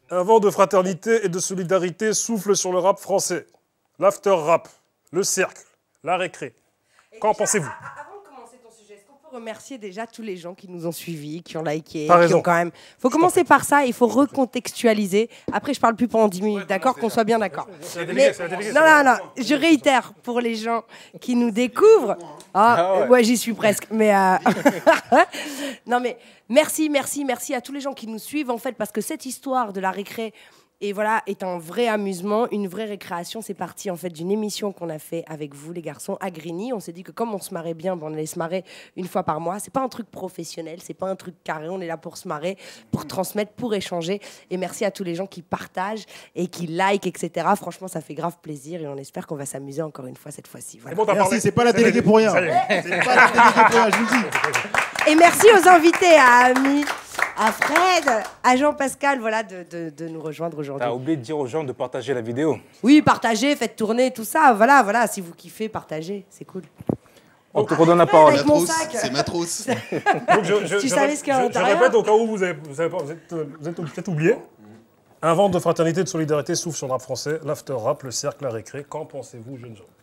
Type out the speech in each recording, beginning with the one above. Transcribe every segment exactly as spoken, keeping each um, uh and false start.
Un vent de fraternité et de solidarité souffle sur le rap français. L'after rap, le cercle, la récré. Qu'en pensez-vous? Avant de commencer ton sujet, est-ce qu'on peut remercier déjà tous les gens qui nous ont suivis, qui ont liké, T'as qui raison. ont quand même... faut commencer par ça, il faut recontextualiser. Après, je parle plus pendant dix minutes, d'accord? Qu'on soit bien d'accord. Mais- Non, non, non, je réitère pour les gens qui nous découvrent. Ah, Ah ouais. ouais, j'y suis presque. Mais euh, non, mais merci, merci, merci à tous les gens qui nous suivent, en fait, parce que cette histoire de la récré, et voilà, est un vrai amusement, une vraie récréation. C'est parti en fait d'une émission qu'on a fait avec vous les garçons à Grigny. On s'est dit que comme on se marrait bien, ben, on allait se marrer une fois par mois. C'est pas un truc professionnel, c'est pas un truc carré. On est là pour se marrer, pour transmettre, pour échanger. Et merci à tous les gens qui partagent et qui like, et cetera. Franchement, ça fait grave plaisir et on espère qu'on va s'amuser encore une fois cette fois-ci. Voilà. Bon, t'as Merci, parlé. c'est pas la déléguée pour rien. Ça y est. C'est pas la déléguée pour rien, je vous le dis. Et merci aux invités, à Ami, à Fred, à Jean-Pascal, voilà, de, de, de nous rejoindre aujourd'hui. T'as oublié de dire aux gens de partager la vidéo. Oui, partagez, faites tourner, tout ça. Voilà, voilà, si vous kiffez, partagez, c'est cool. On te redonne la parole. Avec mon sac. C'est ma trousse. Donc, je, je, Tu je, savais ré- ce qu'il y a à je- je l'intérieur répète au cas où vous, avez, vous, avez pas- vous êtes, vous êtes peut-être oublié. Un vent de fraternité et de solidarité souffle sur le rap français. L'after rap, le cercle, la récré. Qu'en pensez-vous, jeunes gens?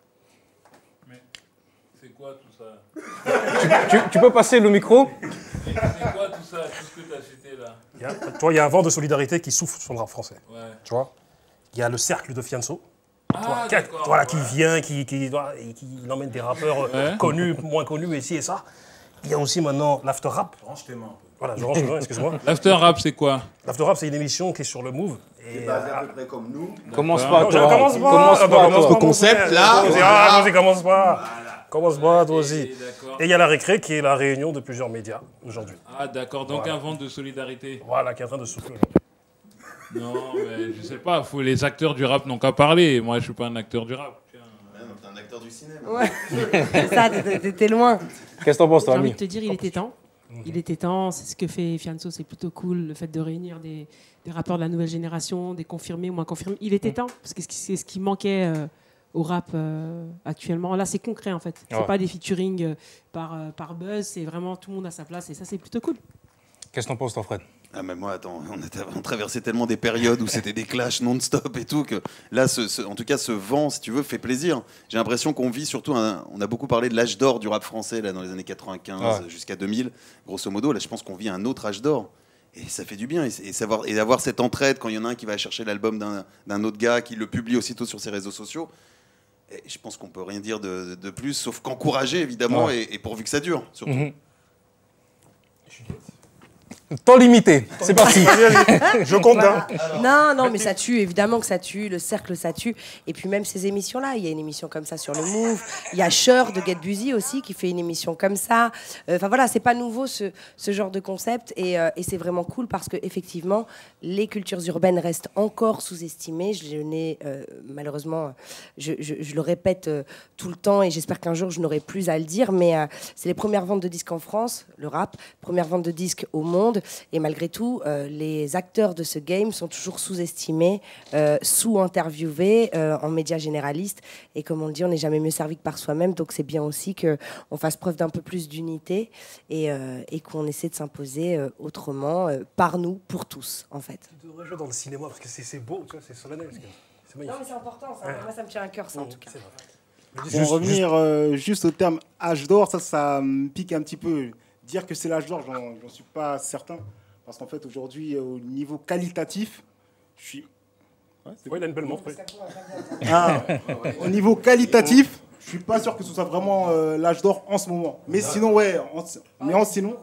C'est quoi tout ça? Tu, tu peux passer le micro? C'est quoi tout ça? Tout ce que t'as cité là? Il y a, tu vois, il y a un vent de solidarité qui souffle sur le rap français. Ouais. Tu vois? Il y a le cercle de Fianso. Ah, Qui, d'accord. voilà, qui ouais. vient, qui, qui, voilà, et qui emmène des rappeurs euh, Ouais. connus, moins connus, ici et ça. Il y a aussi maintenant l'after rap. Range tes mains un peu. Voilà, je range les mains, excuse-moi. L'after rap, c'est quoi? L'after rap, c'est une émission qui est sur le Move. Et, Basé euh, à peu près comme nous. Commence D'accord. pas, non, je toi. commence pas. Commence Attends, pas, commence toi. pas, Concept, mon frère. là, Vas-y, voilà. ah, vas-y, commence pas. Commence pas, toi aussi. Et d'accord. Et il y a la récré qui est la réunion de plusieurs médias aujourd'hui. Ah, d'accord. Donc Voilà. un vent de solidarité. Voilà, qui est en train de souffler. Non, mais je sais pas. Faut, les acteurs du rap n'ont qu'à parler. Moi, je suis pas un acteur du rap. Tiens. Ouais, non, t'es un acteur du cinéma. Ouais, c'est ça, t'étais t'étais loin. Qu'est-ce que t'en penses, J'ai toi, envie ami? de te dire, il était temps. Il était temps, c'est ce que fait Fianso, c'est plutôt cool, le fait de réunir des, des rappeurs de la nouvelle génération, des confirmés, moins confirmés. Il était temps, parce que c'est ce qui manquait euh, au rap euh, actuellement. Là, c'est concret, en fait. C'est Ouais. pas des featuring euh, par, euh, par buzz, c'est vraiment tout le monde à sa place, et ça, c'est plutôt cool. Qu'est-ce que t'en penses, toi, Fred? Ah mais moi attends, on, a, on traversait tellement des périodes où c'était des clashs non-stop et tout que là, ce, ce- en tout cas, ce vent, si tu veux, fait plaisir. J'ai l'impression qu'on vit surtout, un- on a beaucoup parlé de l'âge d'or du rap français là dans les années quatre-vingt-quinze Ouais. jusqu'à deux mille, grosso modo. Là, je pense qu'on vit un autre âge d'or. Et ça fait du bien. Et, et savoir, et avoir cette entraide quand il y en a un qui va chercher l'album d'un d'un autre gars, qui le publie aussitôt sur ses réseaux sociaux. Et je pense qu'on peut rien dire de, de plus, sauf qu'encourager évidemment, Ouais. et, et pourvu que ça dure. Surtout. Mhm. Temps limité, c'est parti. Je compte, hein. Non, non, mais ça tue, évidemment que ça tue, le cercle ça tue. Et puis même ces émissions-là, il y a une émission comme ça sur le Move, il y a Cher de Get Busy aussi qui fait une émission comme ça. Euh, Enfin voilà, c'est pas nouveau ce, ce genre de concept et, euh, et c'est vraiment cool parce que effectivement, les cultures urbaines restent encore sous-estimées. Je n'ai euh, malheureusement, je, je- je le répète euh, tout le temps et j'espère qu'un jour je n'aurai plus à le dire, mais euh, c'est les premières ventes de disques en France, le rap, première vente de disques au monde. Et malgré tout, euh, les acteurs de ce game sont toujours sous-estimés, euh, sous-interviewés euh, en médias généralistes. Et comme on le dit, on n'est jamais mieux servi que par soi-même. Donc c'est bien aussi qu'on fasse preuve d'un peu plus d'unité et, euh, et qu'on essaie de s'imposer euh, autrement, euh, par nous, pour tous, en fait. Tu devrais jouer dans le cinéma parce que c'est c'est beau, tu vois, c'est solennel. C'est c'est Non, magnifique. mais c'est important, ça. Moi, ça me tient à cœur, ça, en tout cas. C'est vrai. Pour revenir euh, juste au terme âge d'or, ça, ça me pique un petit peu. Dire que c'est l'âge d'or, j'en j'en suis pas certain. Parce qu'en fait, aujourd'hui, au niveau qualitatif, je suis. Ouais, c'est Oui, il a une belle montre. oui. Ah, au niveau qualitatif, je suis pas sûr que ce soit vraiment euh, l'âge d'or en ce moment. Mais sinon, ouais. En, mais en sinon.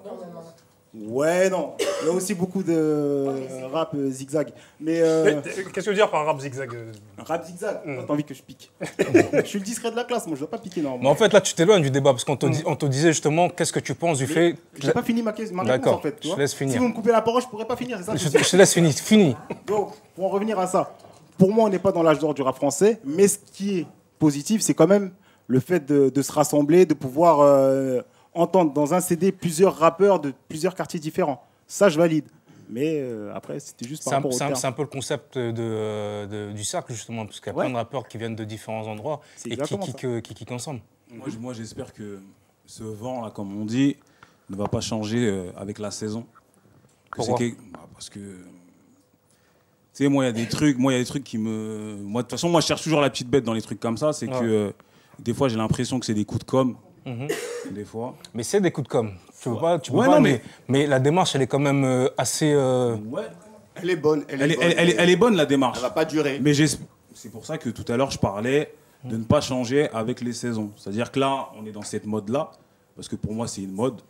Ouais, non. Il y a aussi beaucoup de rap euh, zigzag. Mais. euh, Mais, euh, Qu'est-ce que tu veux dire par rap zigzag euh, rap zigzag, Mm. t'as envie que je pique. Je suis le discret de la classe, moi, je dois pas piquer Mais normalement. en fait, là, tu t'éloignes du débat parce qu'on te, dit- on te disait justement qu'est-ce que tu penses du fait. J'ai pas fini ma, question- ma réponse D'accord, en fait. tu je vois. laisse finir. Si vous me coupez la parole, je pourrais pas finir, c'est ça. Je, te- je te laisse finir. Fini. Donc, pour en revenir à ça, pour moi, on n'est pas dans l'âge d'or du rap français, mais ce qui est positif, c'est quand même le fait de, de se rassembler, de pouvoir euh, entendre dans un C D plusieurs rappeurs de plusieurs quartiers différents. Ça, je valide. Mais euh, après, c'était juste par C'est un, rapport au c'est un- terme. c'est un peu le concept de, de- du cercle, justement, parce qu'il y a Ouais. plein de rappeurs qui viennent de différents endroits C'est et qui exactement kickent ça. qui kickent ensemble. Moi, j- moi, j'espère que ce vent, là, comme on dit, ne va pas changer euh, avec la saison. Que Pourquoi c'est que- bah, Parce que Tu sais, moi, il y a des trucs, moi, il y a des trucs qui me. Moi, de toute façon, moi, je cherche toujours la petite bête dans les trucs comme ça. C'est Ouais. que euh, des fois, j'ai l'impression que c'est des coups de com'. Mhm. Des fois. Mais c'est des coups de com'. Tu peux pas, tu peux Ouais, pas, non, mais... mais la démarche, elle est quand même euh, assez. euh, Ouais. Elle est bonne. Elle, Elle est, est, bonne, elle, elle est- elle est bonne, la démarche. Elle va pas durer. Mais j'esp- c'est pour ça que tout à l'heure, je parlais de ne pas changer avec les saisons. C'est-à-dire que là, on est dans cette mode-là, parce que pour moi, c'est une mode.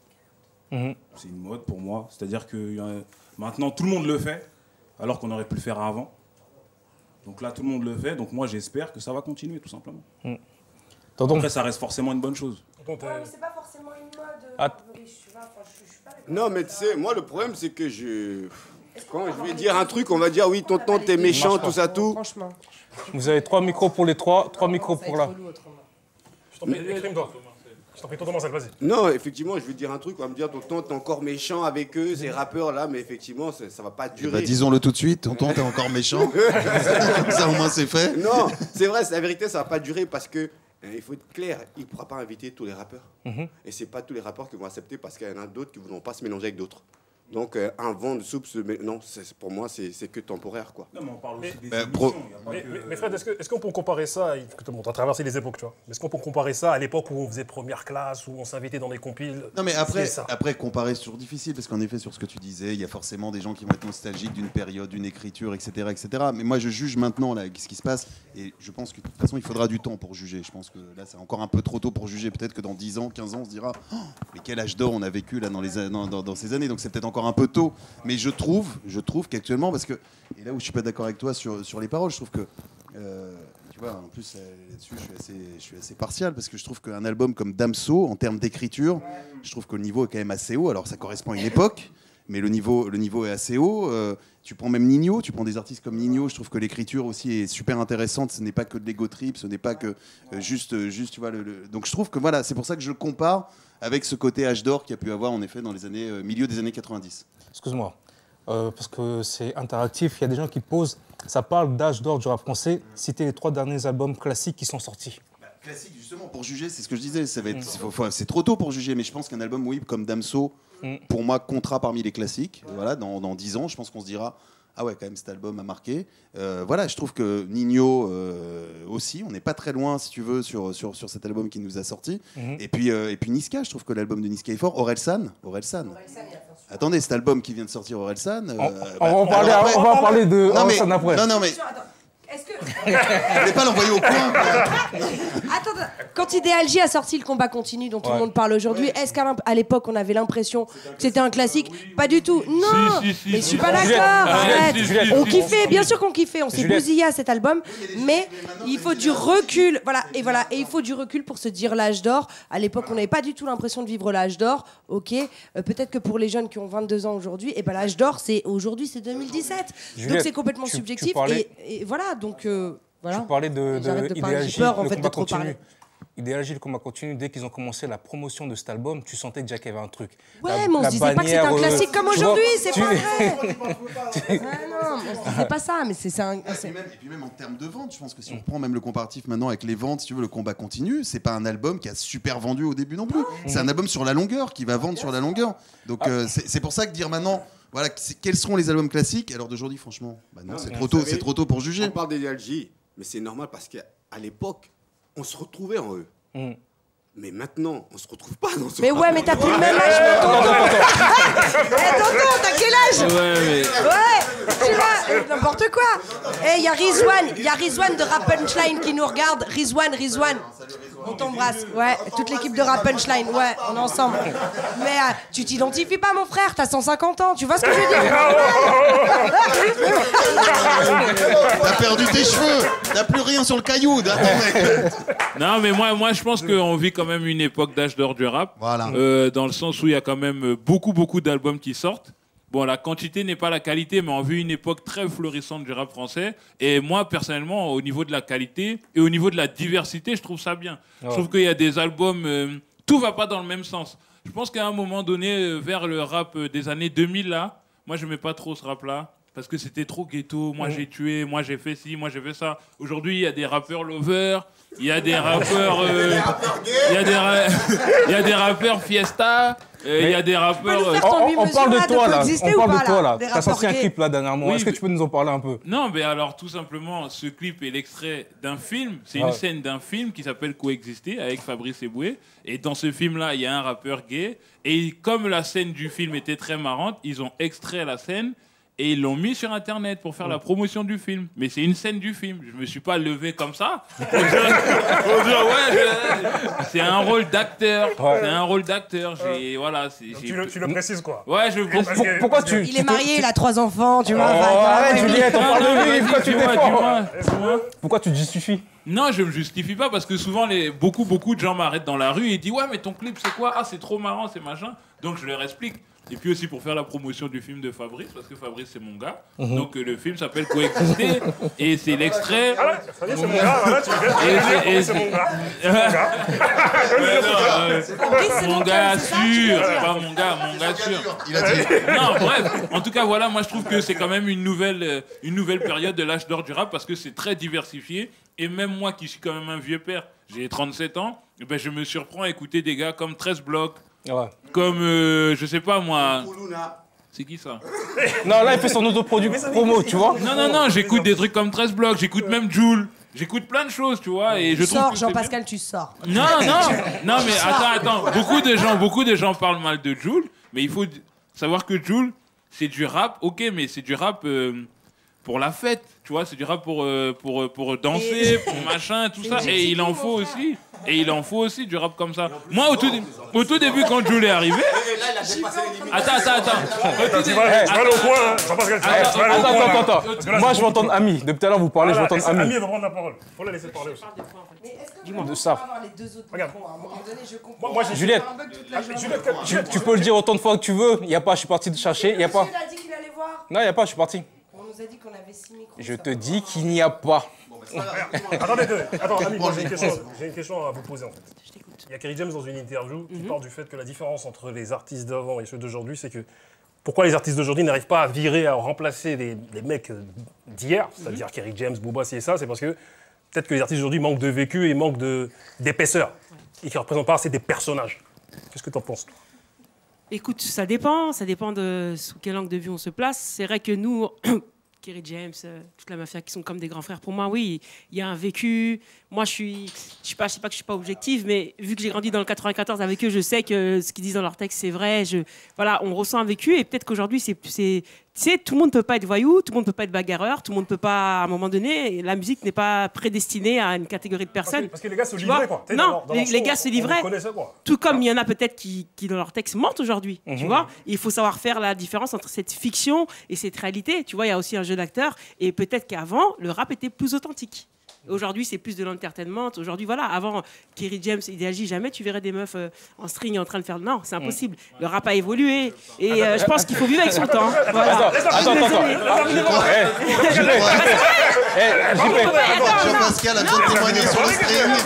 Mhm. C'est une mode pour moi. C'est-à-dire que euh, maintenant, tout le monde le fait, alors qu'on aurait pu le faire avant. Donc là, tout le monde le fait. Donc moi, j'espère que ça va continuer, tout simplement. Mhm. Tonton. Après, ça reste forcément une bonne chose. Ouais, mais c'est pas forcément une mode. Ah. Fabrice, tu vois, enfin, je- je suis pas d'accord. Non, mais tu sais, moi, le problème, c'est que je. Quand je vais dire un truc, on va dire oui, tonton, t'es méchant, tout ça, tout. Franchement. Vous avez trois micros pour les trois, trois micros pour là. Je t'en prie, exprime-toi. Je t'en prie, tonton Marcel, vas-y. Non, effectivement, je vais dire un truc, on va me dire, tonton, t'es encore méchant avec eux, ces rappeurs-là, mais effectivement, ça, ça va pas Eh durer. bah, disons-le tout de suite, tonton, t'es encore méchant. Ça, au moins, c'est fait. Non, c'est vrai, c'est la vérité, ça va pas durer parce que, hein, il faut être clair, il pourra pas inviter tous les rappeurs. Mhm. Et c'est pas tous les rappeurs qui vont accepter parce qu'il y en a d'autres qui ne voudront pas se mélanger avec d'autres. Donc, euh, un vent de soupe, se mé- non, c'est- pour moi, c'est c'est que temporaire, quoi. Non, mais on parle aussi des Bah, émissions, pro- il y a pas Mais, que- mais- mais Fred, est-ce que- est-ce qu'on peut comparer ça, à- que bon, t'as traversé les époques, tu vois, mais est-ce qu'on peut comparer ça à l'époque où on faisait première classe, où on s'invitait dans des compiles? Non mais après, C'est ça. après comparer, c'est toujours difficile parce qu'en effet sur ce que tu disais, il y a forcément des gens qui vont être nostalgiques d'une période, d'une écriture, et cetera, et cetera. Mais moi je juge maintenant là ce qui se passe et je pense que de toute façon il faudra du temps pour juger. Je pense que là c'est encore un peu trop tôt pour juger. Peut-être que dans dix ans, quinze ans, on se dira oh, mais quel âge d'or on a vécu là dans les a- dans, dans- dans ces années. Donc c'est peut-être encore un peu tôt. Mais je trouve, je trouve qu'actuellement parce que et là où je suis pas d'accord avec toi sur sur les paroles, je trouve que euh, tu vois, en plus, euh, là-dessus, je suis, assez, je suis assez partial parce que je trouve qu'un album comme Damso, en termes d'écriture, je trouve que le niveau est quand même assez haut. Alors, ça correspond à une époque, mais le niveau, le niveau est assez haut. Euh, tu prends même Nino, tu prends des artistes comme Nino, je trouve que l'écriture aussi est super intéressante. Ce n'est pas que de l'ego trip, ce n'est pas que euh, juste, euh, juste, tu vois. Le, le- Donc, je trouve que voilà, c'est pour ça que je le compare avec ce côté âge d'or qu'il y a pu avoir en effet dans les années, euh, milieu des années quatre-vingt-dix. Excuse-moi, euh, parce que c'est interactif. Il y a des gens qui posent. Ça parle d'âge d'or du rap français. Citer les trois derniers albums classiques qui sont sortis. Classique, justement, pour juger, c'est ce que je disais. Ça va être, faut- faut- c'est trop tôt pour juger, mais je pense qu'un album, oui, comme Damso, Mm. pour moi, comptera parmi les classiques. Voilà, dans, dans dix ans, je pense qu'on se dira. Ah ouais, quand même, cet album a marqué. Euh, voilà, je trouve que Nino euh, aussi, on n'est pas très loin, si tu veux, sur, sur, sur cet album qui nous a sorti. Mhm. Et puis, euh, et puis Niska, je trouve que l'album de Niska est fort. Orelsan, Orelsan. Attendez, cet album qui vient de sortir, Orelsan. euh, On, bah, on va en parler, alors après- on va en parler de Non, mais, Orelsan après. non, non, mais Est-ce que. vous voulez pas l'envoyer au coin quoi. Attends, attends. quand Idéalgie a sorti le combat continu dont tout Ouais. le monde parle aujourd'hui, est-ce qu'à l'im- à l'époque on avait l'impression que c'était un classique? Pas du tout. Non. Si, si, si, mais je si. suis pas Juliette, d'accord. Juliette, Arrête. Juliette, On Juliette. kiffait, bien sûr qu'on kiffait. On s'est Juliette. bousillé à cet album, mais il faut du recul. Voilà. Et voilà. Et il faut du recul pour se dire l'âge d'or. À l'époque, on n'avait pas du tout l'impression de vivre l'âge d'or. Ok. Euh, Peut-être que pour les jeunes qui ont vingt-deux ans aujourd'hui, et ben l'âge d'or, c'est aujourd'hui, c'est deux mille dix-sept. Donc Juliette, c'est complètement tu- tu subjectif. parlais- Et, et voilà. Donc euh, voilà. Tu parlais de, J'arrête de de parler, j'ai Idéalgie, peur, en le fait, de combat trop continu. parler. Idéalgie, le combat continu, dès qu'ils ont commencé la promotion de cet album, tu sentais déjà qu'il y avait un truc. Ouais, La- mais on la se disait pas que c'était un bannière, euh, classique comme tu vois, aujourd'hui, c'est tu- pas vrai. Ah non, on se disait pas ça, mais c'est c'est un. Et c'est- puis, même, et puis même en termes de vente, je pense que si on reprend même le comparatif maintenant avec les ventes, si tu veux, le combat continue, c'est pas un album qui a super vendu au début non plus. C'est un album sur la longueur, qui va vendre sur la longueur. Donc euh, c'est c'est pour ça que dire maintenant, voilà, c'est- quels seront les albums classiques alors d'aujourd'hui, franchement, bah non, c'est mais trop vous tôt, savez, c'est trop tôt pour juger. On parle d'idéalgie, mais c'est normal parce qu'à à l'époque, on se retrouvait en eux. Mm. Mais maintenant, on se retrouve pas dans ce Mais ouais, mais t'as plus le même âge, mon tonton. Eh, tonton, t'as quel âge? Ouais, mais. Ouais, tu vois, euh, n'importe quoi. Eh, il y a Rizwan, il y a Rizwan de Rap Punchline qui nous regarde. Rizwan, Rizwan. On t'embrasse. Ouais, toute l'équipe de Rap Punchline. Ouais, on est ensemble. Mais euh, tu t'identifies pas, mon frère, t'as cent cinquante ans. Tu vois ce que je veux dire? T'as perdu tes cheveux, t'as plus rien sur le caillou. Attends, mec. Non, mais moi, moi je pense qu'on vit quand même une époque d'âge d'or du rap. Voilà. Euh, dans le sens où il y a quand même beaucoup, beaucoup d'albums qui sortent. Bon, la quantité n'est pas la qualité, mais on vit une époque très florissante du rap français. Et moi, personnellement, au niveau de la qualité et au niveau de la diversité, je trouve ça bien. Je trouve qu'il y a des albums... euh, tout va pas dans le même sens. Je pense qu'à un moment donné, euh, vers le rap euh, des années deux mille, là, moi, je mets pas trop ce rap-là. parce que c'était trop ghetto. Moi, j'ai tué, moi, j'ai fait ci, moi, j'ai fait ça. Aujourd'hui, il y a des rappeurs lovers, il y a des rappeurs... euh, Il y a des ra- il y a des rappeurs fiesta, euh, il y a des rappeurs... euh, On, on parle de toi, là. On parle de toi, là. Des T'as sorti un rapports clip, là, dernièrement. Oui, Est-ce que mais- tu peux nous en parler un peu? Non, mais alors tout simplement, ce clip est l'extrait d'un film. C'est Ouais. une scène d'un film qui s'appelle Coexister avec Fabrice Eboué. Et dans ce film-là, il y a un rappeur gay. Et comme la scène du film était très marrante, ils ont extrait la scène et ils l'ont mis sur Internet pour faire la promotion du film. Mais c'est une scène du film. Je me suis pas levé comme ça. Pour dire- pour dire, ouais, je- c'est un rôle d'acteur. Ouais. C'est un rôle d'acteur. J'ai voilà. c'est- Donc, j'ai- tu, le, tu le précises, quoi. Ouais, je le Parce précise. que- Pourquoi parce que- tu... Il est marié, il a trois enfants, tu vois. Oh, enfin, arrête, ouais, Juliette, on Non, parle non, de lui, vas-y, pourquoi tu dis-moi, défends? dis-moi, dis-moi. Pourquoi tu te justifies? Non, je me justifie pas parce que souvent les, beaucoup beaucoup de gens m'arrêtent dans la rue et disent ouais mais ton clip c'est quoi? Ah c'est trop marrant, c'est machin. Donc je leur explique. Et puis aussi pour faire la promotion du film de Fabrice parce que Fabrice c'est mon gars. Donc euh, le film s'appelle Coexister et c'est l'extrait. Ah là, ça y est, c'est mon gars, voilà, tu le Et c'est- et fais. C'est c'est- mon gars. C'est mon gars. Ouais, non, euh, c'est mon mon gars gars, c'est ça, tu sûr, veux dire. c'est pas mon gars, mon gars sûr. Il a dit. Non, bref, en tout cas, voilà, moi je trouve que c'est quand même une nouvelle, euh, une nouvelle période de l'âge d'or du rap parce que c'est très diversifié. Et même moi qui suis quand même un vieux père, j'ai trente-sept ans, eh ben, je me surprends à écouter des gars comme treize blocs, Ouais. comme, euh, je sais pas moi. C'est qui ça? Non, là, il fait son autoproduction promo, tu vois. Non, non, non, j'écoute des trucs comme treize blocs, j'écoute même Joule. J'écoute plein de choses, tu vois, et je Tu trouve sors, que c'est Jean-Pascal, tu sors. bien. Non, non, non, mais attends, attends. Beaucoup de gens, beaucoup de gens parlent mal de Joule, mais il faut d- savoir que Joule, c'est du rap, ok, mais c'est du rap euh, pour la fête, tu vois, c'est du rap pour, euh, pour, pour danser, pour machin, tout ça, et il en faut aussi. Et il en faut aussi du rap comme ça. Moi, au tout, dé- au tout début, quand Joule est arrivé. Attends, attends, attends. Au tout Tu dé- vas, tu vas aller au coin, hein. Jean-Pascal, tu vas- Attends, tu vas aller au Attends, coin, là. attends, attends. Parce que là, Moi, c'est je vais entendre Ami. Depuis tout à l'heure, vous parlez, je vais Voilà, entendre et Ami. Ami va prendre la parole. Faut la laisser parler aussi. Dis-moi, De ça. avoir les deux autres Regarde. micros, à un moment donné, je comprends. Moi, moi, j'ai- Juliette, Un bug toute la journée. Juliette, tu, Juliette, tu peux le dire autant de fois que tu veux. Il n'y a pas, je suis parti de chercher. Il n'y a pas. Monsieur, il a dit qu'il allait voir. Non, il n'y a pas, je suis parti. On nous a dit qu'on avait six micros. Je ça te va. dis qu'il n'y a pas. Attendez, attendez. Attends, Ami, moi, j'ai une, question- j'ai une question à vous poser en fait. Je t'écoute. Il y a Kerry James dans une interview qui parle du fait que la différence entre les artistes d'avant et ceux d'aujourd'hui, c'est que pourquoi les artistes d'aujourd'hui n'arrivent pas à virer, à remplacer les, les mecs d'hier, c'est-à-dire Kerry James, Booba, c'est ça, c'est parce que peut-être que les artistes d'aujourd'hui manquent de vécu et manquent de- d'épaisseur et qui ne représentent pas assez des personnages. Qu'est-ce que tu en penses, toi? Écoute, ça dépend, ça dépend de sous quel angle de vue on se place. C'est vrai que nous, Kerry James, euh, toute la mafia qui sont comme des grands frères, pour moi, oui, il y a un vécu. Moi, je suis, je sais pas, je sais pas que je suis pas objective, mais vu que j'ai grandi dans le quatre-vingt-quatorze avec eux, je sais que ce qu'ils disent dans leurs textes, c'est vrai. Je, voilà, on ressent un vécu et peut-être qu'aujourd'hui, c'est, c'est, tu sais, tout le monde peut pas être voyou, tout le monde peut pas être bagarreur, tout le monde peut pas, à un moment donné, la musique n'est pas prédestinée à une catégorie de Parce que, personnes. parce que les gars se Tu livraient, vois quoi. T'sais, Non, dans leur- dans les- leur les son, gars se on- livraient. On connaissait, quoi. Tout comme il y en a peut-être qui, qui, dans leur texte, mentent aujourd'hui. Tu vois, il faut savoir faire la différence entre cette fiction et cette réalité. Tu vois, il y a aussi un jeu d'acteur. Et peut-être qu'avant, le rap était plus authentique. Aujourd'hui, c'est plus de l'entertainment. Aujourd'hui, voilà, avant, Kerry James, Idéalgie, jamais tu verrais des meufs euh, en string en train de faire. Non, c'est impossible. Le rap a évolué. Et euh, je pense qu'il faut vivre avec son temps. Voilà. Attends, attends, attends. Eh, J P, eh, J P, Jean-Pascal a besoin de témoigner sur le stream.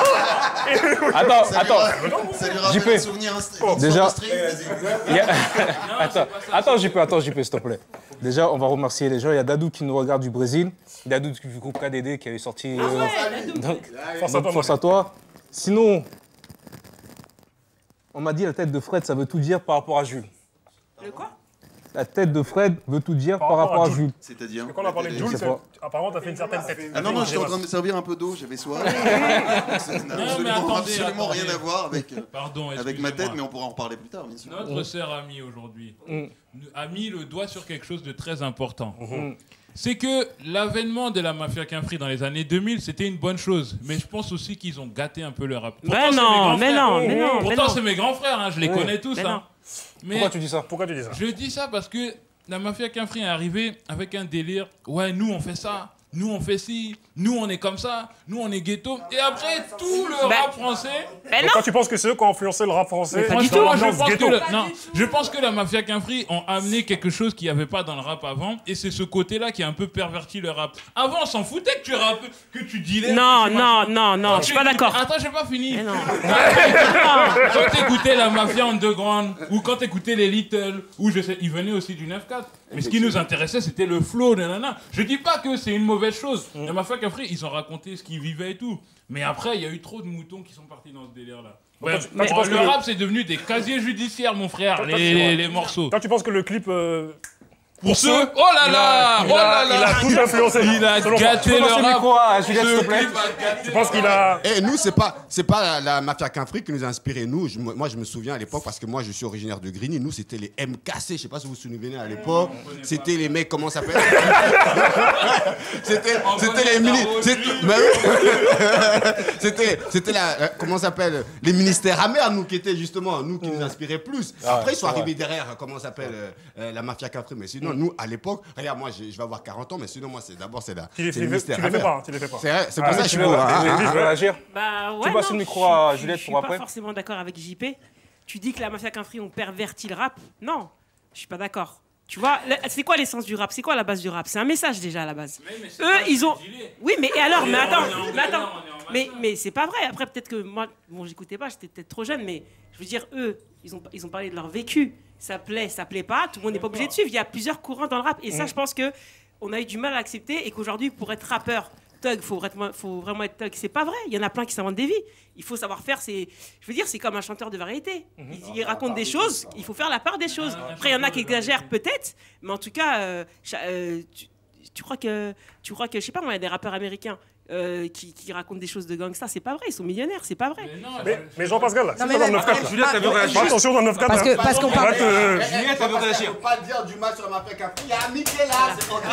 attends, Ça lui attends. ra- Ça lui J rappelle P. un souvenir inst- Déjà- sur le stream. Vas-y. Il y a- Attends, attends, J P, attends, J P, s'il te plaît. Déjà, on va remercier les gens. Il y a Dadou qui nous regarde du Brésil. Dadou du groupe K D D qui avait sorti. euh, donc, Force à donc, toi, force à toi. Sinon, on m'a dit la tête de Fred, ça veut tout dire par rapport à Jules. Le quoi? La tête de Fred veut tout dire par, Par rapport rapport à à Jules. Jules. C'est-à-dire. Quand on a parlé de Je Jules, sais pas. c'est- apparemment, t'as fait une certaine tête. Ah non, non, j'étais en train de me servir un peu d'eau, j'avais soif. Ça n'a mais absolument, attendez, absolument rien attendez. à voir avec, euh, Pardon, avec ma tête, excusez-moi. mais on pourra en reparler plus tard, bien sûr. Notre sœur a mis aujourd'hui Mm. a mis le doigt sur quelque chose de très important. Mm. C'est que l'avènement de la mafia Quinfri dans les années deux mille, c'était une bonne chose. Mais je pense aussi qu'ils ont gâté un peu le rap. Pourtant, Mais c'est mes non, grands mais frères. non, mais non, mais Pourtant, non. c'est mes grands frères, hein, je les Oui. connais tous. Mais hein. non. Mais Pourquoi tu dis ça? Pourquoi tu dis ça? je dis ça parce que la mafia Quinfri est arrivée avec un délire. Ouais, nous, on fait ça. nous on fait ci, nous on est comme ça, nous on est ghetto. Et après, tout le Bah, rap français. Ben Donc non. quand tu penses que c'est eux qui ont influencé le rap français, Franchement, dans moi, je l'ambiance pense, que ghetto. le, non, je pense que la Mafia Quinfri ont amené quelque chose qu'il n'y avait pas dans le rap avant, et c'est ce côté-là qui a un peu perverti le rap. Avant, on s'en foutait que tu rappes, que tu dealais. Non, que tu non, machin. non, non, Quand je suis tu pas écoutes- d'accord. Attends, j'ai pas fini. Mais non. Quand t'écoutais la Mafia Underground, ou quand t'écoutais les Little, ou je sais, ils venaient aussi du neuf quatre. Mais ce qui nous intéressait, c'était le flow, nanana. Je dis pas que c'est une mauvaise chose. La Mafia Quinfri, ils ont raconté ce qu'ils vivaient et tout. Mais après, il y a eu trop de moutons qui sont partis dans ce délire-là. Ouais, Quand tu- quand tu bon, penses le que le- rap, c'est devenu des casiers judiciaires, mon frère, Toi, les, toi, tu les, vois. les morceaux. Quand tu penses que le clip... euh, Pour ceux, oh là il là, a- oh il a- là il a là, tout influencé. il a Selon toi. gâté Tu peux le passer le rap. micro à Juliette, s'il te Ce plaît. clip a gâté Tu penses le qu'il rap. a... Et nous, c'est pas, c'est pas la, la Mafia Quinfri qui nous a inspiré. Nous, je- moi, je me souviens à l'époque, parce que moi, je suis originaire de Grigny. Nous, c'était les M K C. Je sais pas si vous vous souvenez à l'époque. C'était les mecs, comment ça s'appelle C'était, c'était les mini, c'était, mais oui. c'était, c'était la, euh, comment ça s'appelle Les ministères amers, nous qui étaient justement, nous qui nous inspiraient plus. Après, ils sont arrivés derrière, comment ça s'appelle euh, euh, la Mafia Quinfri. Mais sinon, nous, à l'époque, regarde, moi, je je vais avoir quarante ans, mais sinon, moi, c'est d'abord, c'est la. Tu les c'est fais- le ministère tu les fais amer. pas, hein, tu les fais pas. C'est vrai, c'est Ah, pour ça mais que je tu suis veux- beau. hein, mais- hein, mais- hein. Tu veux réagir? Bah ouais, Tu passes non, le micro je- à je- Juliette je suis pour pas après. forcément d'accord avec J P. Tu dis que la Mafia Quinfri ont perverti le rap. Non, je suis pas d'accord. Tu vois, le- c'est quoi l'essence du rap? C'est quoi la base du rap? C'est un message déjà à la base. Mais- mais c'est Eux, pas ils ont. dealé. Oui, mais et alors? Et Mais on attends, est en mais galère, attends. on est en Mais, machin. mais c'est pas vrai. Après, peut-être que moi, bon, j'écoutais pas, j'étais peut-être trop jeune, mais je veux dire, eux, ils ont, ils ont parlé de leur vécu. Ça plaît, ça plaît pas. Tout le monde n'est pas obligé de suivre. Il y a plusieurs courants dans le rap. Et ça, je pense que on a eu du mal à accepter et qu'aujourd'hui, pour être rappeur, thug, faut vraiment, faut vraiment être thug. C'est pas vrai. Il y en a plein qui s'inventent des vies. Il faut savoir faire. C'est, je veux dire, c'est comme un chanteur de variété. Il, il raconte des choses. Il faut faire la part des choses. Après, il y en a qui exagèrent peut-être, mais en tout cas, euh, cha- euh, tu, tu crois que, tu crois que, je sais pas, moi, il y a des rappeurs américains. euh, qui, qui racontent des choses de gangsta, c'est pas vrai, ils sont millionnaires, c'est pas vrai. Mais non, Mais, mais Jean-Pascal, là, c'est mais pas dans là- le neuf quatre. ah, Juliette, elle veut réagir. Fais attention dans le neuf quatre. Parce que- hein. parce qu'on parle- Arrête, euh, Juliette, elle veut réagir. Faut pas dire du mal sur la Mafia Quinfri. Il y a un Mickey là. C'est ok.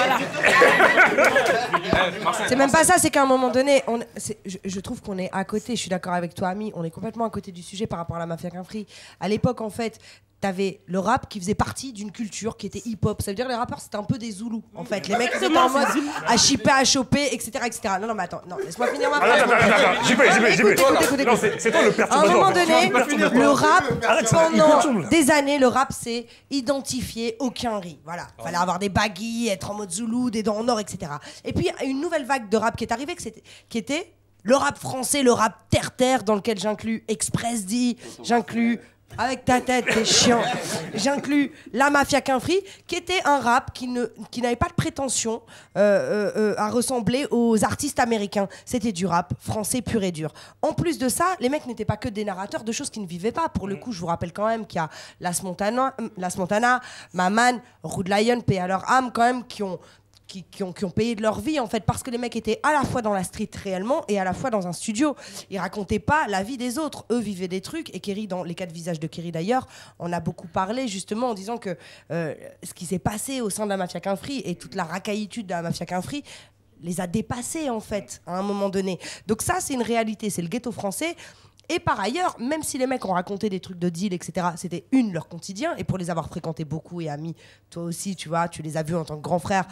C'est même pas ça, c'est qu'à un moment donné, on, c'est- je, je trouve qu'on est à côté, je suis d'accord avec toi, Ami, on est complètement à côté du sujet par rapport à la Mafia Quinfri. À l'époque, en fait, t'avais le rap qui faisait partie d'une culture qui était hip-hop. Ça veut dire que les rappeurs, c'était un peu des Zoulous, en fait. Les mecs, ils étaient en mode à chipper, à choper, et cetera, et cetera. Non, non, mais attends, non, laisse-moi finir ma phrase. Attends, attends, attends, attends. J P, J P, J P. Écoute, écoute, écoute, Non, écoute. c'est c'est toi le À un perturbateur. moment donné, le rap, Arrête, ça, il pendant perturbe, là. des années, le rap, c'est identifier aucun riz. Voilà. Fallait avoir des baggy, être en mode Zoulou, des dents en or, et cetera. Et puis, une nouvelle vague de rap qui est arrivée, que c'était- qui était le rap français, le rap terre-terre, dans lequel j'inclus Express D, j'inclus Avec ta tête, t'es chiant. J'inclus la Mafia Quinfri, qui était un rap qui ne, qui n'avait pas de prétention euh, euh, euh, à ressembler aux artistes américains. C'était du rap français pur et dur. En plus de ça, les mecs n'étaient pas que des narrateurs de choses qu'ils ne vivaient pas. Pour le coup, je vous rappelle quand même qu'il y a Las Montana, Las Montana, Maman, Rude Lion, paix à leur âme, quand même, qui ont Qui, qui, ont, qui ont payé de leur vie, en fait, parce que les mecs étaient à la fois dans la street réellement et à la fois dans un studio. Ils racontaient pas la vie des autres. Eux vivaient des trucs. Et Kerry, dans les quatre visages de Kerry d'ailleurs, on a beaucoup parlé justement en disant que euh, ce qui s'est passé au sein de la Mafia Quinfri et toute la racaillitude de la Mafia Quinfri les a dépassés, en fait, à un moment donné. Donc ça, c'est une réalité. C'est le ghetto français. Et par ailleurs, même si les mecs ont raconté des trucs de deal, et cetera, c'était une, leur quotidien. Et pour les avoir fréquentés beaucoup et amis, toi aussi, tu vois, tu les as vus en tant que grand frère.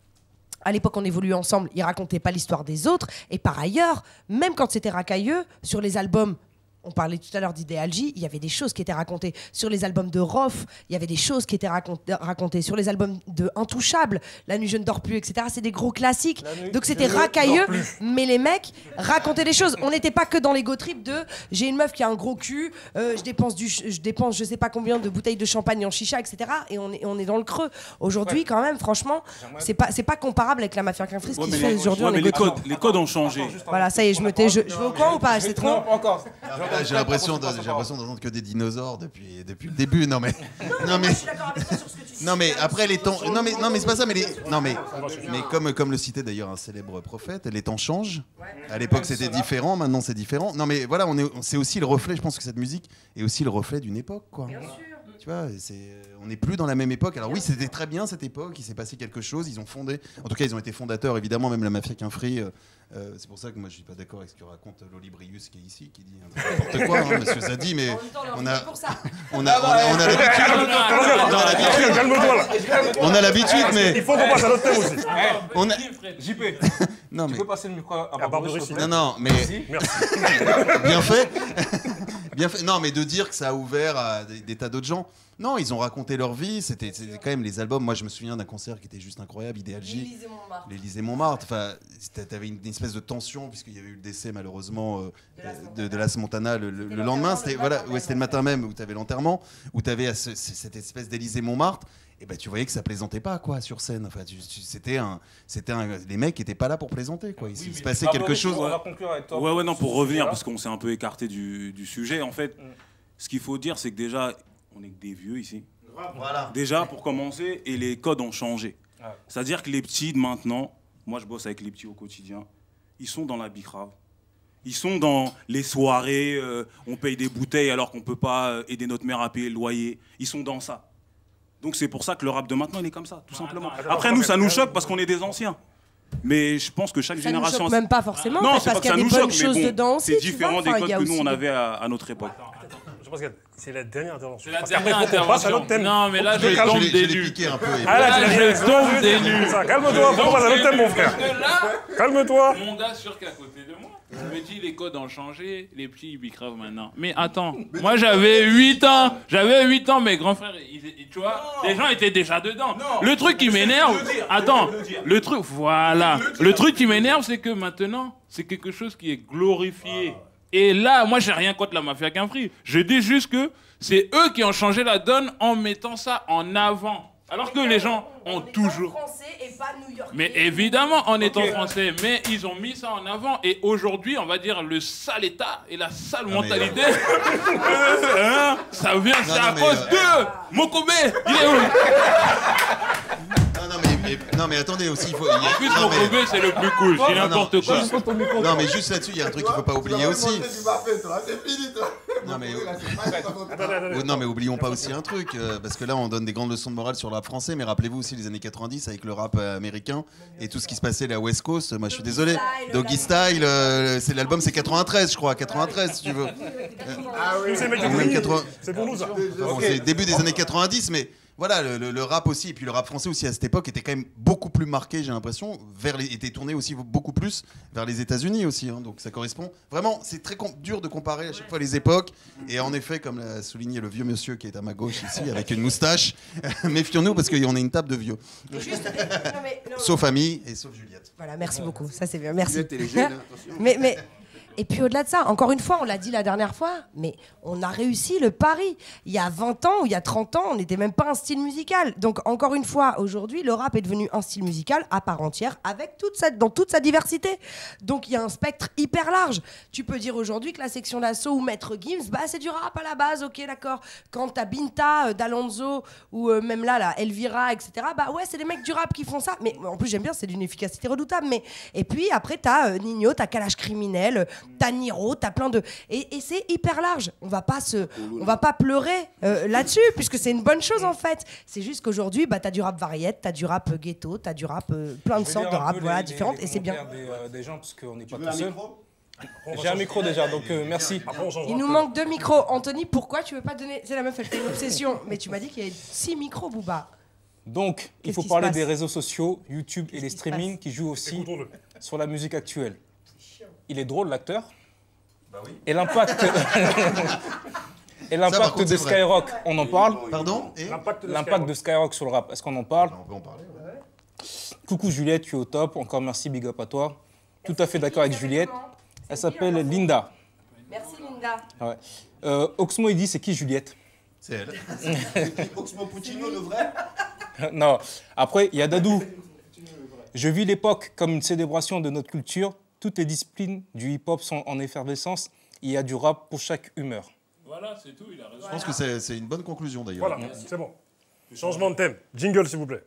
À l'époque, on évoluait ensemble, ils racontaient pas l'histoire des autres. Et par ailleurs, même quand c'était racailleux, sur les albums, on parlait tout à l'heure d'Idéalgie, il y avait des choses qui étaient racontées. Sur les albums de Rof, il y avait des choses qui étaient racontées. racontées. Sur les albums de Intouchable, La nuit je ne dors plus, et cetera, c'est des gros classiques. Donc c'était racailleux, mais les mecs racontaient des choses. On n'était pas que dans l'ego trip de j'ai une meuf qui a un gros cul, euh, je dépense du, ch- je dépense je sais pas combien de bouteilles de champagne en chicha, et cetera. Et on est, on est dans le creux. Aujourd'hui, quand même, franchement, c'est pas, c'est pas comparable avec la Mafia Quinfri, ce Ouais, qui mais se fait les, aujourd'hui ouais, en mais les ego trip. codes, les codes ont changé. Voilà, ça y est, je me tais. Je, je vais au coin ou pas? C'est trop. Non, pas encore. Là, J'ai l'impression de- j'ai l'impression d'entendre que des dinosaures depuis, depuis le début. Non mais, non mais, non mais après les temps, non mais, non mais c'est pas ça. Mais les, non mais, mais comme comme le citait d'ailleurs un célèbre prophète, les temps changent. À l'époque c'était différent, maintenant c'est différent. Non mais voilà, on est, c'est aussi le reflet. Je pense que cette musique est aussi le reflet d'une époque, quoi. Tu vois, c'est, on n'est plus dans la même époque. Alors oui, c'était très bien cette époque. Il s'est passé quelque chose. Ils ont fondé, en tout cas, ils ont été fondateurs, évidemment, même la Mafia Quinfri. Euh, euh, c'est pour ça que moi, je suis pas d'accord avec ce que raconte Loli Brius qui est ici, qui dit un peu n'importe quoi, hein, Monsieur Zadi, mais on a, on a, on a, on a l'habitude. On a l'habitude. Calme-toi là. On a l'habitude, mais... Il faut qu'on passe à notre thème aussi. On a... J P, Non, tu mais... peux passer le micro à À Barberousse, s'il te plaît? Non, non, mais... Merci. Bien fait. Bien fait. Non, mais de dire que ça a ouvert à des, des tas d'autres gens. Non, ils ont raconté leur vie. C'était c'était quand même les albums. Moi, je me souviens d'un concert qui était juste incroyable, Idéal J. L'Élysée-Montmartre. L'Élysée-Montmartre. Enfin, t'avais une, une espèce de tension puisqu'il y avait eu le décès malheureusement euh, de, de Las Montana le, le, le lendemain. C'était voilà, ouais, c'était le matin même où t'avais l'enterrement, où t'avais ce, cette espèce d'Élysée-Montmartre. Et ben tu voyais que ça plaisantait pas quoi sur scène. Enfin, tu, tu, c'était un, c'était un, les mecs étaient pas là pour plaisanter quoi. Il, Oui, il se mais passait Barberousse, quelque chose. on va conclure avec toi. Ouais, ouais, non, pour Sur ce revenir, sujet-là. parce qu'on s'est un peu écarté du, du sujet. En fait, ce qu'il faut dire, c'est que déjà, on est que des vieux ici. Voilà. Déjà, pour commencer, et les codes ont changé. Ouais. C'est-à-dire que les petits de maintenant, moi je bosse avec les petits au quotidien, ils sont dans la bicrave. Ils sont dans les soirées, euh, on paye des bouteilles alors qu'on peut pas euh, aider notre mère à payer le loyer. Ils sont dans ça. Donc c'est pour ça que le rap de maintenant, il est comme ça, tout simplement. Après, nous, ça nous choque parce qu'on est des anciens. Mais je pense que chaque Ça nous génération... choque même pas forcément, Non, en fait, c'est parce pas que qu'il y a ça des nous bonnes choque, choses mais bon, dedans aussi, c'est tu différent vois. des Enfin, codes il y a que nous, aussi on des- avait à, à notre époque. Je pense que c'est la dernière intervention. C'est la Parce dernière qu'après, faut qu'on passe à intervention. notre thème. Non, mais là, Faut je que calme- tombe Je l'ai- des je l'ai nues. piqué un peu. et- Ah là, tu Là, l'as je fait. tombe des nues. Ça, calme-toi, faut qu'on passe à notre thème, mon frère. Parce que là, Calme-toi. mon gars sûr qu'à côté de moi, je me dis les codes ont changé, les petits ils bicravent maintenant. Mais attends, moi j'avais huit ans, j'avais huit ans, mes grands frères, ils, ils- tu vois, les gens étaient déjà dedans. Le truc qui m'énerve, attends, le truc, voilà, le truc qui m'énerve, c'est que maintenant, c'est quelque chose qui est glorifié. Et là, moi j'ai rien contre la mafia qu'un free. Je dis juste que c'est eux qui ont changé la donne en mettant ça en avant. Alors que les gens ont toujours... Français et pas new-yorkais. Mais évidemment, en étant français, mais ils ont mis ça en avant. Et aujourd'hui, on va dire le sale état et la sale mais, mentalité, hein, ça vient, c'est non, à mais, cause euh, de Mokobe. Il est où? Non, non, mais, mais- non, mais attendez aussi. Il faut, il y a- En plus, non, mais- Mokobe, c'est le plus cool. C'est Non, non, n'importe quoi. juste- Non, mais juste là-dessus, il y a un truc qu'il faut pas oublier aussi. C'est fini, toi. Non, mais, Attendez, attendez. oh, non, mais oublions pas aussi un truc, euh, parce que là, on donne des grandes leçons de morale sur le rap français, mais rappelez-vous aussi les années quatre-vingt-dix avec le rap euh, américain et tout ce qui se passait là à West Coast. Moi, je suis désolé. Doggy Style, euh, c'est l'album, c'est quatre-vingt-treize, je crois, quatre-vingt-treize, si tu veux. Nous, c'est mecs de Ou même Grigny. quatre-vingts. C'est pour nous, ça. Bon, c'est début des années quatre-vingt-dix, mais voilà, le, le- le rap aussi, et puis le rap français aussi à cette époque était quand même beaucoup plus marqué, j'ai l'impression, vers les, était tourné aussi beaucoup plus vers les États-Unis aussi, hein, donc ça correspond. Vraiment, c'est très com- dur de comparer à chaque fois les époques, et en effet, comme l'a souligné le vieux monsieur qui est à ma gauche ici, avec une moustache, méfions-nous parce qu'on est une table de vieux. Juste- non, mais- non, Sauf Ami et sauf Juliette. Voilà, merci beaucoup. Ça, c'est bien. Merci. Juliette et les jeunes, hein, attention. mais, mais, et puis au-delà de ça, encore une fois, on l'a dit la dernière fois, mais on a réussi le pari. Il y a vingt ans ou il y a trente ans, on n'était même pas un style musical. Donc, encore une fois, aujourd'hui, le rap est devenu un style musical à part entière, avec toute sa, dans toute sa diversité. Donc, il y a un spectre hyper large. Tu peux dire aujourd'hui que la section d'assaut ou Maître Gims, bah, c'est du rap à la base, ok, d'accord. Quand t'as Binta, euh, D'Alonzo, ou euh, même là, là, Elvira, et cetera, bah ouais, c'est des mecs du rap qui font ça. Mais en plus, j'aime bien, c'est d'une efficacité redoutable. Mais... Et puis, après, t'as euh, Nino, t'as Kalash Criminel, t'as Niro, t'as plein de... Et, et c'est hyper large. On va pas se... On va pas pleurer euh, là-dessus, puisque c'est une bonne chose, en fait. C'est juste qu'aujourd'hui, bah, t'as du rap variette, t'as du rap euh, ghetto, t'as du rap... euh, plein de Je vais sortes lire de un rap, peu voilà, les- différentes, les et c'est bien. commentaires Des, euh, des gens, parce qu'on n'est pas veux tout un seul. micro J'ai un micro déjà, donc euh, merci. Après, on changera. Il nous manque deux micros. Anthony, pourquoi tu veux pas donner... C'est la meuf, elle fait une obsession. Mais tu m'as dit qu'il y avait six micros, Booba. Donc, il Qu'est-ce faut qui se parler passe des réseaux sociaux, YouTube et les qui se streamings passe qui jouent aussi Écoutons-le. sur la musique actuelle. Il est drôle, l'acteur. Et l'impact et par l'impact contre, de c'est vrai. Skyrock, on en parle. Pardon et L'impact de L'impact de Skyrock sur le rap, est-ce qu'on en parle? On peut en parler. ouais. Coucou Juliette, tu es au top. Encore merci, big up à toi. Tout à fait d'accord avec Juliette. Elle s'appelle Linda. Merci, Linda. Ouais. Euh, Oxmo, il dit c'est qui Juliette? C'est elle. Oxmo Puccino, le vrai. Non. Après, il y a Dadou. Je vis l'époque comme une célébration de notre culture. Toutes les disciplines du hip-hop sont en effervescence. Il y a du rap pour chaque humeur. Voilà, c'est tout, il a raison. Je pense que c'est c'est une bonne conclusion d'ailleurs. Voilà, c'est bon. Changement de thème. Jingle, s'il vous plaît.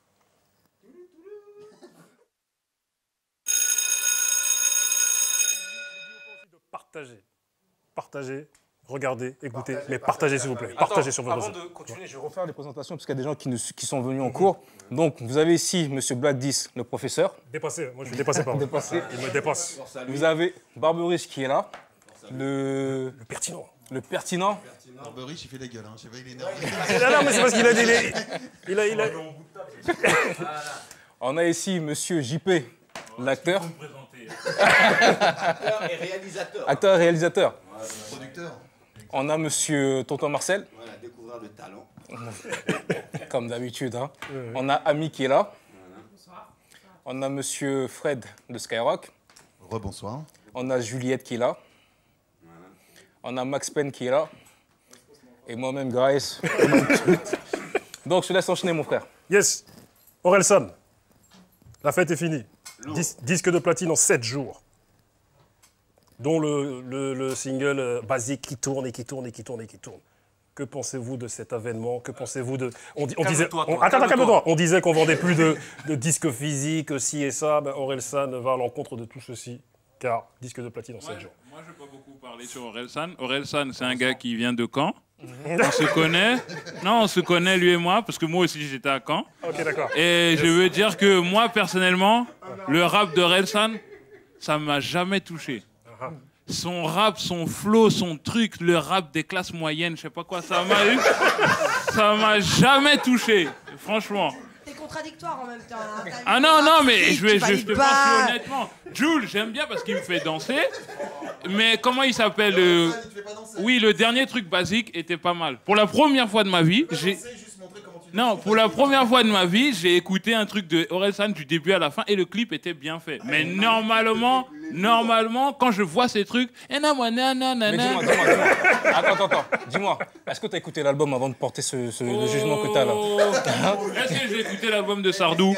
Partagez. Partagez. Regardez, écoutez, mais partagez s'il vous plaît. Partagez sur votre Avant réseau. de continuer, je vais refaire les présentations parce qu'il y a des gens qui, nous- qui sont venus en cours. Donc, vous avez ici M. Black dix, le professeur. Dépassé, moi je suis dépassé par Dépassé. Il me dépasse. Vous avez Barberousse qui est là. Le, Le pertinent. Le pertinent. Barbery, il fait la gueule, hein. Je sais pas, il est énervé. Non, non, mais c'est parce qu'il a dit. les- Il a, il a... On a ici Monsieur J P, l'acteur. Acteur et réalisateur. Acteur et réalisateur. Producteur. On a Monsieur Tonton Marcel, Voilà, découvrir le talent. comme d'habitude. Hein. On a Ami qui est là. On a Monsieur Fred de Skyrock. Rebonsoir. On a Juliette qui est là. On a Max Pen qui est là. Et moi-même, Grace. Donc, je te laisse enchaîner, mon frère. Yes. Orelsan, la fête est finie. Dis- disque de platine en sept jours. Dont le, le- le single euh, basique qui tourne et qui tourne et qui tourne et qui tourne. Que pensez-vous de cet avènement? Que pensez-vous de... On, di- on disait... Calme-toi, on- toi, attends, attends, calme-toi. calme-toi. On disait qu'on vendait plus de, de disques physiques, ci et ça. Ben, Orelsan va à l'encontre de tout ceci. Car disque de platine en sept jours. Moi, je ne vais pas beaucoup parler sur Orelsan. Orelsan, c'est un gars qui vient de Caen. On se connaît. Non, on se connaît, lui et moi, parce que moi aussi, j'étais à Caen. Ok, d'accord. Et je veux dire que moi, personnellement, le rap d'Orelsan, ça m'a jamais touché. Son rap, son flow, son truc, le rap des classes moyennes, je sais pas quoi, ça m'a eu. Ça m'a jamais touché, franchement. T'es contradictoire en même temps. hein. T'as Ah une non, non, rap mais fric, je, vais, tu je, je valides te pas. pense honnêtement. Jules, j'aime bien parce qu'il me fait danser. Mais comment il s'appelle euh, Oui, le dernier truc basique était pas mal. Pour la première fois de ma vie, j'ai... Non, pour la première fois de ma vie, j'ai écouté un truc de Orelsan du début à la fin et le clip était bien fait. Mais normalement, normalement, quand je vois ces trucs, eh non, moi, non, non, non, Mais dis-moi, non. dis-moi, dis-moi. Attends, attends, attends. Dis-moi, est-ce que tu as écouté l'album avant de porter ce, ce- le jugement que tu as là? Oh. Est-ce que j'ai écouté l'album de Sardou?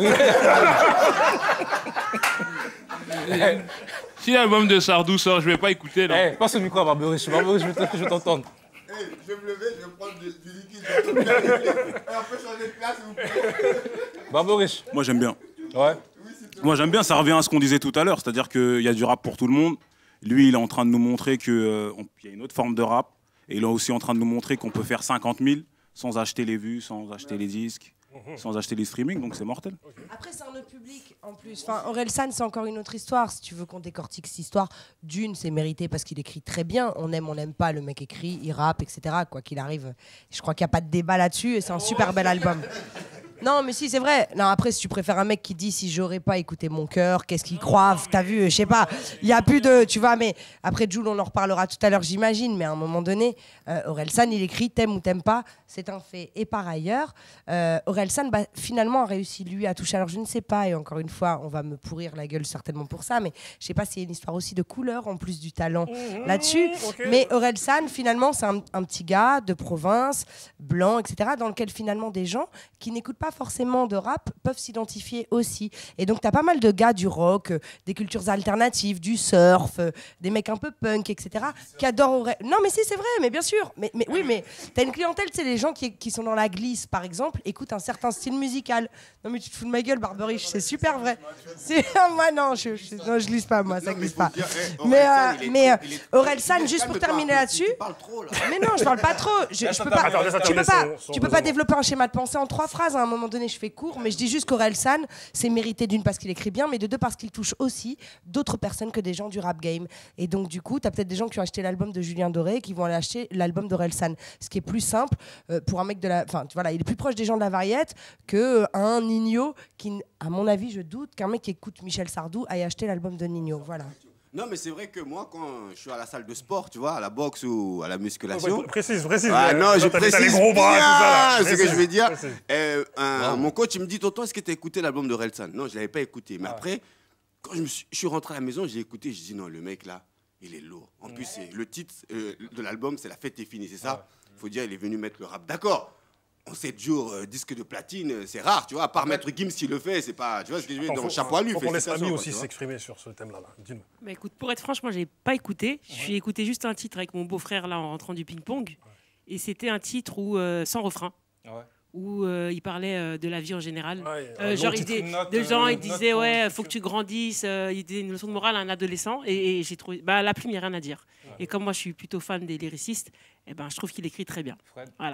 Si l'album de Sardou sort, je vais pas écouter là. Eh, passe le micro à Barbery. Barbery, je vais te- je vais t'entendre. Je vais me lever, je vais prendre du, du liquide. Je vais un peu changer de place, s'il vous plaît. Barbery. Moi, j'aime bien. Ouais. Moi, j'aime bien, ça revient à ce qu'on disait tout à l'heure, c'est-à-dire qu'il y a du rap pour tout le monde. Lui, il est en train de nous montrer qu'il euh, y a une autre forme de rap. Et il est aussi en train de nous montrer qu'on peut faire cinquante mille sans acheter les vues, sans acheter les disques, sans acheter les streamings, donc c'est mortel. Après, c'est un autre public en plus. Enfin, Orelsan, c'est encore une autre histoire. Si tu veux qu'on décortique cette histoire, d'une, c'est mérité parce qu'il écrit très bien. On aime, on n'aime pas. Le mec écrit, il rappe, et cetera. Quoi qu'il arrive, je crois qu'il n'y a pas de débat là-dessus et c'est un super bel album. Non, mais si, c'est vrai. Non, après, si tu préfères un mec qui dit si j'aurais pas écouté mon cœur, qu'est-ce qu'il croit, t'as vu, je sais pas. Il y a plus de, tu vois. Mais après, Jules, on en reparlera tout à l'heure, j'imagine. Mais à un moment donné, euh, Orelsan, il écrit t'aimes ou t'aimes pas, c'est un fait. Et par ailleurs, euh, Orelsan, bah, finalement, a réussi lui à toucher. Alors, je ne sais pas. Et encore une fois, on va me pourrir la gueule certainement pour ça. Mais je sais pas s'il y a une histoire aussi de couleur en plus du talent là-dessus. ok. Mais Orelsan, finalement, c'est un, un petit gars de province, blanc, et cetera, dans lequel finalement des gens qui n'écoutent pas forcément de rap peuvent s'identifier aussi. Et donc, tu as pas mal de gars du rock, euh, des cultures alternatives, du surf, euh, des mecs un peu punk, et cetera, qui adorent Aurel. Non, mais si, c'est vrai, mais bien sûr. Mais, mais oui, mais tu as une clientèle, c'est les gens qui, qui sont dans la glisse, par exemple, écoutent un certain style musical. Non, mais tu te fous de ma gueule, Barberich, c'est super vrai. C'est... moi, non, je, je, non, je glisse pas, moi, ça glisse pas. Mais, euh, mais euh, Orelsan, juste pour terminer là-dessus. Mais non, je parle pas trop. Je, je peux pas, attends, laisse- tu peux laisse pas, son- son tu peux pas raisonnement. développer un schéma de pensée en trois phrases. À un moment donné, je fais court, mais je dis juste qu'Orelsan, c'est mérité d'une parce qu'il écrit bien, mais de deux parce qu'il touche aussi d'autres personnes que des gens du rap game. Et donc, du coup, tu as peut-être des gens qui ont acheté l'album de Julien Doré et qui vont aller acheter l'album d'Orelsan. Ce qui est plus simple euh, pour un mec de la. Enfin, voilà, il est plus proche des gens de la variette que euh, un Nino qui, à mon avis, je doute qu'un mec qui écoute Michel Sardou aille acheter l'album de Nino. Voilà. Non, mais c'est vrai que moi, quand je suis à la salle de sport, tu vois, à la boxe ou à la musculation. Ouais, précise, précise. Ah euh, non, je t'as- t'as les précise gros bras, bien tout ça, là. ce que Précise, je veux dire. précise. Euh, un- Mon coach, il me dit, Tonton, est-ce que tu as écouté l'album de Relsan? Non, je ne l'avais pas écouté. Mais après, quand je, me suis, je suis rentré à la maison, j'ai écouté, je dis, non, le mec là, il est lourd. En plus, c'est- le titre euh, de l'album, c'est La fête est finie, c'est ça? Il faut dire, il est venu mettre le rap. D'accord. En sept jours, euh, disque de platine, euh, c'est rare, tu vois. À part Maître Gims qui le fait, c'est pas. Tu vois ce que je veux dire? Attends, Donc, faut- chapeau à lui. faut qu'on laisse félicitations, Ami quoi, aussi tu vois. s'exprimer sur ce thème-là. Là. Dis-nous. Bah écoute, pour être franche, moi, j'ai pas écouté. Je suis écouté juste un titre avec mon beau-frère là en rentrant du ping-pong. Et c'était un titre où, euh, sans refrain. Ouais. Où euh, il parlait euh, de la vie en général. Ouais, Euh, un genre, long il titre. disait, Une note, de gens, euh, il une disait, note ouais, pour- faut que tu grandisses. euh, il disait une leçon de morale à un adolescent. Et, et j'ai trouvé, bah, la plume, il n'y a rien à dire. Et comme moi, je suis plutôt fan des lyricistes, eh ben, je trouve qu'il écrit très bien. Fred. Voilà.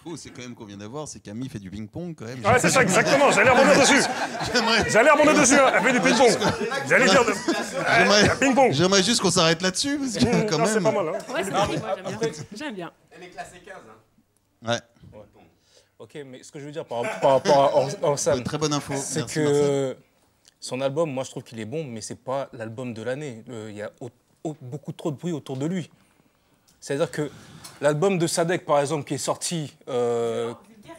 info, c'est quand même qu'on vient d'avoir, c'est Camille fait du ping-pong quand même. Ouais, c'est ça, exactement. J'allais rebondir dessus. J'allais rebondir dessus. Hein. Elle fait du ping-pong. J'allais dire. De... J'aimerais ping-pong. J'aimerais juste qu'on s'arrête là-dessus, parce que Mmh, quand non, même. c'est pas mal. Hein. Ouais, c'est magnifique, moi, j'aime bien. J'aime bien. Elle est classée quinze. Hein. Ouais. Ouais. Ok, mais ce que je veux dire par, par rapport à Or- Orelsan, Très bonne info. c'est Merci, que merci. euh, son album, moi je trouve qu'il est bon, mais c'est pas l'album de l'année. Euh, Il y a au- au- beaucoup trop de bruit autour de lui. C'est-à-dire que l'album de Sadek, par exemple, qui est sorti, euh,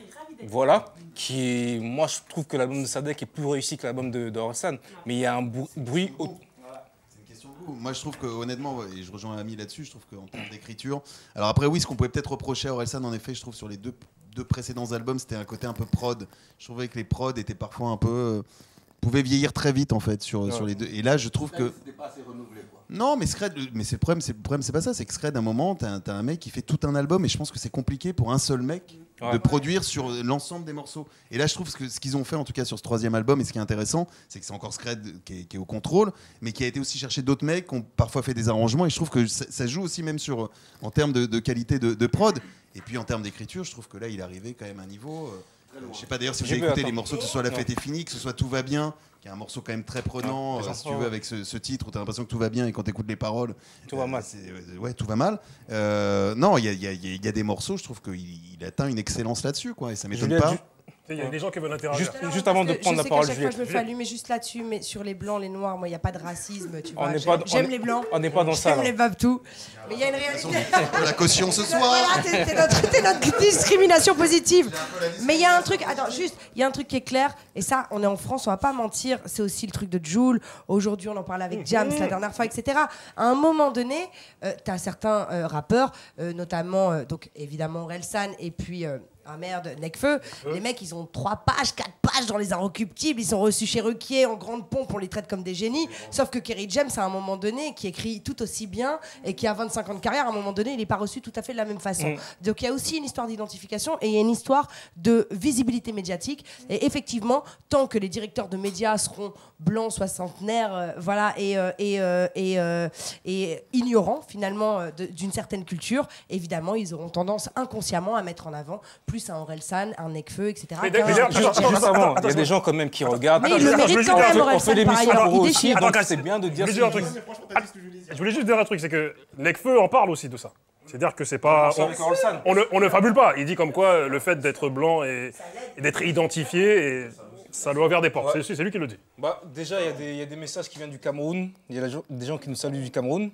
voilà, qui est, moi je trouve que l'album de Sadek est plus réussi que l'album de, de Orelsan, mais il y a un brou- bruit. au- C'est une question de goût. Moi, je trouve que, honnêtement, ouais, et je rejoins Ami là-dessus, je trouve qu'en termes d'écriture. Alors, après, oui, ce qu'on pouvait peut-être reprocher à Orelsan, en effet, je trouve, sur les deux, deux précédents albums, c'était un côté un peu prod. Je trouvais que les prods étaient parfois un peu. Euh, pouvaient vieillir très vite, en fait, sur, Ouais. sur les deux. Et là, je trouve que. C'était pas assez renouvelé, quoi. Non, mais Scred, mais c'est le problème, c'est le problème, c'est pas ça. C'est que Scred, à un moment, t'as, t'as un mec qui fait tout un album, et je pense que c'est compliqué pour un seul mec Ouais. de produire sur l'ensemble des morceaux. Et là, je trouve que ce qu'ils ont fait, en tout cas sur ce troisième album, et ce qui est intéressant, c'est que c'est encore Scred qui est, qui est au contrôle, mais qui a été aussi chercher d'autres mecs qui ont parfois fait des arrangements. Et je trouve que ça, ça joue aussi même sur, en termes de, de qualité de, de prod. Et puis en termes d'écriture, je trouve que là, il est arrivé quand même à un niveau. Euh, je sais pas d'ailleurs si vous J'ai avez vu, écouté attends. les morceaux, que ce soit La Non. Fête est finie, que ce soit Tout va bien, qui est un morceau quand même très prenant, Ouais, euh, les si tu enfants, veux, ouais. avec ce, ce titre où tu as l'impression que tout va bien et quand tu écoutes les paroles. Tout va euh, mal. c'est- euh, ouais, tout va mal. Euh, non, il y a, il y a- il y a- il y a des morceaux, je trouve qu'il il atteint une excellence là-dessus, quoi, et ça m'étonne Juliette, pas. ju- Il y a des gens qui veulent interagir. Juste, juste avant de Parce que prendre la je sais parole, qu'à chaque fois, Juliette. je me fais allumer juste là-dessus, mais sur les blancs, les noirs, moi, il n'y a pas de racisme, tu vois. On n'est J'aime pas- j'aime on- les blancs. on n'est pas dans ça, J'aime là. les babtous. Mais il y a une réalité. La caution ce soir. Voilà, t'es t'es notre, t'es notre discrimination positive. Mais il y a un truc, attends, juste, il y a un truc qui est clair, et ça, on est en France, on va pas mentir, c'est aussi le truc de Jul. Aujourd'hui, on en parlait avec Jams la dernière fois, et cetera. À un moment donné, euh, t'as certains euh, rappeurs, euh, notamment, euh, donc évidemment Orelsan, et puis. Euh, Ah merde, Nekfeu, les mecs ils ont trois pages, quatre pages dans les Inrecuptibles, ils sont reçus chez Ruquier en grande pompe, on les traite comme des génies. Sauf que Kerry James, à un moment donné, qui écrit tout aussi bien et qui a vingt-cinq ans de carrière, à un moment donné, il n'est pas reçu tout à fait de la même façon. Mm. Donc il y a aussi une histoire d'identification et il y a une histoire de visibilité médiatique. Et effectivement, tant que les directeurs de médias seront blancs, soixantenaires, euh, voilà, et, euh, et, euh, et, euh, et ignorants finalement euh, de- d'une certaine culture, évidemment, ils auront tendance inconsciemment à mettre en avant plus un Orelsan, un Nekfeu, et cetera. Mais qu'un- déjà, Juste, Attends, juste attends, avant, attends, il y a des attends. gens quand même qui regardent. Mais Attends, il le attends, je mérite voulais quand juste même, dire un On truc. fait Orelsan, par l'émission ailleurs. pour eux Il aussi, déchire. donc Attends, c'est bien de dire je ce voulais qu'ils dire un disent. truc. Je voulais juste dire un truc, c'est que Nekfeu en parle aussi de ça. C'est-à-dire que c'est pas. C'est avec Orelsan. On ne, on ne fabule pas. Il dit comme quoi euh, le fait d'être blanc et, et d'être identifié, et ça lui a ouvert des portes. Ouais. C'est, c'est lui qui le dit. Bah, déjà, il y, a des- il y a des messages qui viennent du Cameroun. Il y a la jo- des gens qui nous saluent du Cameroun.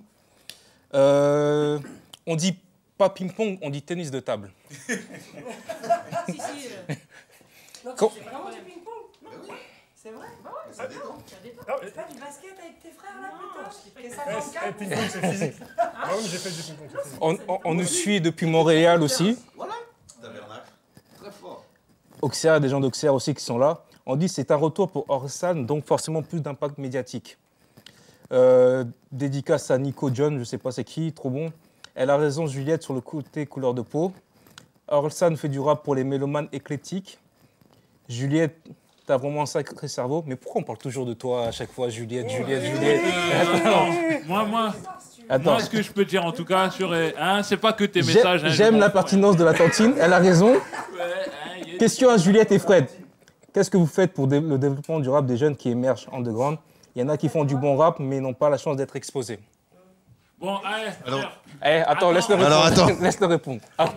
Euh, on dit pas ping-pong, on dit tennis de table. Si, si, euh, Quand- C'est vraiment du ping-pong. C'est vrai. Bah ouais, Ça détend. Ah, et- Pas du basket avec tes frères là, putain. eh, T'es cinquante-quatre. eh, ping-pong, c'est physique. Ah oui, j'ai fait du ping-pong. c'est physique. On, on- on nous suit depuis Montréal aussi. Tabernacle. Très fort. Auxerre, il y a des gens d'Auxerre aussi qui sont là. On dit que c'est un retour pour Orelsan, donc forcément plus d'impact médiatique. Euh, dédicace à Nico John, je ne sais pas c'est qui, trop bon. Elle a raison, Juliette, sur le côté couleur de peau. Orelsan fait du rap pour les mélomanes éclectiques. Juliette, t'as vraiment un sacré cerveau. Mais pourquoi on parle toujours de toi à chaque fois, Juliette, Juliette, Juliette Euh, non, moi, moi, Attends, moi, ce que je peux dire en tout cas sur, euh, hein, c'est pas que tes J'ai- messages. hein, j'aime je la m'en fous, pertinence de la tantine, elle a raison. hein. Ouais, hein, y a- Question à Juliette et Fred. Qu'est-ce que vous faites pour dé- le développement du rap des jeunes qui émergent underground? Il y en a qui font du bon rap, mais n'ont pas la chance d'être exposés. Bon, allez, Alors- frère. Eh, attends, laisse-le répondre. Alors, attends. Laisse-le répondre. Ah.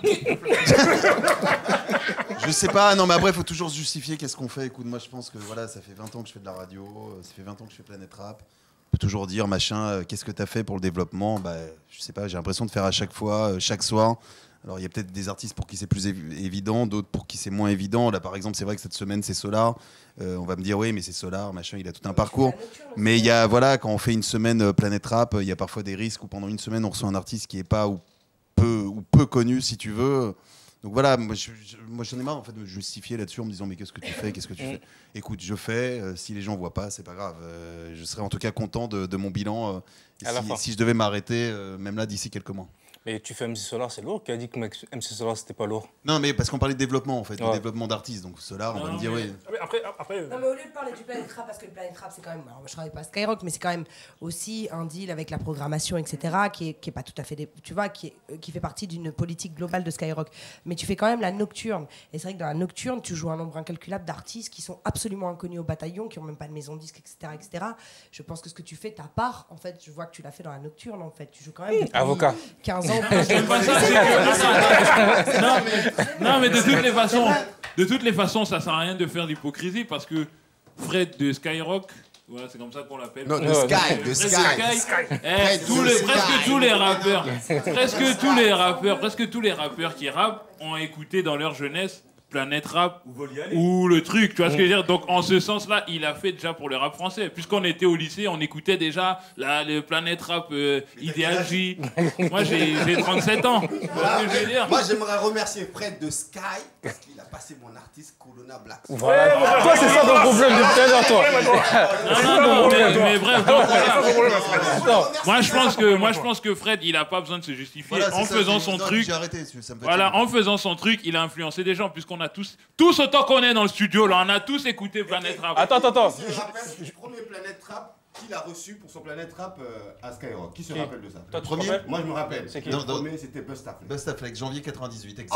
Je sais pas, non mais après il faut toujours se justifier qu'est-ce qu'on fait. Écoute, moi je pense que voilà, ça fait vingt ans que je fais de la radio, euh, ça fait vingt ans que je fais Planète Rap. On peut toujours dire machin, euh, qu'est-ce que t'as fait pour le développement? Bah je sais pas, j'ai l'impression de faire à chaque fois, euh, chaque soir. Alors il y a peut-être des artistes pour qui c'est plus évi- évident, d'autres pour qui c'est moins évident. Là par exemple c'est vrai que cette semaine c'est Solar. Euh, on va me dire oui mais c'est Solar, machin, il a tout un parcours. Mais il y a voilà, quand on fait une semaine euh, Planète Rap, il y a parfois des risques où pendant une semaine on reçoit un artiste qui est pas ou peu ou peu connu si tu veux. Donc voilà, moi je- je- moi, j'en ai marre en fait de me justifier là-dessus en me disant mais qu'est-ce que tu fais, qu'est-ce que tu fais. Écoute, je fais. euh, si les gens voient pas, c'est pas grave. Euh, je serais en tout cas content de, de mon bilan. euh, et À la si, fin. si je devais m'arrêter, euh, même là d'ici quelques mois. Mais tu fais M C Solar, c'est lourd. Qui a dit que M C Solar, c'était pas lourd? Non, mais parce qu'on parlait de développement en fait, de Ouais. développement d'artistes. Donc Solar, on Non, va me dire mais- oui. Mais après, après. Non, mais au lieu de parler du Planète Rap, parce que le Planète Rap, c'est quand même. Alors, je travaille pas à Skyrock, mais c'est quand même aussi un deal avec la programmation, et cetera, qui est, qui est pas tout à fait. Des, tu vois, qui, est, qui fait partie d'une politique globale de Skyrock. Mais tu fais quand même la nocturne. Et c'est vrai que dans la nocturne, tu joues un nombre incalculable d'artistes qui sont absolument inconnus au bataillon, qui ont même pas de maison de disque, et cetera, et cetera. Je pense que ce que tu fais, ta part, en fait, je vois que tu l'as fait dans la nocturne, en fait. Tu joues quand même. Avocat. quinze ans. C'est pas ça, c'est que- non, mais, non, mais de toutes les façons, de toutes les façons, ça sert à rien de faire d'hypocrisie parce que Fred de Skyrock, voilà, c'est comme ça qu'on l'appelle. Non, de Sky, de Fred Sky. eh, Fred tous de les- Sky. presque tous les rappeurs, presque tous les rappeurs, presque tous les rappeurs qui rappent ont écouté dans leur jeunesse Planète Rap ou le truc, tu vois ce que je veux dire. Donc en ce sens-là, il a fait déjà pour le rap français. Puisqu'on était au lycée, on écoutait déjà la, le Planète Rap euh, Idéal J. Moi j'ai j'ai trente-sept ans. Tu vois ce que je veux dire. Moi, j'aimerais remercier Fred de Sky parce qu'il a passé mon artiste Colonna Black. Voilà. Toi, c'est ça ton problème de tout à l'heure, toi. Non, non, non, mais, mais bref, donc, voilà. Attends. Moi je pense que moi je pense que Fred, il a pas besoin de se justifier Voilà, en c'est ça, faisant c'est- son non, truc. J'ai arrêté, ça me fait Voilà, en faisant son truc, il a influencé des gens puisqu'on a tous tous autant qu'on est dans le studio là, on a tous écouté Planète Rap. Attends, attends, attends. Qui se rappelle du premier Planète Rap qu'il a reçu pour son Planète Rap euh, à Skyrock? Qui se Qui rappelle de ça? Toi, tu te Premier rappelles Moi, je me rappelle. C'est qui? Le Dans- dans- premier, c'était Bustaflex. Bustaflex, janvier quatre-vingt-dix-huit, exact.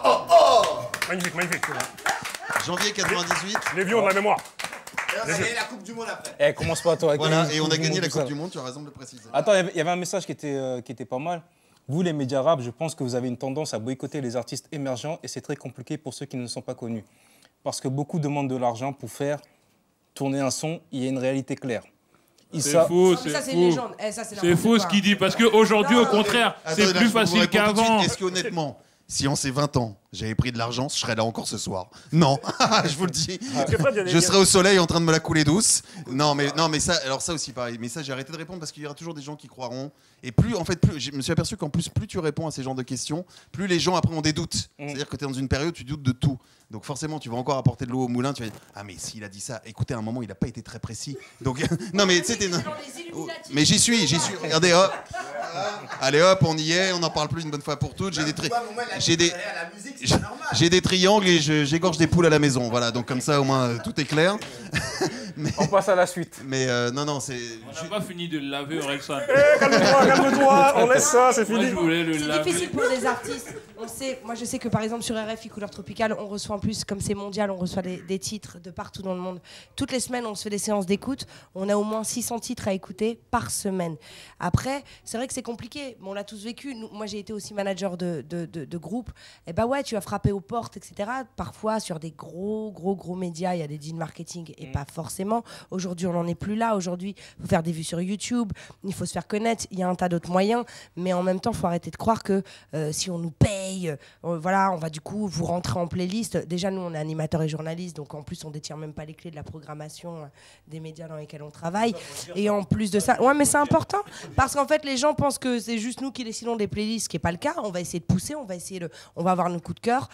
Magnifique, magnifique. Janvier quatre-vingt-dix-huit. Les vieux ont de la mémoire. Et on a gagné la Coupe du Monde après. Eh, commence pas, toi. avec Voilà, les et on a Coupes du gagné Monde, la tout Coupe ça. du Monde, tu as raison de le préciser. Attends, il y avait- il y avait un message qui était, euh, qui était pas mal. Vous, les médias rap, je pense que vous avez une tendance à boycotter les artistes émergents et c'est très compliqué pour ceux qui ne sont pas connus. Parce que beaucoup demandent de l'argent pour faire tourner un son, il y a une réalité claire. Ils C'est savent- faux, Mais c'est ça, c'est une faux. légende. Eh, ça, c'est C'est n'importe faux ce quoi. qu'il dit parce qu'aujourd'hui, au Non, contraire, Attendez, c'est là, plus je vous facile réponds tout de suite. qu'avant. Est-ce qu'honnêtement, si en ces vingt ans, j'avais pris de l'argent, je serais là encore ce soir? Non, je vous le dis. Parce que Fred, il y a des- Je serais au soleil en train de me la couler douce. Non, mais, non, mais ça, alors ça aussi pareil. Mais ça, j'ai arrêté de répondre parce qu'il y aura toujours des gens qui croiront. Et plus, en fait, plus, je me suis aperçu qu'en plus, plus tu réponds à ces genres de questions, plus les gens après ont des doutes. Mm. C'est-à-dire que tu es dans une période où tu doutes de tout. Donc forcément, tu vas encore apporter de l'eau au moulin. Tu vas dire, ah mais s'il a dit ça, écoutez, à un moment, il n'a pas été très précis. Donc non, mais tu sais, t'es- Oh, mais j'y suis, j'y suis. Regardez, hop. Allez hop, on y est. On n'en parle plus une bonne fois pour toutes. J'ai des, tri- j'ai des, j'ai- j'ai des triangles et je- j'égorge des poules à la maison. Voilà, donc comme ça, au moins, euh, tout est clair. On passe à la suite. Mais euh, non, non, c'est. On n'a pas fini de le laver, Orelsan. Eh, calme-toi, calme-toi, on laisse ça, c'est Moi, fini. je voulais le C'est laver. difficile pour des artistes. On sait, moi, je sais que par exemple sur R F I Couleur Tropicale, on reçoit en plus, comme c'est mondial, on reçoit des, des titres de partout dans le monde. Toutes les semaines, on se fait des séances d'écoute. On a au moins six cents titres à écouter par semaine. Après, c'est vrai que c'est compliqué. Mais on l'a tous vécu. Nous, moi, j'ai été aussi manager de, de, de, de groupe. Et bah ouais, tu vas frapper aux portes, et cetera. Parfois, sur des gros, gros, gros médias, il y a des deals marketing et pas forcément. Aujourd'hui, on n'en est plus là. Aujourd'hui, il faut faire des vues sur YouTube. Il faut se faire connaître. Il y a un tas d'autres moyens. Mais en même temps, il faut arrêter de croire que euh, si on nous paye, euh, voilà, on va du coup vous rentrer en playlist. Déjà, nous, on est animateurs et journalistes. Donc, en plus, on détient même pas les clés de la programmation euh, des médias dans lesquels on travaille. Et en plus de ça, ouais, mais c'est important. Parce qu'en fait, les gens pensent que c'est juste nous qui décidons des playlists, ce qui n'est pas le cas. On va essayer de pousser, on va essayer de, on va avoir nos coups de cœur.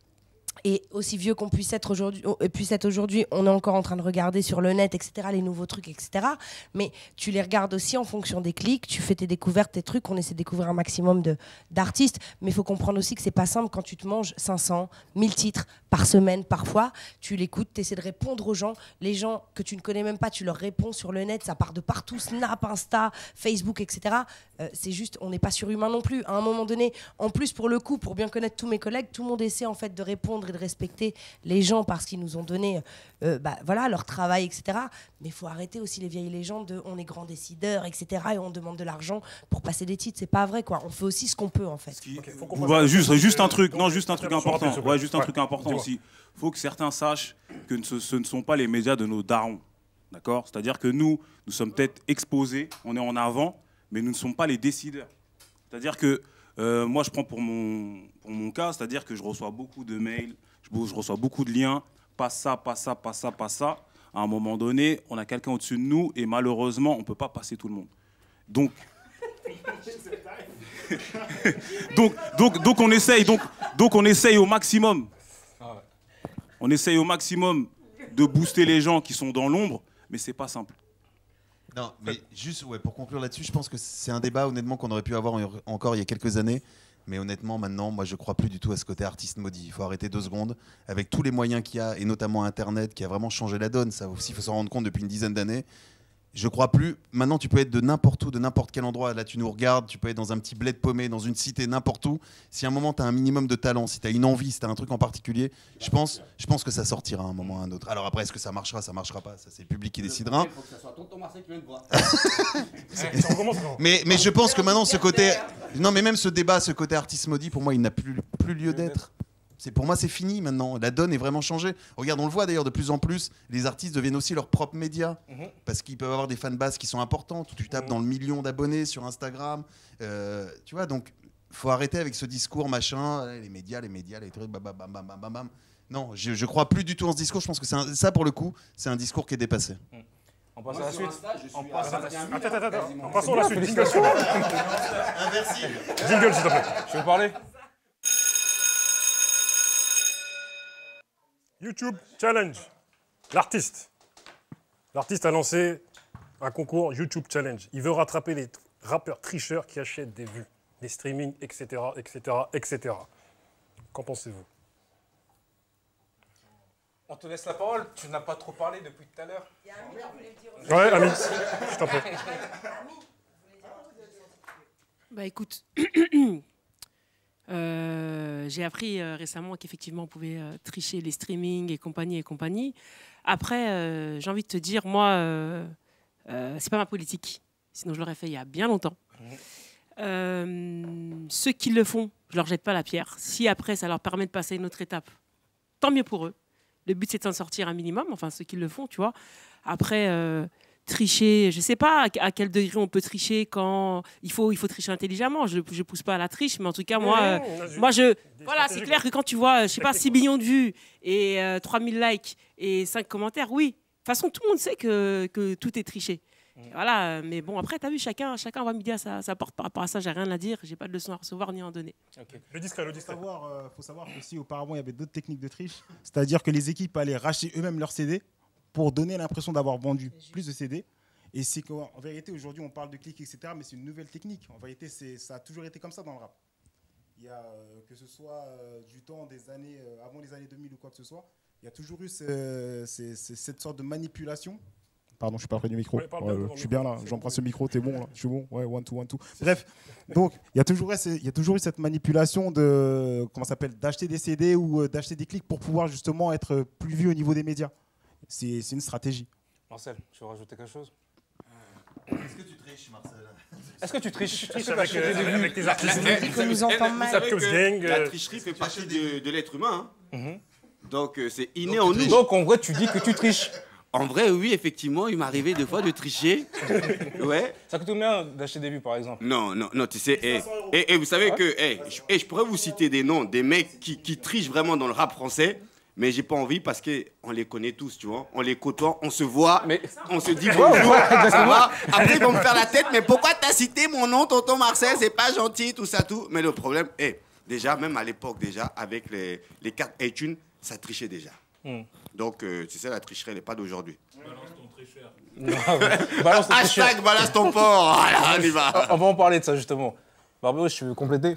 Et aussi vieux qu'on puisse être aujourd'hui, euh, puisse être aujourd'hui, on est encore en train de regarder sur le net, et cetera, les nouveaux trucs, et cetera. Mais tu les regardes aussi en fonction des clics, tu fais tes découvertes, tes trucs, on essaie de découvrir un maximum de, d'artistes. Mais il faut comprendre aussi que c'est pas simple quand tu te manges cinq cents, mille titres par semaine, parfois. Tu l'écoutes, tu essaies de répondre aux gens. Les gens que tu ne connais même pas, tu leur réponds sur le net, ça part de partout, Snap, Insta, Facebook, et cetera. Euh, c'est juste, on n'est pas surhumain non plus. À un moment donné, en plus, pour le coup, pour bien connaître tous mes collègues, tout le monde essaie en fait de répondre et de respecter les gens parce qu'ils nous ont donné euh, bah, voilà, leur travail, et cetera. Mais il faut arrêter aussi les vieilles légendes de on est grands décideurs, et cetera. Et on demande de l'argent pour passer des titres. C'est pas vrai, quoi. On fait aussi ce qu'on peut, en fait. Ok, faut qu'on Ouais, passe à- juste, juste un Euh, truc, donc, non, juste un truc attention, important. s'il te plaît. Ouais, juste un Ouais, truc important dis-moi. aussi. Faut que certains sachent que ce, ce ne sont pas les médias de nos darons. D'accord? C'est-à-dire que nous, nous sommes peut-être exposés, on est en avant, mais nous ne sommes pas les décideurs. C'est-à-dire que euh, moi, je prends pour mon, pour mon cas, c'est-à-dire que je reçois beaucoup de mails, je, je reçois beaucoup de liens, pas ça, pas ça, pas ça, pas ça. À un moment donné, on a quelqu'un au-dessus de nous et malheureusement, on ne peut pas passer tout le monde. Donc, donc, donc, donc, on essaye, donc, donc on essaye au maximum. On essaye au maximum de booster les gens qui sont dans l'ombre, mais c'est pas simple. Non, mais juste ouais, pour conclure là-dessus, je pense que c'est un débat honnêtement qu'on aurait pu avoir en- encore il y a quelques années. Mais honnêtement, maintenant, moi, je crois plus du tout à ce côté artiste maudit. Il faut arrêter deux secondes. Avec tous les moyens qu'il y a, et notamment Internet, qui a vraiment changé la donne, ça aussi, il faut s'en rendre compte depuis une dizaine d'années. Je crois plus. Maintenant, tu peux être de n'importe où, de n'importe quel endroit. Là, tu nous regardes, tu peux être dans un petit bled paumé, dans une cité, n'importe où. Si à un moment, tu as un minimum de talent, si tu as une envie, si tu as un truc en particulier, je pense, je pense que ça sortira à un moment ou à un autre. Alors après, est-ce que ça marchera, ça marchera pas? Ça, c'est le public qui décidera. Il faut que ça soit tonton Marseille qui vienne voir. mais, mais je pense que maintenant, ce côté... Non, mais même ce débat, ce côté artiste maudit, pour moi, il n'a plus, plus lieu d'être. C'est, pour moi, c'est fini maintenant. La donne est vraiment changée. Regarde, on le voit d'ailleurs de plus en plus. Les artistes deviennent aussi leurs propres médias. Mm-hmm. Parce qu'ils peuvent avoir des fanbases qui sont importantes. Tu tapes mm-hmm. dans le million d'abonnés sur Instagram. Euh, tu vois, donc, il faut arrêter avec ce discours, machin. Les médias, les médias, les trucs, bam, bam, bam, bam, bam, bam. Non, je, je crois plus du tout en ce discours. Je pense que c'est un, ça, pour le coup, c'est un discours qui est dépassé. Mm. On passe à la suite. On passe à la suite. Attends, attends, attends. Passons à la suite. Félicitations. Merci. Jingle, s'il te plaît. Je veux parler. YouTube Challenge. L'artiste. L'artiste a lancé un concours YouTube Challenge. Il veut rattraper les rappeurs tricheurs qui achètent des vues, des streamings, et cetera, et cetera, et cetera. Qu'en pensez-vous? On te laisse la parole. Tu n'as pas trop parlé depuis tout à l'heure. Ouais, Ami, je t'en prie. Bah écoute, euh, j'ai appris euh, récemment qu'effectivement on pouvait euh, tricher les streamings et compagnie et compagnie. Après, euh, j'ai envie de te dire, moi, euh, euh, c'est pas ma politique. Sinon, je l'aurais fait il y a bien longtemps. Mmh. Euh, ceux qui le font, je leur jette pas la pierre. Si après, ça leur permet de passer à une autre étape, tant mieux pour eux. Le but, c'est de s'en sortir un minimum. Enfin, ceux qui le font, tu vois. Après. Euh, Tricher, je ne sais pas à quel degré on peut tricher quand il faut, il faut tricher intelligemment. Je ne pousse pas à la triche, mais en tout cas, moi, euh, moi je, voilà, c'est clair que quand tu vois, je sais pas, six millions de vues et euh, trois mille likes et cinq commentaires, oui. De toute façon, tout le monde sait que, que tout est triché. Mmh. Voilà, mais bon, après, tu as vu, chacun, chacun va me dire sa, sa porte par rapport à ça. J'ai rien à dire, j'ai pas de leçon à recevoir ni à en donner. Okay. Le discret, le discret. Il faut savoir, euh, faut savoir qu'aussi, auparavant, il y avait d'autres techniques de triche. C'est-à-dire que les équipes allaient racheter eux-mêmes leurs C D pour donner l'impression d'avoir vendu plus de C D. Et c'est qu'en vérité, aujourd'hui, on parle de clics, et cetera, mais c'est une nouvelle technique. En vérité, c'est, ça a toujours été comme ça dans le rap. Il y a, euh, que ce soit euh, du temps des années, euh, avant les années deux mille ou quoi que ce soit, il y a toujours eu ce, c'est, c'est cette sorte de manipulation. Pardon, je suis pas près du micro. Ouais, ouais, bien, je suis bien là, j'embrasse le micro, t'es bon là, je suis bon. Ouais, one, two, one, two. Bref, donc il y a toujours, il y a toujours eu cette manipulation de, comment ça s'appelle, d'acheter des C D ou euh, d'acheter des clics pour pouvoir justement être plus vu au niveau des médias. C'est, c'est une stratégie. Marcel, tu veux rajouter quelque chose? Est-ce que tu triches, Marcel? Est-ce que tu triches, tu triches avec, euh, avec tes artistes? Vous nous entend mal. Que la tricherie fait partie de, de l'être humain. Hein. Mm-hmm. Donc euh, c'est inné Donc, en nous. Donc en vrai, tu dis que tu triches. En vrai, oui, effectivement, il m'est arrivé deux fois de tricher. Ouais. Ça coûte combien d'acheter des vues, par exemple? Non, non, non, tu sais, et, et, et vous savez ouais. que, et, je, et je pourrais vous citer des noms, des mecs qui, qui trichent vraiment dans le rap français, mais j'ai pas envie parce qu'on les connaît tous, tu vois. On les côtoie, on se voit, mais... on se dit bonjour, ça va. Après, ils vont me faire la tête, mais pourquoi t'as cité mon nom, tonton Marcel, c'est pas gentil, tout ça, tout. Mais le problème, est, déjà, même à l'époque, déjà, avec les, les cartes iTunes, ça trichait déjà. Hmm. Donc, euh, tu sais, la tricherie, elle n'est pas d'aujourd'hui. Balance ton tricheur. Non, balance ton Hashtag tricheur. Balance ton porc. Voilà, on y va. On va en parler de ça, justement. Barbero, je veux compléter.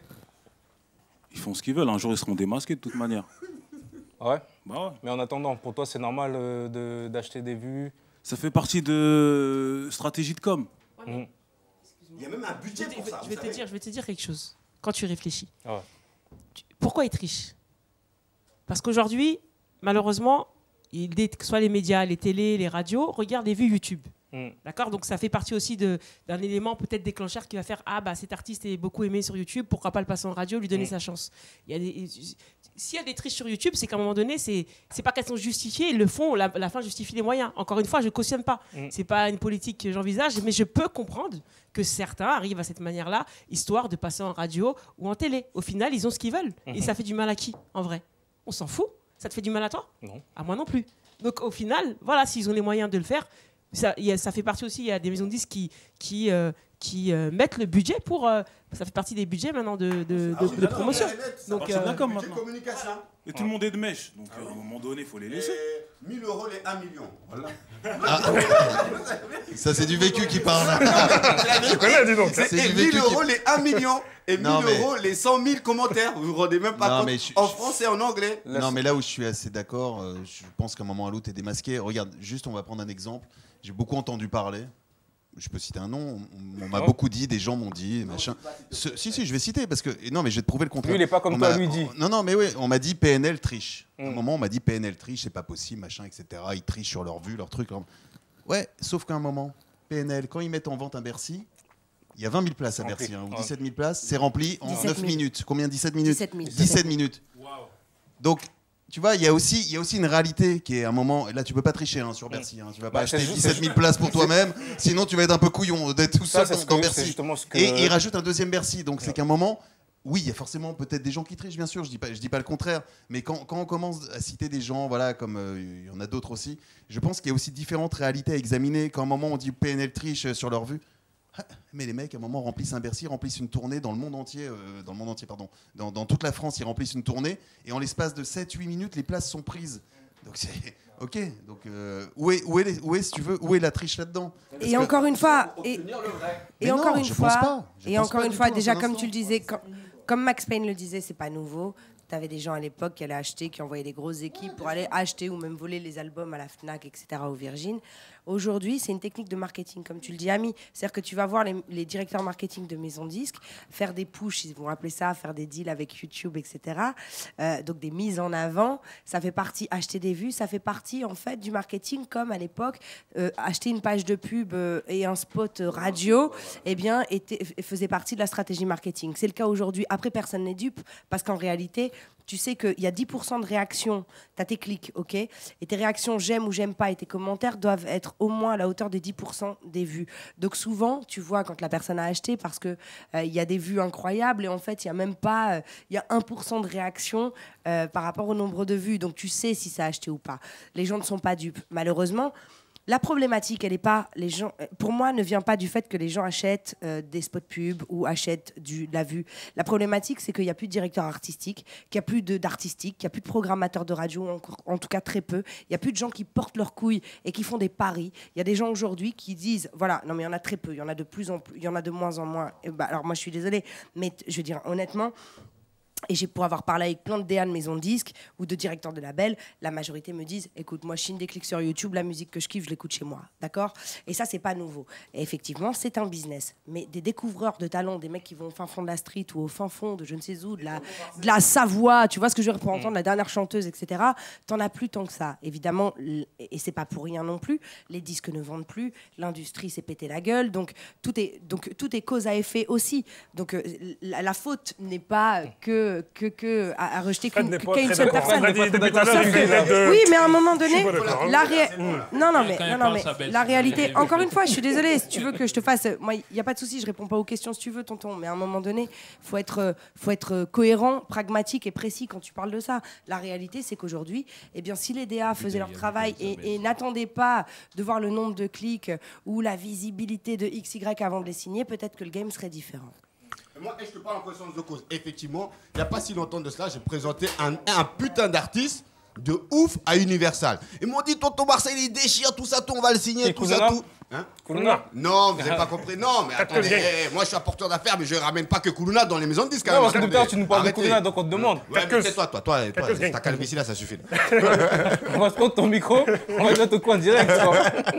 Ils font ce qu'ils veulent. Un jour, ils seront démasqués, de toute manière. Ouais. Bah ouais. Mais en attendant, pour toi, c'est normal euh, de, d'acheter des vues? Ça fait partie de stratégie de com. Ouais, mmh. Il y a même un budget pour ça. Je vais, te dire, je vais te dire quelque chose. Quand tu réfléchis, ah ouais. tu, pourquoi ils trichent? Parce qu'aujourd'hui, malheureusement, il, que ce soit les médias, les télés, les radios, regardent les vues YouTube. Mm. D'accord? Donc ça fait partie aussi de, d'un élément peut-être déclencheur qui va faire « Ah, bah cet artiste est beaucoup aimé sur YouTube, pourquoi pas le passer en radio, lui donner mm. sa chance ?» Il y a des, s'il y a des triches sur YouTube, c'est qu'à un moment donné, c'est, c'est pas qu'elles sont justifiées, ils le font, la, la fin justifie les moyens. Encore une fois, je ne cautionne pas. Mm. C'est pas une politique que j'envisage, mais je peux comprendre que certains arrivent à cette manière-là, histoire de passer en radio ou en télé. Au final, ils ont ce qu'ils veulent. Mm-hmm. Et ça fait du mal à qui, en vrai? On s'en fout. Ça te fait du mal à toi? Non. À moi non plus. Donc au final, voilà, s'ils ont les moyens de le faire, ça, y a, ça fait partie aussi, il y a des maisons de disques qui, qui, euh, qui euh, mettent le budget pour... Euh, ça fait partie des budgets maintenant de, de, ah, de, de promotion. Donc, euh, d'accord, maintenant. Communication. Et tout le monde est de mèche. Donc à un moment donné, il faut les laisser. Et mille euros les un million. Voilà. Ah. Ça, c'est du vécu qui parle. Tu connais, dis donc. C'est C'est du mille vécu euros qui- les un million et mille Non, mais- euros les cent mille commentaires. Vous vous rendez même pas Non, compte. mais je- En français, en anglais. Non, mais là où je suis assez d'accord, euh, je pense qu'à un moment ou à l'autre, t'es démasqué. Regarde, juste, on va prendre un exemple. J'ai beaucoup entendu parler. Je peux citer un nom. On, on m'a Oh. beaucoup dit, des gens m'ont dit, machin. Ce- si, si, je vais citer parce que. Non, mais je vais te prouver le contraire. Lui, il est pas comme On toi, m'a- lui, dit. Non, non, mais oui, on m'a dit P N L triche. À un Mm. moment, on m'a dit P N L triche, c'est pas possible, machin, et cetera. Ils trichent sur leur vue, leur truc. leur- Ouais, sauf qu'à un moment, P N L, quand ils mettent en vente un Bercy, il y a vingt mille places à Rempli. Bercy, hein, ou Ouais. dix-sept mille places, c'est rempli en dix-sept neuf mille. minutes. Combien dix-sept minutes dix-sept mille. dix-sept minutes. Donc, tu vois, il y a aussi, il y a aussi une réalité qui est à un moment. Là, tu peux pas tricher hein, sur Bercy. Hein, tu vas pas Bah, c'est acheter juste- dix-sept mille places pour toi-même, sinon tu vas être un peu couillon d'être tout Ça, seul c'est dans, ce dans que- c'est Bercy. justement ce que- Et il rajoute un deuxième Bercy. Donc, c'est qu'à un moment, oui, il y a forcément peut-être des gens qui trichent, bien sûr. Je dis pas, je dis pas le contraire. Mais quand, quand on commence à citer des gens, voilà, comme euh, il y en a d'autres aussi, je pense qu'il y a aussi différentes réalités à examiner. Quand à un moment on dit P N L triche sur leur vue. Ah, mais les mecs, à un moment, remplissent un Bercy, remplissent une tournée dans le monde entier, euh, dans le monde entier, pardon, dans, dans toute la France, ils remplissent une tournée, et en l'espace de sept huit minutes, les places sont prises. Donc c'est ok. Donc euh, où est, où est, les- où est, si tu veux, où est la triche là-dedans? Parce Et que- encore une fois, et, Mais et non, encore une je fois, pense pas. Je et pense encore pas une du fois, tout dans déjà un comme instant. tu le disais, quand- comme Max Payne le disait, c'est pas nouveau. T'avais des gens à l'époque qui allaient acheter, qui envoyaient des grosses équipes pour aller acheter ou même voler les albums à la Fnac, et cetera au Virgin. Aujourd'hui, c'est une technique de marketing, comme tu le dis, Ami. C'est-à-dire que tu vas voir les, les directeurs marketing de maisons de disques faire des pushs, ils vont appeler ça, faire des deals avec YouTube, et cetera. Euh, donc des mises en avant, ça fait partie, acheter des vues, ça fait partie en fait du marketing, comme à l'époque, euh, acheter une page de pub euh, et un spot euh, radio, eh bien, était, faisait partie de la stratégie marketing. C'est le cas aujourd'hui. Après, personne n'est dupe, parce qu'en réalité, tu sais qu'il y a dix pour cent de réactions, tu as tes clics, ok? Et tes réactions j'aime ou j'aime pas et tes commentaires doivent être au moins à la hauteur des dix pour cent des vues. Donc souvent, tu vois quand la personne a acheté, parce qu'il il y a des vues incroyables et en fait, il n'y a même pas, il y a un pour cent de réactions euh, par rapport au nombre de vues. Donc tu sais si ça a acheté ou pas. Les gens ne sont pas dupes. Malheureusement, la problématique, elle est pas les gens. Pour moi, ne vient pas du fait que les gens achètent euh, des spots pub ou achètent du, de la vue. La problématique, c'est qu'il n'y a plus de directeur artistique, qu'il n'y a plus de- d'artistique, qu'il n'y a plus de programmateurs de radio, encore- en tout cas très peu. Il n'y a plus de gens qui portent leurs couilles et qui font des paris. Il y a des gens aujourd'hui qui disent, voilà, non mais il y en a très peu, il y en a de plus en plus, il y en a de moins en moins. Et bah, alors moi, je suis désolée, mais t- je veux dire honnêtement. Et j'ai pour avoir parlé avec plein de D A de maisons de disques ou de directeurs de labels, la majorité me disent écoute, moi je chine des clics sur YouTube, la musique que je kiffe, je l'écoute chez moi. D'accord? Et ça, c'est pas nouveau. Et effectivement, c'est un business. Mais des découvreurs de talent, des mecs qui vont au fin fond de la street ou au fin fond de je ne sais où, de la, de la Savoie, tu vois ce que je veux dire, pour entendre la dernière chanteuse, et cetera, t'en as plus tant que ça. Évidemment, l- et c'est pas pour rien non plus, les disques ne vendent plus, l'industrie s'est pété la gueule, donc tout est, donc, tout est cause à effet aussi. Donc euh, la, la faute n'est pas que que, que à, à rejeter Fred qu'une n'est pas qu'à une très seule d'accord. personne. Fred dit depuis tout à l'heure, Sauf il que- disait de- oui, mais à un moment Je suis donné, pas d'accord, hein. la ré... non, non, mais, Quand non, elle non, parle, mais ça baisse. la réalité. Elle- Encore une fois, je suis désolée. Si tu veux que je te fasse, moi, il n'y a pas de souci, je réponds pas aux questions si tu veux, tonton. Mais à un moment donné, faut être, euh, faut être euh, cohérent, pragmatique et précis quand tu parles de ça. La réalité, c'est qu'aujourd'hui, eh bien, si les D A faisaient leur travail et, et n'attendaient pas de voir le nombre de clics ou la visibilité de X Y avant de les signer, peut-être que le game serait différent. Moi, je te parle en connaissance de cause. Effectivement, il n'y a pas si longtemps de cela, j'ai présenté un, un putain d'artiste de ouf à Universal. Ils m'ont dit, tonton Marcel, il déchire, tout ça, tout, on va le signer, Et tout ça, Kuluna tout. Hein Kuluna. Non, vous n'avez pas compris. Non, mais attendez, Kuluna. eh, moi je suis apporteur d'affaires, mais je ramène pas que Kuluna dans les maisons de disques. Non, quand parce que même. tout à l'heure, tu nous parles de Arrêtez. Kuluna, donc on te demande. Ouais, Quelques- mais toi, toi, toi, toi, quelques ta calvitie là, ça suffit. On va se prendre ton micro, on va te mettre au coin direct. quoi.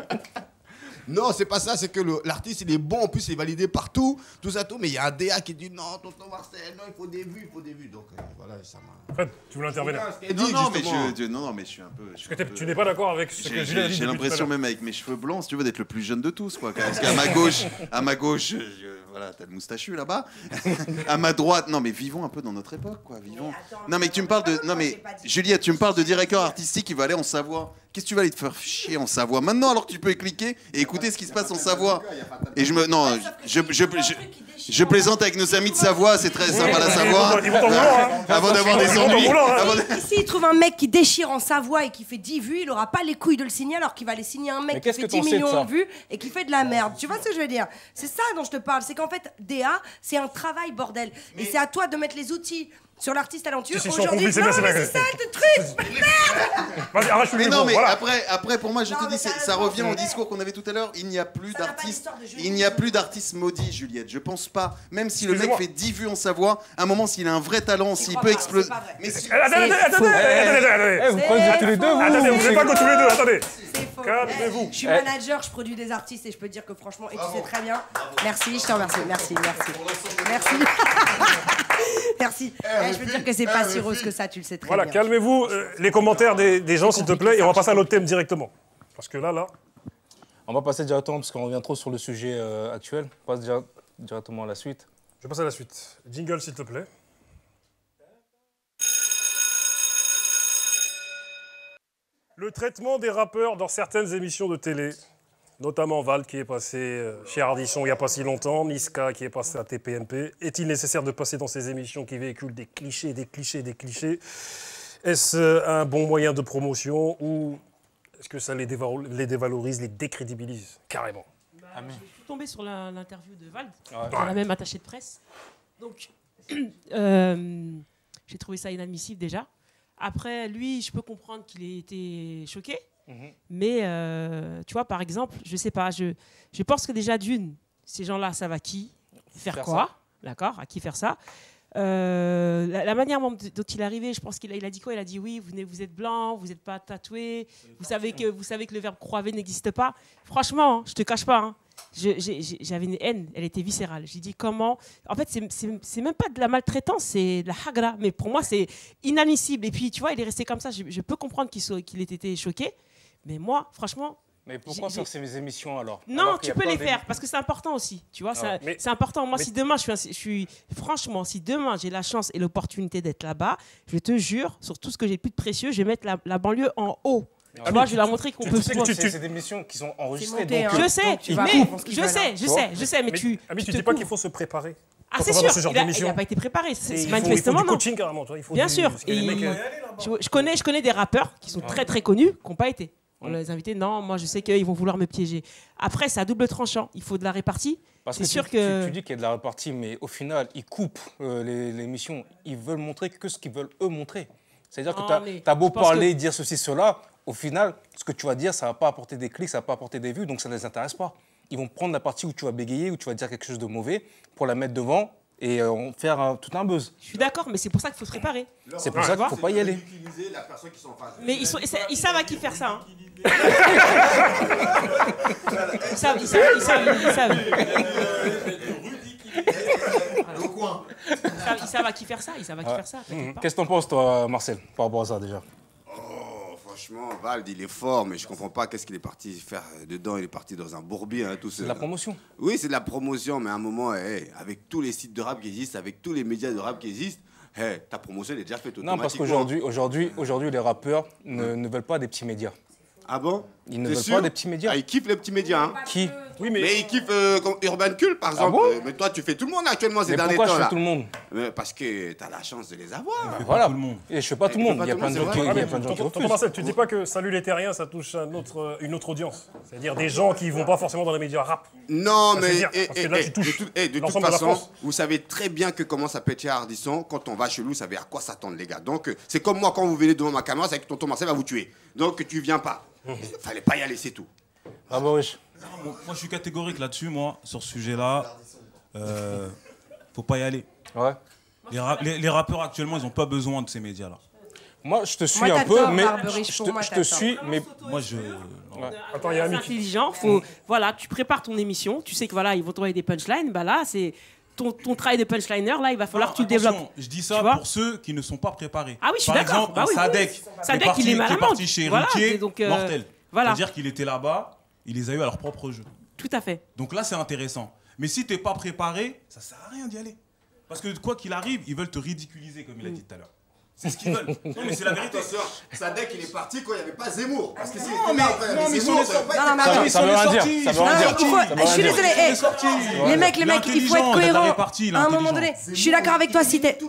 Non, c'est pas ça, c'est que le- l'artiste il est bon, en plus il est validé partout, tout ça, tout, mais il y a un D A qui dit non, tonton Marcel, non, il faut des vues, il faut des vues. Donc euh, voilà, ça m'a. Fred, tu voulais intervenir. C'était Non, dit, non, mais justement. je, je- non, non, mais je suis un peu. je suis Parce que un t'es- peu- tu n'es pas d'accord avec ce que J'ai- Julien a J'ai dit j'ai depuis tout à l'impression, l'heure. même avec mes cheveux blancs, si tu veux, d'être le plus jeune de tous, quoi. Parce qu'à ma gauche, à ma gauche, je- voilà, t'as le moustachu là-bas. À ma droite, non, mais vivons un peu dans notre époque, quoi. Vivons. Non, mais tu me parles de, non, mais Juliette, tu me parles de directeur artistique qui va aller en Savoie. Qu'est-ce que tu vas aller te faire chier en Savoie maintenant, alors que tu peux cliquer et écouter ce qui se passe en Savoie. Et je me, non, je, je, je, je plaisante avec nos amis de Savoie, c'est très sympa la Savoie. Ils vont t'en vouloir, hein. Avant d'avoir des Ils vont t'en ennuis. vouloir, hein. avant de- Ici, il trouve un mec qui déchire en Savoie et qui fait dix vues, il aura pas les couilles de le signer alors qu'il va aller signer un Mais mec qui qu'est-ce fait que t'en dix sais de millions ça de vues et qui fait de la merde. Tu vois ce que je veux dire? C'est ça dont je te parle. C'est qu'en fait, D A, c'est un travail, bordel. Et c'est à toi de mettre les outils Sur l'artiste talentueux, Si, si, ils sont aujourd'hui, complices, non, c'est bien, mais c'est c'est bien. ça le truc. Merde. Vas-y, arrache le Mais micro, non, mais voilà. après, après, pour moi, je Non, te mais dis, c'est- t'as ça raison, revient au mais- discours qu'on avait tout à l'heure. Il n'y a plus Ça n'a pas d'artistes. d'histoire de jeu Il n'y a vidéo. plus d'artistes maudits, Juliette. Je pense pas. Même si le mec Excusez-moi. fait dix vues en Savoie, à un moment, s'il a un vrai talent, s'il crois peut pas, exploser. c'est pas vrai. Mais si- Attendez, attendez, attendez, attendez, attendez. Eh, vous prenez tous les deux, vous Attendez, vous n'êtes pas que tous les deux, attendez. C'est faux. Calmez-vous. Eh, Je suis manager, je produis des artistes et je peux te dire que franchement, et tu sais très bien. Merci, je te remercie. Merci, merci. Merci. Merci. Eh, je peux te dire que c'est pas si rose que ça, tu le sais très Voilà, bien. calmez-vous. euh, les commentaires des, des gens, s'il te plaît, et on va passer à l'autre thème directement. Parce que là, là, On va passer directement, parce qu'on revient trop sur le sujet euh, actuel. On passe dire- directement à la suite. je passe à la suite. Jingle, s'il te plaît. Le traitement des rappeurs dans certaines émissions de télé, notamment Val qui est passé euh, chez Ardisson il n'y a pas si longtemps, Niska qui est passé à T P M P. Est-il nécessaire de passer dans ces émissions qui véhiculent des clichés, des clichés, des clichés? Est-ce euh, un bon moyen de promotion ou est-ce que ça les, dévalo- les dévalorise, les décrédibilise carrément? Je suis tombée sur la- l'interview de Vald, Ouais. dans la même attachée de presse. Donc, euh, j'ai trouvé ça inadmissible déjà. Après, lui, je peux comprendre qu'il ait été choqué. Mhm. Mais, euh, tu vois, par exemple, je sais pas, je, je pense que déjà d'une, ces gens-là, ça va qui faire, Faire quoi, ça. d'accord, à qui faire ça. Euh, la, la manière dont, dont il est arrivé, je pense qu'il a, il a dit quoi? Il a dit oui, vous, n'êtes- vous êtes blanc, vous n'êtes pas tatoué, vous savez que vous savez que le verbe croiver n'existe pas. Franchement, hein, je te cache pas, hein, je- j'ai- j'ai- j'avais une haine, elle était viscérale. J'ai dit comment? En fait, c'est- c'est c'est même pas de la maltraitance, c'est de la hagra. Mais pour moi, c'est inadmissible. Et puis, tu vois, il est resté comme ça. Je, je peux comprendre qu'il soit- qu'il ait été choqué, mais moi, franchement. Mais pourquoi J'ai- sur ces émissions alors? Non, Alors qu'il y tu a peux plein les d'émi- faire parce que c'est important aussi. Tu vois, ça- mais- c'est important. Moi, mais- si demain je suis, un- je suis, franchement, si demain j'ai la chance et l'opportunité d'être là-bas, je te jure, sur tout ce que j'ai de plus de précieux, je vais mettre la, la banlieue en haut. Tu Ah, vois, mais je vais leur montrer qu'on Tu peut. sais que pouvoir- c'est c'est des émissions qui sont enregistrées. monté, donc, hein. euh, Je sais, Donc, tu vas mais faire ce qu'ils je veulent, sais, hein. je Tu vois sais, je sais, mais tu. Ami, tu te dis pas couvres. qu'il faut se préparer. Ah, quand c'est on va dans sûr, ce genre il a- il d'émission. n'a pas été préparé. c'est- Et c'est il faut, il faut Manifestement, du non. coaching carrément, toi. Il faut Bien du- sûr. parce que les Et mecs, euh, je, je connais, je connais des rappeurs qui sont très très connus, qui n'ont pas été. On les a invités. Non, moi je sais qu'ils vont vouloir me piéger. Après, c'est à double tranchant. Il faut de la répartie. Parce C'est que sûr tu, que. tu, tu dis qu'il y a de la répartie, mais au final, ils coupent euh, les- l'émission. Ils veulent montrer que ce qu'ils veulent eux montrer. C'est-à-dire que Non, tu mais as beau je pense parler, que- dire ceci, cela, au final, ce que tu vas dire, ça ne va pas apporter des clics, ça ne va pas apporter des vues, donc ça ne les intéresse pas. Ils vont prendre la partie où tu vas bégayer, où tu vas dire quelque chose de mauvais, pour la mettre devant et euh, en faire un- tout un buzz. Je suis d'accord, mais c'est pour ça qu'il faut se préparer. C'est pour ça qu'il ne faut pas y aller. Mais ils, sont, ils sa- ils savent à qui faire ça. Hein. ils savent, ils savent, ils savent, ils savent. Ils savent, ils savent à qui faire ça, ils savent à qui faire ça. t'inquiète pas. Qu'est-ce que t'en penses, toi, Marcel, par rapport à ça, déjà? Oh, franchement, Vald, il est fort, mais je comprends pas qu'est-ce qu'il est parti faire dedans. Il est parti dans un bourbier, hein, tout C'est seul. de la promotion. Oui, c'est de la promotion, mais à un moment, hey, avec tous les sites de rap qui existent, avec tous les médias de rap qui existent, hey, ta promotion elle est déjà faite Non, automatiquement. parce qu'aujourd'hui, aujourd'hui, aujourd'hui, les rappeurs ne, ne veulent pas des petits médias. Ah bon? Ils ne T'es veulent sûr? pas des petits médias. Ah, ils kiffent les petits médias, hein. Qui? Oui, Mais, mais ils kiffent euh, comme Urban Cult, par exemple. bon Euh, mais toi, tu fais tout le monde actuellement ces Mais derniers pourquoi temps. je fais là. tout le monde? Mais parce que t'as la chance de les avoir. Voilà. tout le monde. Et je fais pas tout le tu fais monde. pas Il y a tout plein le de monde, gens c'est qui, vrai. il y a plein de gens qui Tonton refusent. Marcel, tu dis pas que Salut les Terriens, ça touche un autre, une autre audience. C'est-à-dire des gens qui vont pas forcément dans les médias rap. Non, Ça, mais c'est dire, eh, parce que eh, là, eh, tu touches de, tout- eh, de toute l'ensemble de la façon, France. vous savez très bien que comment ça peut être chez Ardisson. Quand on va chez nous, vous savez à quoi s'attendre, les gars. Donc, euh, c'est comme moi, quand vous venez devant ma caméra, c'est que tonton Marcel va vous tuer. Donc, tu viens pas. Fallait pas y aller, c'est tout. Ah bah wesh. Moi, moi, je suis catégorique là-dessus, moi, sur ce sujet-là. Euh, faut pas y aller. Ouais. Les, ra- les- les rappeurs actuellement, ils n'ont pas besoin de ces médias-là. Moi, je te suis Moi, un t'as peu, tort, mais Barbery, je je te, moi, je t'as te tort. suis, mais Moi, je. Attends, il y a un C'est mec qui... intelligent. Faut, voilà, tu prépares ton émission. Tu sais que voilà, ils vont trouver des punchlines. Bah là, c'est ton, ton travail de punchliner. Là, il va falloir que tu le Attention, développes. Je dis Tu ça vois pour ceux qui ne sont pas préparés. Ah oui, je suis Par d'accord. exemple, Bah un oui, oui. Sadek, Sadek, qui est parti, il est mal qui à est parti mode. chez Voilà, Riquier, et donc, euh, mortel. voilà. C'est-à-dire qu'il était là-bas, il les a eu à leur propre jeu. Tout à fait. Donc là, c'est intéressant. Mais si t'es pas préparé, ça sert à rien d'y aller. Parce que quoi qu'il arrive, ils veulent te ridiculiser, comme il a dit tout à l'heure. C'est ce qu'ils veulent. Non, mais c'est la vérité. Sadek, il est parti quand il n'y avait pas Zemmour. Parce que s'il Non, mais, non, mais Zemmour, sont ça aurait pas Non, non, mais ça, attends. veut- ça veut rien dire. Ça veut Non, rien mais dire. il faut- Ça veut je suis rien dire. désolée. eh, sorti. Les mecs, les Il est mecs, il faut être intelligent, il a de la cohérent. répartie, il est À un moment intelligent. donné, je suis d'accord avec toi si t'es. tout le monde.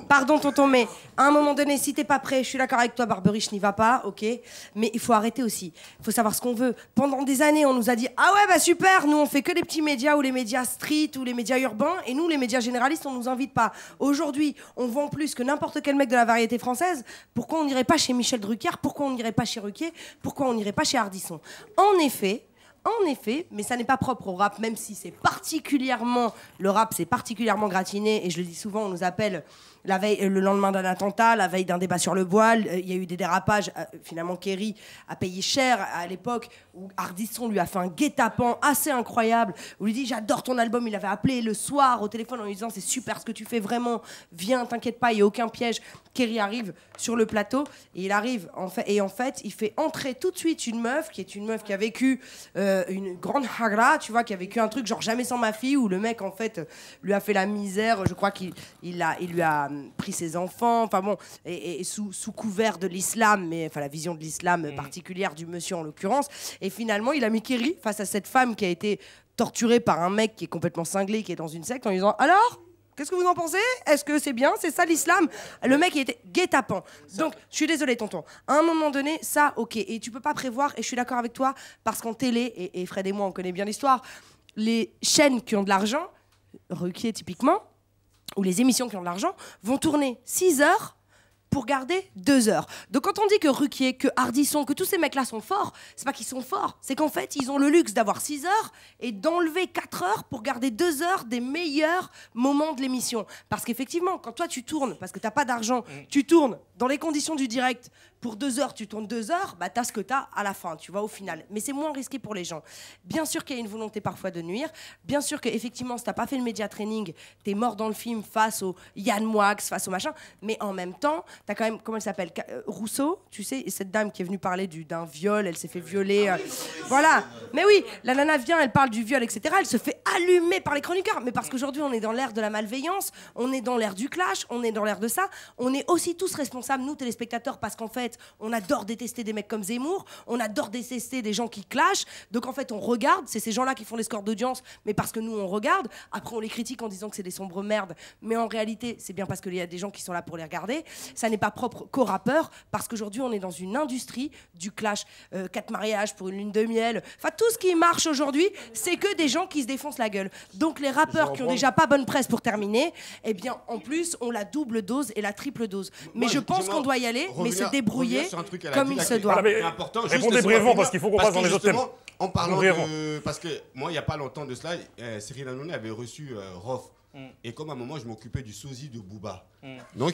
Pardon, tonton, mais à un moment donné, si t'es pas prêt, je suis d'accord avec toi, Barbery, je n'y va pas, ok. Mais il faut arrêter aussi. Il faut savoir ce qu'on veut. Pendant des années, on nous a dit ah ouais, bah super, nous on fait que les petits médias ou les médias street ou les médias urbains, et nous, les médias généralistes, on nous invite pas. Aujourd'hui, on vend plus que n'importe quel mec de la variété française. Pourquoi on n'irait pas chez Michel Drucker? Pourquoi on n'irait pas chez Ruquier? Pourquoi on n'irait pas chez Ardisson? En effet. En effet, mais ça n'est pas propre au rap, même si c'est particulièrement... Le rap, c'est particulièrement gratiné, et je le dis souvent, on nous appelle la veille, le lendemain d'un attentat, la veille d'un débat sur le voile, il y a eu des dérapages. Finalement, Kerry a payé cher à l'époque, où Ardisson lui a fait un guet-apens assez incroyable, où il lui dit « J'adore ton album », il avait appelé le soir au téléphone en lui disant « C'est super ce que tu fais, vraiment, viens, t'inquiète pas, il n'y a aucun piège ». Kerry arrive sur le plateau, et il arrive, en fait, et en fait, il fait entrer tout de suite une meuf, qui est une meuf qui a vécu... Euh, une grande hagra, tu vois, qui a vécu un truc genre jamais sans ma fille, où le mec en fait lui a fait la misère, je crois qu'il il a, il lui a pris ses enfants, enfin bon, et, et sous, sous couvert de l'islam, mais enfin la vision de l'islam mmh. particulière du monsieur en l'occurrence, et finalement il a mis Kerry face à cette femme qui a été torturée par un mec qui est complètement cinglé, qui est dans une secte, en lui disant alors qu'est-ce que vous en pensez? Est-ce que c'est bien? C'est ça l'islam? Le mec, il était guet-apens. Donc, je suis désolée, tonton. À un moment donné, ça, ok. Et tu peux pas prévoir, et je suis d'accord avec toi, parce qu'en télé, et, et Fred et moi, on connaît bien l'histoire, les chaînes qui ont de l'argent, Ruquier typiquement, ou les émissions qui ont de l'argent, vont tourner six heures pour garder deux heures. Donc quand on dit que Ruquier, que Ardisson, que tous ces mecs-là sont forts, c'est pas qu'ils sont forts, c'est qu'en fait, ils ont le luxe d'avoir six heures et d'enlever quatre heures pour garder deux heures des meilleurs moments de l'émission. Parce qu'effectivement, quand toi tu tournes, parce que t'as pas d'argent, tu tournes dans les conditions du direct, pour deux heures, tu tournes deux heures, bah t'as ce que t'as à la fin, tu vois, au final. Mais c'est moins risqué pour les gens. Bien sûr qu'il y a une volonté parfois de nuire, bien sûr qu'effectivement, si t'as pas fait le média training, t'es mort dans le film face au Yann Moix, face au machin, mais en même temps, t'as quand même, comment elle s'appelle, Rousseau, tu sais, et cette dame qui est venue parler du, d'un viol, elle s'est fait violer, euh, voilà. Mais oui, la nana vient, elle parle du viol, et cetera, elle se fait allumer par les chroniqueurs, mais parce qu'aujourd'hui, on est dans l'ère de la malveillance, on est dans l'ère du clash, on est dans l'ère de ça, on est aussi tous responsables, nous, téléspectateurs, parce qu'en fait, on adore détester des mecs comme Zemmour, on adore détester des gens qui clashent, donc en fait, on regarde, c'est ces gens-là qui font les scores d'audience, mais parce que nous, on regarde, après, on les critique en disant que c'est des sombres merdes, mais en réalité, c'est bien parce qu'il y a des gens qui sont là pour les regarder, ça n'est pas propre qu'aux rappeurs, parce qu'aujourd'hui, on est dans une industrie du clash, euh, quatre mariages pour une lune de miel, enfin, tout ce qui marche aujourd'hui, c'est que des gens qui se défoncent la gueule. Donc, les rappeurs qui ont déjà pas bonne presse pour terminer, eh bien, en plus, on la double dose et la triple dose. Mais Moi, je pense qu'on doit y aller, mais se débrouiller comme il se doit. C'est important. Répondez brièvement parce qu'il faut qu'on passe dans les autres thèmes. En parlant de... Parce que moi, il n'y a pas longtemps de cela, euh, Cyril Hanouna avait reçu euh, Rof. Mm. Et comme à un moment, je m'occupais du sosie de Booba. Mm. Donc...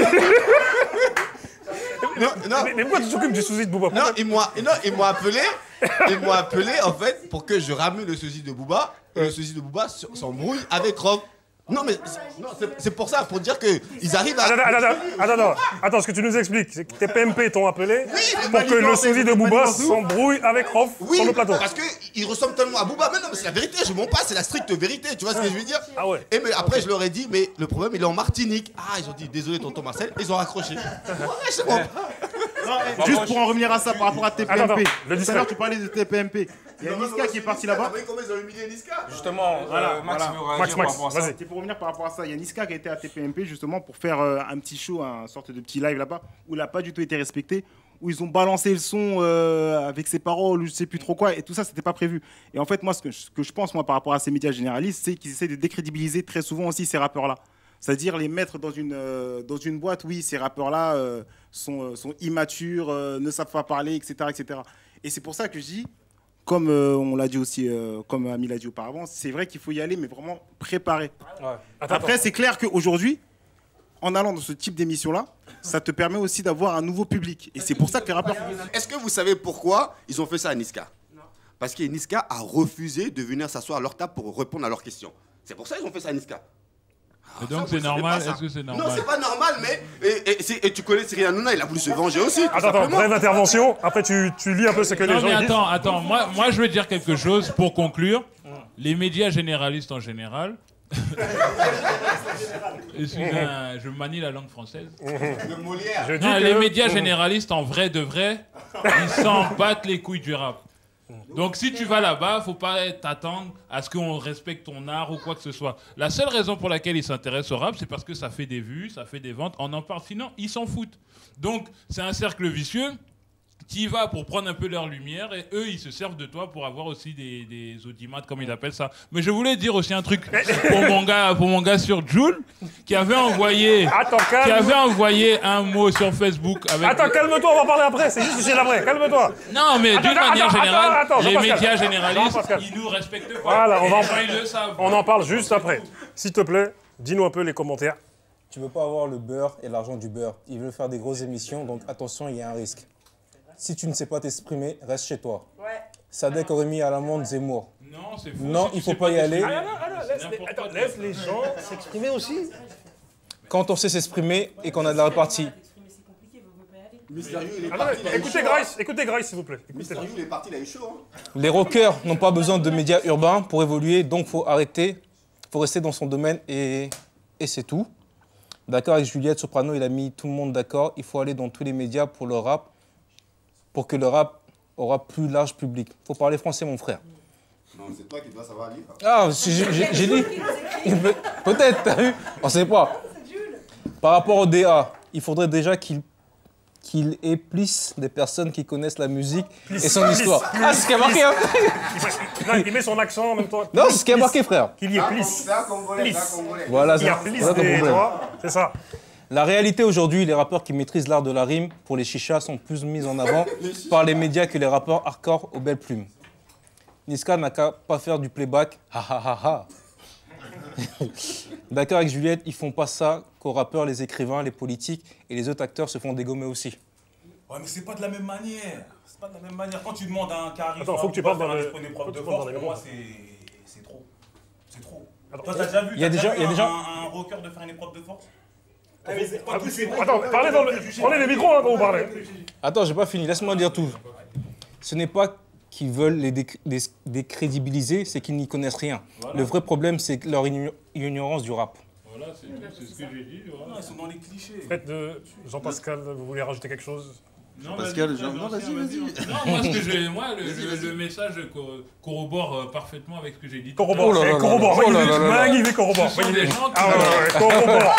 non, non. Mais, mais pourquoi tu t'occupes du sosie de Booba? Non, ils m'ont appelé, ils m'ont appelé, en fait, pour que je ramène le sosie de Booba. Et le sosie de Booba s'embrouille avec Rof. Non, mais c'est pour ça, pour dire qu'ils arrivent à... Attends, attends, attends, attends, attends, ce que tu nous expliques, c'est que tes P M P t'ont appelé oui, pour que le sosie de Booba s'embrouille avec Rof oui, sur le plateau. Parce qu'il ressemble tellement à Booba. Mais non, mais c'est la vérité, je mens pas, c'est la stricte vérité, tu vois ce que je veux dire? Ah ouais. Et mais après, je leur ai dit, mais le problème, il est en Martinique. Ah, ils ont dit, désolé, tonton Marcel, ils ont raccroché. Ouais, c'est bon. Non, juste pour en revenir à ça, par rapport à T P M P. Tout à l'heure, tu parlais de T P M P. Il y a Niska qui est parti là-bas. Comment ils ont humilié Niska? Justement, voilà, euh, Max voilà. veut réagir Max, par rapport à ça. C'est pour revenir par rapport à ça. Il y a Niska qui a été à T P M P justement pour faire euh, un petit show, un sorte de petit live là-bas, où il n'a pas du tout été respecté, où ils ont balancé le son euh, avec ses paroles, ou je sais plus trop quoi, et tout ça, c'était pas prévu. Et en fait, moi, ce que, ce que je pense, moi, par rapport à ces médias généralistes, c'est qu'ils essaient de décrédibiliser très souvent aussi ces rappeurs-là. C'est-à-dire les mettre dans une, euh, dans une boîte, oui, ces rappeurs-là euh, sont, euh, sont immatures, euh, ne savent pas parler, et cetera, et cetera. Et c'est pour ça que je dis, comme euh, on l'a dit aussi, euh, comme Ami l'a dit auparavant, c'est vrai qu'il faut y aller, mais vraiment préparé. Ouais. Attends, Après, attends. C'est clair qu'aujourd'hui, en allant dans ce type d'émission-là, ça te permet aussi d'avoir un nouveau public. Et c'est pour ça que les rappeurs... Est-ce que vous savez pourquoi ils ont fait ça à Niska? Non. Parce que Niska a refusé de venir s'asseoir à leur table pour répondre à leurs questions. C'est pour ça qu'ils ont fait ça à Niska. Et donc c'est normal? Est-ce que c'est normal? Non, c'est pas normal, mais et, et, et tu connais Cyril Hanouna, il a voulu se venger aussi. Attends, attends, brève intervention. Après, tu, tu lis un peu ce que non, les gens mais disent. Attends, attends. Moi, moi, je veux dire quelque chose pour conclure. Les médias généralistes en général. Excusez-moi, je manie la langue française. Le Molière. Non, les médias généralistes en vrai de vrai, ils s'en battent les couilles du rap. Donc si tu vas là-bas, faut pas t'attendre à ce qu'on respecte ton art ou quoi que ce soit. La seule raison pour laquelle ils s'intéressent au rap, c'est parce que ça fait des vues, ça fait des ventes, on en parle. Sinon, ils s'en foutent. Donc c'est un cercle vicieux. Tu y vas pour prendre un peu leur lumière et eux, ils se servent de toi pour avoir aussi des, des audimates, comme ils appellent ça. Mais je voulais dire aussi un truc pour mon gars, pour mon gars sur Jul, qui avait envoyé, Attends, qui avait envoyé un mot sur Facebook. Avec Attends, calme-toi, on va parler après. C'est juste que c'est l'après. Calme-toi. Non, mais d'une Attends, manière attends, générale, attends, attends, les Jean-Pascal. médias généralistes, Jean-Pascal. ils nous respectent pas. Voilà, on va en- Et les gens, ils le savent. On en parle juste après. S'il te plaît, dis-nous un peu les commentaires. Tu veux pas avoir le beurre et l'argent du beurre. Ils veulent faire des grosses émissions, donc attention, il y a un risque. Si tu ne sais pas t'exprimer, reste chez toi. Ouais. Sadek aurait mis à l'amende Zemmour. Non, c'est fou. Non, Si tu il faut sais pas y aller. t'exprimer, Ah, non, non, c'est laisse, les, n'importe attends, quoi. laisse les gens s'exprimer aussi. Quand on sait s'exprimer et qu'on a de la répartie. Mystérieux, il est Attends, parti. il a eu écoutez chaud, Grace, écoutez Grace, s'il vous plaît. hein. Écoutez. Mystérieux, il est parti, il a eu chaud. hein. Les rockers n'ont pas besoin de médias urbains pour évoluer, donc faut arrêter, faut rester dans son domaine et, et c'est tout. D'accord, avec Juliette Soprano, il a mis tout le monde d'accord. Il faut aller dans tous les médias pour le rap, pour que le rap aura plus large public. Faut parler français, mon frère. Non, c'est toi qui dois savoir lire. Ah, j'ai j'ai- j'ai dit. Peut-être, t'as vu? On sait pas. Par rapport au D A, il faudrait déjà qu'il qu'il éplisse des personnes qui connaissent la musique et son Plisse. histoire. Ah, c'est ce qui a marqué, hein? Non, il met son accent en même temps. Non, c'est ce qui a marqué, frère. Qu'il y ait plisse. C'est un Congolais, c'est un Plisse. Congolais. Voilà, Il y a c'est plisse c'est ça ton des problème. doigts. C'est ça. La réalité aujourd'hui, les rappeurs qui maîtrisent l'art de la rime pour les chichas sont plus mis en avant par les médias que les rappeurs hardcore aux belles plumes. Niska n'a qu'à pas faire du playback. Ha ha ha ha. D'accord avec Juliette, ils font pas ça qu'aux rappeurs, les écrivains, les politiques et les autres acteurs se font dégommer aussi. Ouais, mais c'est pas de la même manière. C'est pas de la même manière. Quand tu demandes à un carré, Attends, faut que tu parles dans le- des preuves faut que de tu parles dans force, les pour moi, micros. c'est c'est trop. C'est trop. Attends, Toi, t'as déjà vu, il y a t'as des déjà gens- vu il y a des un, gens- un, un rocker de faire une épreuve de force? Ah, Attends, parlez dans le... prenez les micros hein, quand vous parlez. Attends, j'ai pas fini, laisse-moi dire tout. Ce n'est pas qu'ils veulent les déc- dé- décrédibiliser, c'est qu'ils n'y connaissent rien. Le vrai problème, c'est leur igno- ignorance du rap. Voilà, c'est tout, c'est ce que j'ai dit. voilà. Non, ils sont dans les clichés. Faites de Jean-Pascal, vous voulez rajouter quelque chose? Non, Pascal, vas-y, Jean- non, vas-y, vas-y. Non, moi, ce que j'ai- moi, le, le- le message cor- corrobore euh, parfaitement avec ce que j'ai dit. tout à Corrobore, Oh là là eh, là corrobore, là là magnifique, là là là. magnifique, corrobore. Ce sont des gens qui- Ah ouais, ouais, ouais, corrobore.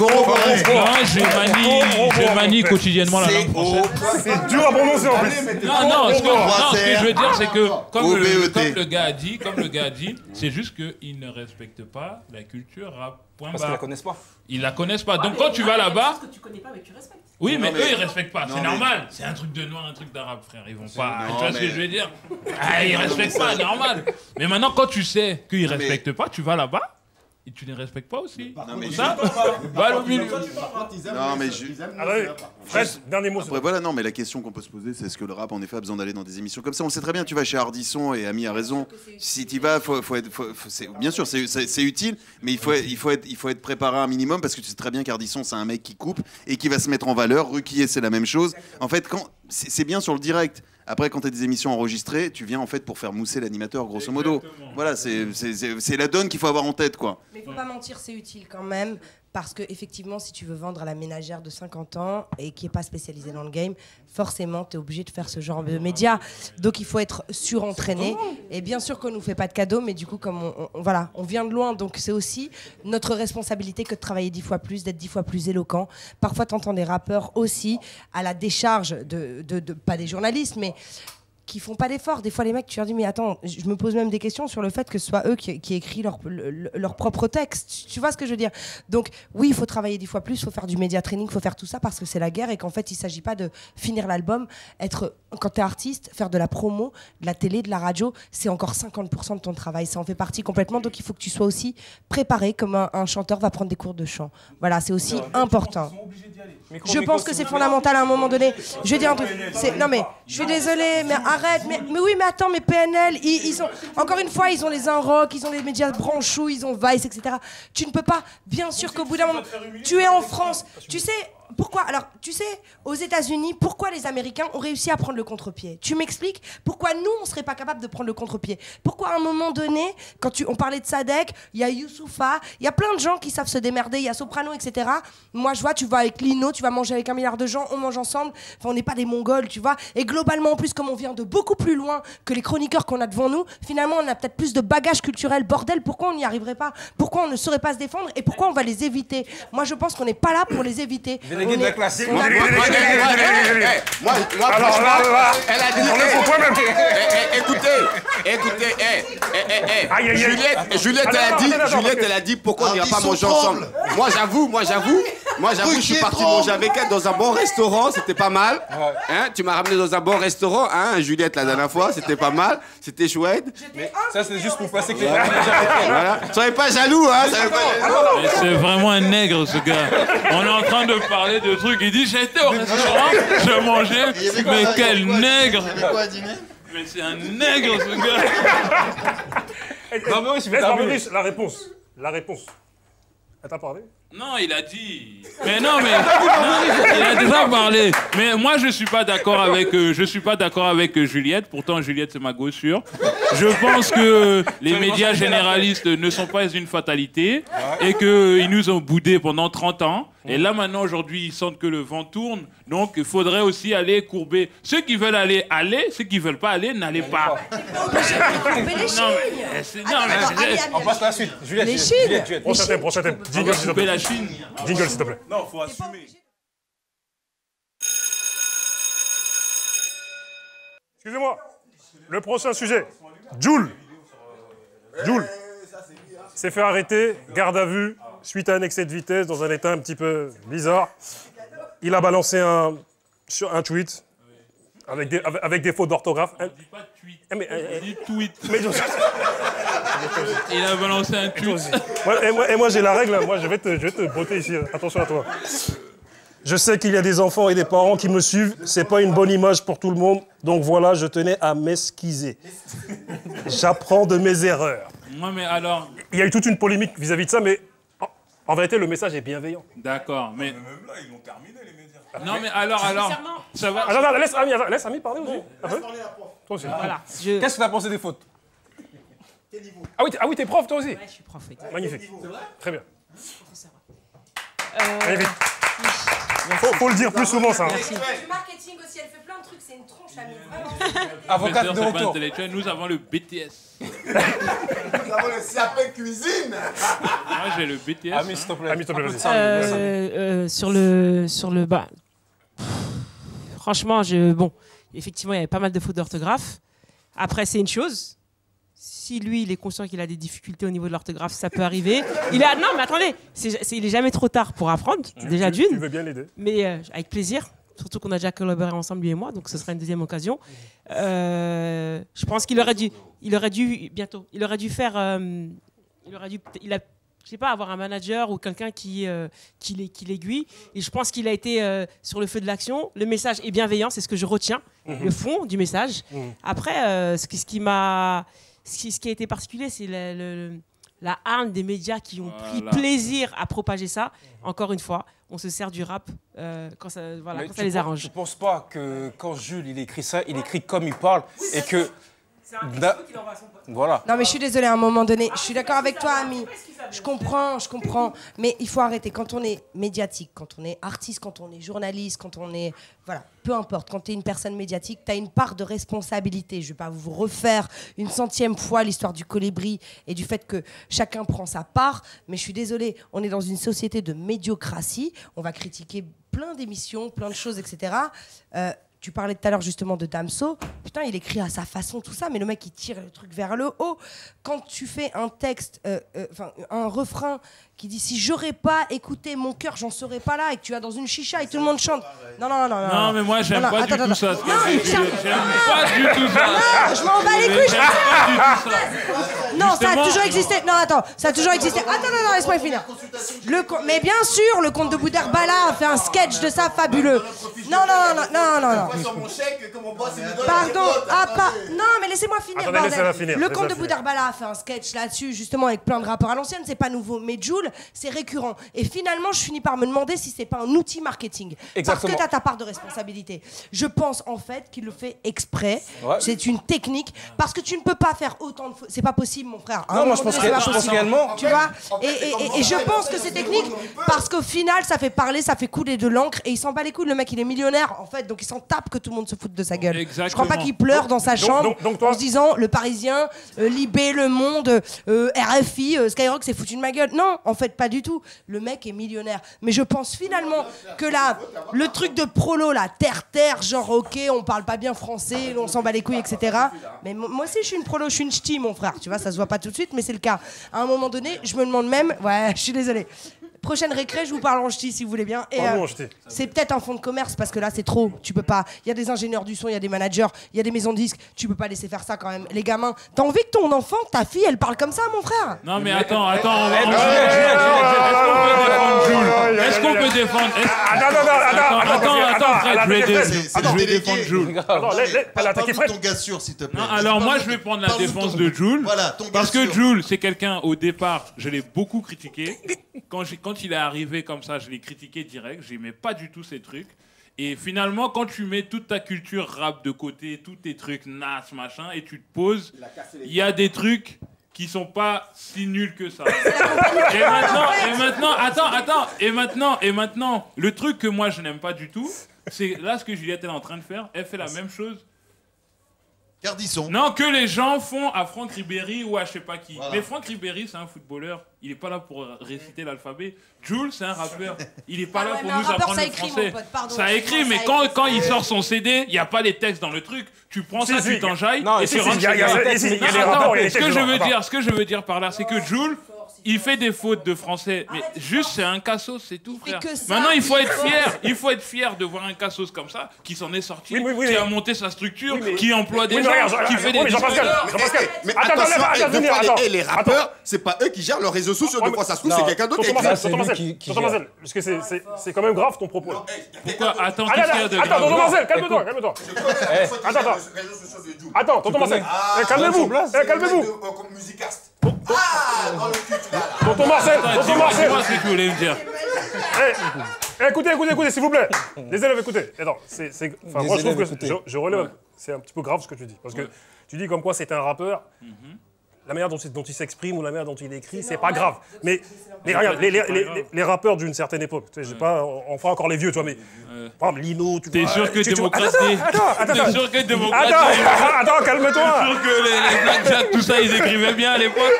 Non, je manie, je manie quotidiennement la langue française. C'est dur à prononcer en plus. Non, non, ce que, non, ce que je veux dire, c'est que, comme O B E le, T. comme le gars a dit, comme le gars a dit, c'est juste qu'ils ne respectent pas la culture rap. Point Parce qu'ils la barre. connaissent pas. Ils la connaissent pas. Donc quand tu vas là-bas, que tu connais pas, mais tu respectes. oui, mais, Non, mais- eux, ils respectent pas. non, C'est mais- normal. C'est un truc de noir, un truc d'arabe, frère. Ils vont pas. non, Tu vois ce que mais- je veux dire? Ah, ils respectent pas, normal. Mais maintenant, quand tu sais qu'ils mais- respectent pas, tu vas là-bas et tu les respectes pas aussi. Non, mais Pour je- ça, va au milieu. Non, mais je- Ah ouais, Fred, dernier mot. Après voilà, non, mais la question qu'on peut se poser, c'est est-ce que le rap en effet a besoin d'aller dans des émissions comme ça? On le sait très bien, tu vas chez Ardisson et Ami a raison. Si tu vas, faut, faut être, faut- faut- c'est- bien sûr, c'est- c'est c'est utile, mais il faut, être, il, faut être, il faut être préparé un minimum parce que tu sais très bien qu'Ardisson, c'est un mec qui coupe et qui va se mettre en valeur. Ruquier, c'est la même chose. En fait, quand c'est c'est bien sur le direct. Après, quand tu as des émissions enregistrées, tu viens en fait pour faire mousser l'animateur, grosso modo. Exactement. Voilà, c'est c'est- c'est- c'est la donne qu'il faut avoir en tête, quoi. Mais faut pas mentir, c'est utile quand même. Parce que effectivement, si tu veux vendre à la ménagère de cinquante ans et qui n'est pas spécialisée dans le game, forcément, tu es obligé de faire ce genre de médias. Donc il faut être surentraîné. Et bien sûr qu'on ne nous fait pas de cadeaux, mais du coup, comme on, on- voilà, on vient de loin, donc c'est aussi notre responsabilité que de travailler dix fois plus, d'être dix fois plus éloquent. Parfois, tu entends des rappeurs aussi à la décharge de, de, de- pas des journalistes, mais qui font pas d'efforts. Des fois, les mecs, tu leur dis, mais attends, je me pose même des questions sur le fait que ce soit eux qui, qui écrivent leur, le- leur propre texte. Tu vois ce que je veux dire? Donc, oui, il faut travailler dix fois plus, il faut faire du média training, il faut faire tout ça parce que c'est la guerre et qu'en fait, il s'agit pas de finir l'album. Être, quand tu es artiste, faire de la promo, de la télé, de la radio, c'est encore cinquante pour cent de ton travail. Ça en fait partie complètement. Donc, il faut que tu sois aussi préparé comme un, un chanteur va prendre des cours de chant. Voilà, c'est aussi important. Je pense que c'est fondamental à un moment donné. Je vais dire un truc. C'est- Non mais, je suis désolée, mais arrête. Mais, mais oui, mais attends, mais P N L, ils, ils ont encore une fois, ils ont les Inrock, ils ont les médias branchous, ils ont Vice, et cetera. Tu ne peux pas. Bien sûr qu'au bout d'un moment, tu es en France. Tu sais, pourquoi, alors, tu sais, aux États-Unis, pourquoi les Américains ont réussi à prendre le contre-pied? Tu m'expliques pourquoi nous, on serait pas capable de prendre le contre-pied? Pourquoi à un moment donné, quand tu, on parlait de Sadek, il y a Youssoufa, il y a plein de gens qui savent se démerder, il y a Soprano, et cetera. Moi, je vois, tu vas avec Lino, tu vas manger avec un milliard de gens, on mange ensemble. Enfin, on n'est pas des Mongols, tu vois. Et globalement, en plus, comme on vient de beaucoup plus loin que les chroniqueurs qu'on a devant nous, finalement, on a peut-être plus de bagages culturels. Bordel, pourquoi on n'y arriverait pas? Pourquoi on ne saurait pas se défendre? Et pourquoi on va les éviter? Moi, je pense qu'on n'est pas là pour les éviter. Délégué de la classe. Moi, moi, franchement, elle a dit. Écoutez, écoutez, eh, Juliette, Juliette, elle a dit, Juliette, elle a dit pourquoi on n'ira pas manger ensemble. Moi, j'avoue, moi, j'avoue, moi, j'avoue, je suis parti manger avec elle dans un bon restaurant, c'était pas mal. Hein, tu m'as ramené dans un bon restaurant, hein, Juliette, la dernière fois, c'était pas mal, c'était chouette. Mais ça, c'est juste pour passer que les voilà. Voilà. Soyez pas jaloux, hein. Mais c'est vraiment un nègre, ce gars. On est en train de parler de trucs. Il dit j'étais au restaurant, je mangeais. Mais quel nègre! Mais c'est un nègre, ce gars. Non, mais oui, si Laisse la réponse. La réponse. Elle t'a parlé? Non, il a dit. Mais non, mais non, il a déjà parlé. Mais moi, je suis pas d'accord avec. Euh, je suis pas d'accord avec euh, Juliette. Pourtant, Juliette, c'est ma gossure. Je pense que les médias généralistes ne sont pas une fatalité et qu'ils nous ont boudés pendant trente ans. Et là, maintenant, aujourd'hui, ils sentent que le vent tourne. Donc, il faudrait aussi aller courber. Ceux qui veulent aller, aller. Ceux qui veulent pas aller, n'allez pas. Non, mais c'est non, mais on passe à la suite. Juliette, les Juliette, Chines. Prochain thème, prochain thème. Jingle, s'il te plaît. la Chine. Jingle, s'il te plaît. Non, faut assumer. Excusez-moi. Le prochain sujet. Jul. Jul s'est fait arrêter, garde à vue, suite à un excès de vitesse dans un état un petit peu bizarre. Il a balancé un, sur un tweet avec des, avec, avec des fautes d'orthographe. On dit pas tweet. Eh, mais, On dit tweet. mais, Il a balancé un tweet. moi, et moi, et moi j'ai la règle, moi je vais te, je vais te botter ici. Attention à toi. Je sais qu'il y a des enfants et des parents qui me suivent. C'est pas une bonne image pour tout le monde. Donc voilà, je tenais à m'esquiser. J'apprends de mes erreurs. Moi, mais alors. Il y a eu toute une polémique vis-à-vis de ça, mais en, en vérité, le message est bienveillant. D'accord, mais. Même là, ils l'ont terminé, les médias. Non, mais alors, alors. Ça va. Attends, attends, laisse Ami, attends, laisse Ami parler aussi. Un peu. Toi aussi. Voilà. Je... Qu'est-ce que tu as pensé des fautes? Ah oui, t'es, ah oui, t'es prof toi aussi. Ouais, je suis prof. Oui. Magnifique. Très bien. Euh, Magnifique. Faut, faut le dire plus souvent ça. Hein. Du marketing aussi, elle fait plein de trucs, c'est une tronche, Ami. Vraiment. Avocate de C'est pas retour. intellectuel, nous avons le B T S. Nous avons le C A P cuisine. Moi, j'ai le B T S. Ami, s'il te plaît. Ami, s'il te plaît, vas-y. Euh, euh, sur le sur le bas. Franchement, je bon, effectivement, il y avait pas mal de fautes d'orthographe. Après, c'est une chose. Si lui, il est conscient qu'il a des difficultés au niveau de l'orthographe, ça peut arriver. Il a non, mais attendez, c'est, c'est, il est jamais trop tard pour apprendre. Déjà Tu- Tu d'une, veux bien l'aider. mais euh, avec plaisir. Surtout qu'on a déjà collaboré ensemble lui et moi, donc ce sera une deuxième occasion. Euh, je pense qu'il aurait dû, il aurait dû bientôt, il aurait dû faire, euh, il aurait dû, il a, je sais pas, avoir un manager ou quelqu'un qui, euh, qui, l'ai- qui l'aiguille. Et je pense qu'il a été euh, sur le feu de l'action. Le message est bienveillant, c'est ce que je retiens, le fond du message. Après, euh, ce, qui, ce qui m'a, ce qui, ce qui a été particulier, c'est le, le- la hargne des médias qui ont Voilà. pris plaisir à propager ça. Encore une fois, on se sert du rap euh, quand ça, voilà, Mais quand tu ça les penses- arrange. Je pense pas que quand Jules il écrit ça, il écrit comme il parle et que. Da- Voilà. Non mais je suis désolée, à un moment donné, je suis d'accord avec toi, Ami. Je comprends, je comprends. Mais il faut arrêter. Quand on est médiatique, quand on est artiste, quand on est journaliste, quand on est... Voilà, peu importe. Quand tu es une personne médiatique, tu as une part de responsabilité. Je vais pas vous refaire une centième fois l'histoire du colibri et du fait que chacun prend sa part. Mais je suis désolée, on est dans une société de médiocratie. On va critiquer plein d'émissions, plein de choses, et cetera. Euh, Tu parlais tout à l'heure justement de Damso. Putain, il écrit à sa façon tout ça, mais le mec il tire le truc vers le haut. Quand tu fais un texte, euh, euh, enfin un refrain qui dit si j'aurais pas écouté mon cœur, j'en serais pas là, et que tu vas dans une chicha et tout le monde chante. Non non non non. Non, mais moi, j'aime Non, non, pas attends, du attends, tout ça. attends. ce que Non, tu dis. j'aime- J'aime pas du tout ça. Non, je m'en bats les couilles. J'aime pas du tout ça. Non, ça a Justement- toujours existé. Non, attends, ça a toujours existé. Attends, non, non, laisse-moi finir. Le con- Mais bien sûr, le comte de Boudherbala a fait un sketch de ça fabuleux. Non, non, non, non, non, non. Sur mon chèque, comme on bosse, il me donne Pardon, des potes, ah, attendez. pas. Non, mais mais laissez-moi finir, Attendez, bordel. laissez-la finir, Le laissez-la comte de finir. Boudarbala a fait un sketch là-dessus, justement, avec plein de rappeurs à l'ancienne, c'est pas nouveau. Mais Jul, c'est récurrent. Et finalement, je finis par me demander si c'est pas un outil marketing. Exactement. Parce que t'as ta part de responsabilité. Je pense, en fait, qu'il le fait exprès. Ouais. C'est une technique. Parce que tu ne peux pas faire autant de fautes. C'est pas possible, mon frère. À un Non, moi, moment je pense donné, que- c'est je pas pense possible. également- Tu vois et, et- et- et je pense que c'est technique parce qu'au final, ça fait parler, ça fait couler de l'encre et il s'en bat les couilles. Le mec, il est millionnaire, en fait, donc il s'en tape que tout le monde se foute de sa gueule. Je crois pas qu'il pleure dans sa Donc- chambre donc- donc toi- en se disant le Parisien, euh, Libé, Le Monde, euh, R F I, euh, Skyrock, c'est foutu de ma gueule. Non, en fait, pas du tout. Le mec est millionnaire. Mais je pense finalement que là, le truc de prolo, là, terre-terre, genre, ok, on parle pas bien français, on s'en bat les couilles, et cetera. Mais mo- moi aussi, je suis une prolo, je suis une ch'ti, mon frère. Tu vois, ça se voit pas tout de suite, mais c'est le cas. À un moment donné, je me demande même, ouais, je suis désolée. Prochaine récré, je vous parle en ch'ti si vous voulez bien. Et, Parle-nous euh, en ch'ti. c'est peut-être un fonds de commerce parce que là c'est trop. Tu peux pas. Il y a des ingénieurs du son, il y a des managers, il y a des maisons de disques. Tu peux pas laisser faire ça quand même. Les gamins, t'as envie que ton enfant, ta fille, elle parle comme ça, mon frère? Non mais attends, attends, on va- Eh, on mais- va- est-ce qu'on peut défendre Jules Est-ce qu'on peut défendre est-ce- Attends, attends, attends, Attends, attends, attends, Fred, je vais attends, dé- C'est- c'est je vais délégué. défendre Jules. Attends, laisse- laisse- elle a Parle-nous attaqué de Fred. ton gars sûr, s'il te plaît. Non, Vas-y, alors moi parle-nous je vais de- prendre la parle-nous défense ton- de Jules. Voilà, ton gars Parce que sûr. Jules, c'est quelqu'un, au départ, je l'ai beaucoup critiqué. Quand, j'ai- quand il est arrivé comme ça, je l'ai critiqué direct. J'aimais pas du tout ces trucs. Et finalement, quand tu mets toute ta culture rap de côté, tous tes trucs nas, machin, et tu te poses, il y a des trucs qui sont pas si nuls que ça. Et maintenant, et maintenant, attends, attends, et maintenant, et maintenant, le truc que moi je n'aime pas du tout, c'est là ce que Juliette est en train de faire. Elle fait la même chose. Cardisson. Non, que les gens font à Franck Ribéry ou à je sais pas qui. Voilà. Mais Franck Ribéry, c'est un footballeur. Il est pas là pour réciter l'alphabet. Jules, c'est un rappeur. Il est pas Ah là ouais, pour mais un nous rappeur, apprendre ça le écrit, français. mon pote, pardon, Ça écrit, excuse-moi, mais ça quand, écrit. quand il sort son C D, il n'y a pas les textes dans le truc. Tu prends Si, ça, si, tu t'enjailles non, et si, tu si, rentres il y a- chez il y a- toi. il y a- il y a Non, des attends, rapports, il y a des ce que textes je dedans. veux Attends. dire, ce que je veux dire par là, c'est que Jules, il fait des fautes de français, mais juste c'est un cassos, c'est tout, fait frère. que ça, Maintenant, il faut il être faut- fier. Il faut être fier de voir un cassos comme ça, qui s'en est sorti, Oui, oui, oui, qui mais- a monté sa structure, Oui, mais- qui emploie des Oui, mais gens, regarde, qui regarde, fait oui, des mais Jean-Pascal, disques. Jean-Pascal. Mais Attends, attends, attention, attends, eh, attends, deux venir, fois, attends. les, eh, les rappeurs, c'est pas eux qui gèrent leurs réseaux sociaux. Deux fois, ça se trouve, c'est quelqu'un d'autre qui Tonton écrit. Marcel, c'est tonton lui Marcel, qui- qui tonton gère. Marcel, parce que c'est- c'est c'est quand même grave ton propos. là. Pourquoi Attends, Ah, qu'est-ce là, qu'il y a là, de attends, grave tonton Marcel, calme-toi, calme-toi. Attends, attends. Attends, tonton Marcel, eh, calmez-vous, eh, calmez-vous. Musicast. Ah, dans le cul, tu l'as là. Tonton Marcel, Attends, tonton dis-moi Marcel. dis-moi ce que tu voulais me dire. Eh, eh, écoutez, écoutez, écoutez, s'il vous plaît. Les élèves, écoutez. Eh non, c'est, c'est- enfin, Les moi, je trouve élèves, que écoutez. je, je relève. C'est un petit peu grave ce que tu dis, parce que tu dis comme quoi c'est un rappeur. La manière dont, il- dont il s'exprime ou la manière dont il écrit, c'est pas grave. Mais, mais regarde, les, les, les, les- les rappeurs d'une certaine époque, tu sais, j'ai pas, on fera encore les vieux, toi, mais par exemple, Lino, tu T'es vois, sûr que tu- tu- démocratie. Attends, attends, T'es attends. sûr que démocratie. Attends, attends, calme-toi. T'es sûr que les, les Blackjack, tout ça, ils écrivaient bien à l'époque.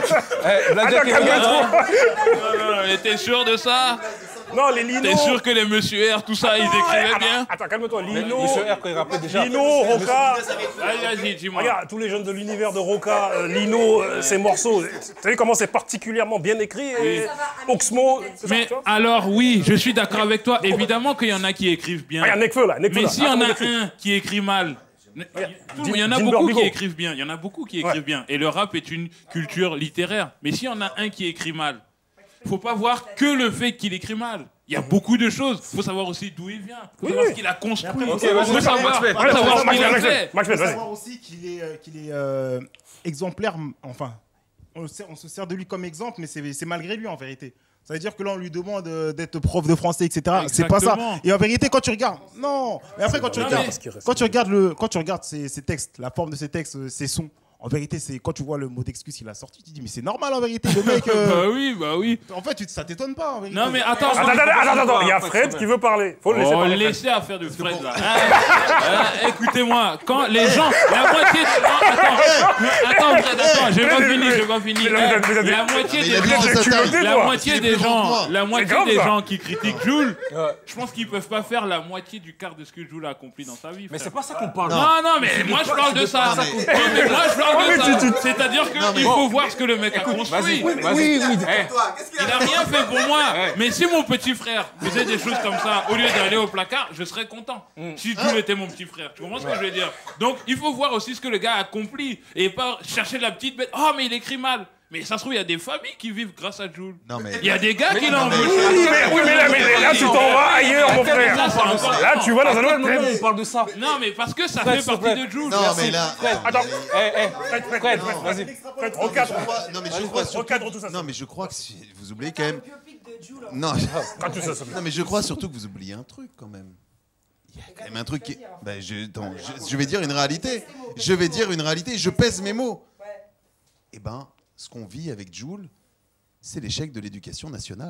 Eh, Blackjack Attends, est là. calme-toi. Non, non, mais t'es sûr de ça? Non, les Lino. T'es sûr que les Monsieur R, tout ça, ils écrivaient Attends, bien? Attends, calme-toi. Mais Lino, Monsieur R, quand il rappelait déjà. Lino, Roca. Vas-y, vas-y, dis-moi. Regarde, tous les jeunes de l'univers de Roca, euh, Lino, euh, ces morceaux, tu sais comment c'est particulièrement bien écrit, et Oxmo, tout ça, Mais tu vois. alors, oui, je suis d'accord avec toi. Évidemment qu'il y en a qui écrivent bien. Regarde, Nekfeu là, Nekfeu Mais là. s'il y en Attends, a Nekfeu. un qui écrit mal, tout le- il y en a Jim beaucoup Burbigo. qui écrivent bien. Il y en a beaucoup qui écrivent Ouais. bien. Et le rap est une culture littéraire. Mais s'il y en a un qui écrit mal, faut pas voir que le fait qu'il écrit mal. Il y a beaucoup de choses. Faut savoir aussi d'où il vient. Faut Oui, savoir oui. ce qu'il a construit. Ok, Faut vas-y, savoir, Max Feld. faut Allez, savoir ce Max qu'il a Feld, fait. Max Il Feld, faut vas-y. savoir aussi qu'il est, euh, qu'il est euh, exemplaire, enfin, on, le sert- on se sert de lui comme exemple, mais c'est c'est malgré lui en vérité. Ça veut dire que là, on lui demande euh, d'être prof de français, et cetera. C'est pas ça. Exactement. Et en vérité, quand tu regardes, non. Mais après, quand tu Non, regardes, mais- quand tu regardes le, quand tu regardes ces, ces textes, la forme de ces textes, euh, ces sons. En vérité, c'est quand tu vois le mot d'excuse qu'il a sorti, tu te dis mais c'est normal en vérité, le mec. euh, Bah oui, bah oui. En fait, tu, ça t'étonne pas en vérité. Non mais attends, Attends, attends, attends, attends, il y a Fred qui veut parler. Faut le laisser Oh, parler. Fred. laissez à faire de Fred là. Ah, ah, écoutez-moi, quand les gens, la moitié, de... non, attends, attends, Fred, attends, j'ai pas fini, j'ai pas fini. Mais vous êtes- vous êtes- La moitié Mais des il a dit gens, de sa taille. la toi. moitié Il est des plus grand que gens, moi. la moitié grave, des ça. gens qui critiquent Jules, je pense qu'ils peuvent pas faire la moitié du quart de ce que Jules a accompli dans sa vie. Mais frère. c'est pas ça qu'on parle. Non, non, mais moi je parle de ça. pas- Non, mais moi je parle de ça. C'est-à-dire qu'il faut voir ce que le mec a construit. Vas-y, vas-y. Il a rien fait pour moi. Mais si mon petit frère faisait des choses comme ça, au lieu d'aller au placard, je serais content. Si Jules était mon petit frère. Tu comprends ce que je veux dire? Donc il faut voir aussi ce que le gars a accompli et pas chercher la petite bête. Oh, mais il écrit mal. Mais ça se trouve, il y a des familles qui vivent grâce à Jul. Non, mais... Il y a des gars mais, qui l'ont vu. Oui, mais, oui, mais là, mais là tu t'en vas ailleurs, mon frère. Là, tu vas dans un autre moment on parle de ça. Non, mais parce que ça fait partie de Jul. Non, mais là... Attends. Fred, Fred, vas-y. Fred, recadre. Non, mais je crois surtout... Recadre tout ça. Non, mais je crois que vous oubliez quand même... Non, non, mais je crois surtout que vous oubliez un truc, quand même. Il y a quand même un truc qui... Ben, je, attends, je, je vais dire une réalité. Je vais dire une réalité. Je pèse mes mots. Eh ben, ce qu'on vit avec Jul, c'est l'échec de l'éducation nationale.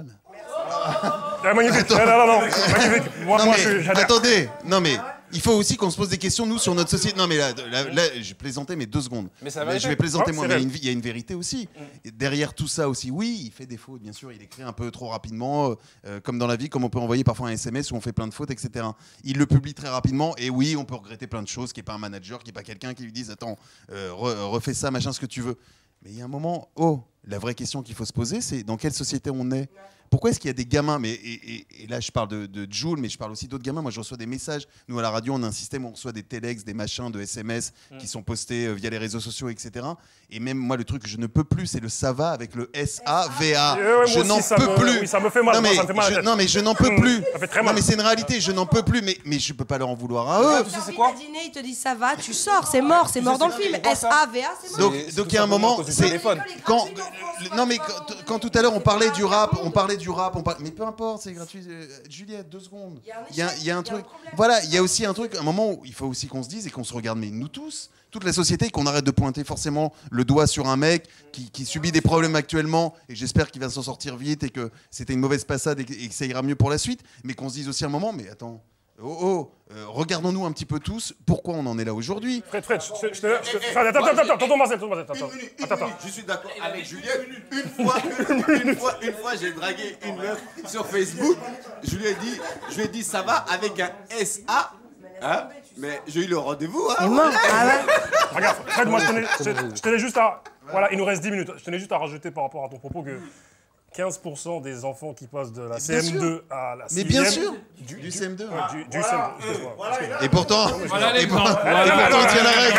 Ah, magnifique. Non, non, non. Magnifique. Moi, non, moi, mais, j'adhère. attendez. Non, mais il faut aussi qu'on se pose des questions, nous, sur notre société. Non, mais là, là, là je plaisantais, mais deux secondes. Mais ça va mais je vais plaisanter, oh, moi, mais il y a une vérité aussi. Mm. Et derrière tout ça aussi, oui, il fait défaut, bien sûr. Il écrit un peu trop rapidement, euh, comme dans la vie, comme on peut envoyer parfois un S M S où on fait plein de fautes, et cetera. Il le publie très rapidement, et oui, on peut regretter plein de choses, qui n'est pas un manager, qui n'est pas quelqu'un qui lui dise, attends, euh, re, refais ça, machin, ce que tu veux. Mais il y a un moment, oh, la vraie question qu'il faut se poser, c'est dans quelle société on est ? Pourquoi est-ce qu'il y a des gamins, mais, et, et, et là je parle de, de Jul, mais je parle aussi d'autres gamins, moi je reçois des messages, nous à la radio on a un système où on reçoit des téléx, des machins, de S M S mm. qui sont postés via les réseaux sociaux, et cetera. Et même moi le truc que je ne peux plus, c'est le ça va avec le S A V A. Euh, je n'en peux me, plus. Oui, ça me fait mal, non, mais, moi, ça me fait mal je, non mais je n'en peux plus. Ça fait très mal. Non mais c'est une réalité, je n'en peux plus, mais, mais je peux pas leur en vouloir à eux. Tu sais quoi ? Dîner, ils te disent ça va, tu sors, c'est mort, c'est mort dans le film. S A V A, c'est mort. Donc, donc il y a un moment, c'est quand non mais quand, quand tout à l'heure on parlait du rap, on parlait du rap, on parlait, mais peu importe, c'est gratuit. Juliette, deux secondes. Il y a, il y a un truc. Voilà, il y a aussi un truc, un moment où il faut aussi qu'on se dise et qu'on se regarde, mais nous tous, toute la société, qu'on arrête de pointer forcément le doigt sur un mec qui, qui subit des problèmes actuellement, et j'espère qu'il va s'en sortir vite et que c'était une mauvaise passade et que, et que ça ira mieux pour la suite, mais qu'on se dise aussi un moment, mais attends. Oh oh, euh, regardons-nous un petit peu tous pourquoi on en est là aujourd'hui. Fred, Fred, je, je, je te... Je, attends, attends, attends, tonton Marcel, tonton Marcel, attends. Une minute, attends, attends. Je suis d'accord avec Juliette. Une fois, une, une fois, une fois, j'ai dragué une meuf sur Facebook. Je lui ai dit, je lui ai dit ça va avec un S A. Hein, mais j'ai eu le rendez-vous. Hein, mort. Ah ouais. Regarde, Fred, moi je tenais, je, je tenais juste à... Voilà, il nous reste dix minutes. Je tenais juste à rajouter par rapport à ton propos que quinze pour cent des enfants qui passent de la C M deux à la sixième... Mais bien sûr, du, du C M deux. Ouais, du, du C M deux, excuse-moi. Voilà, et pourtant, voilà et pourtant, il tient la règle.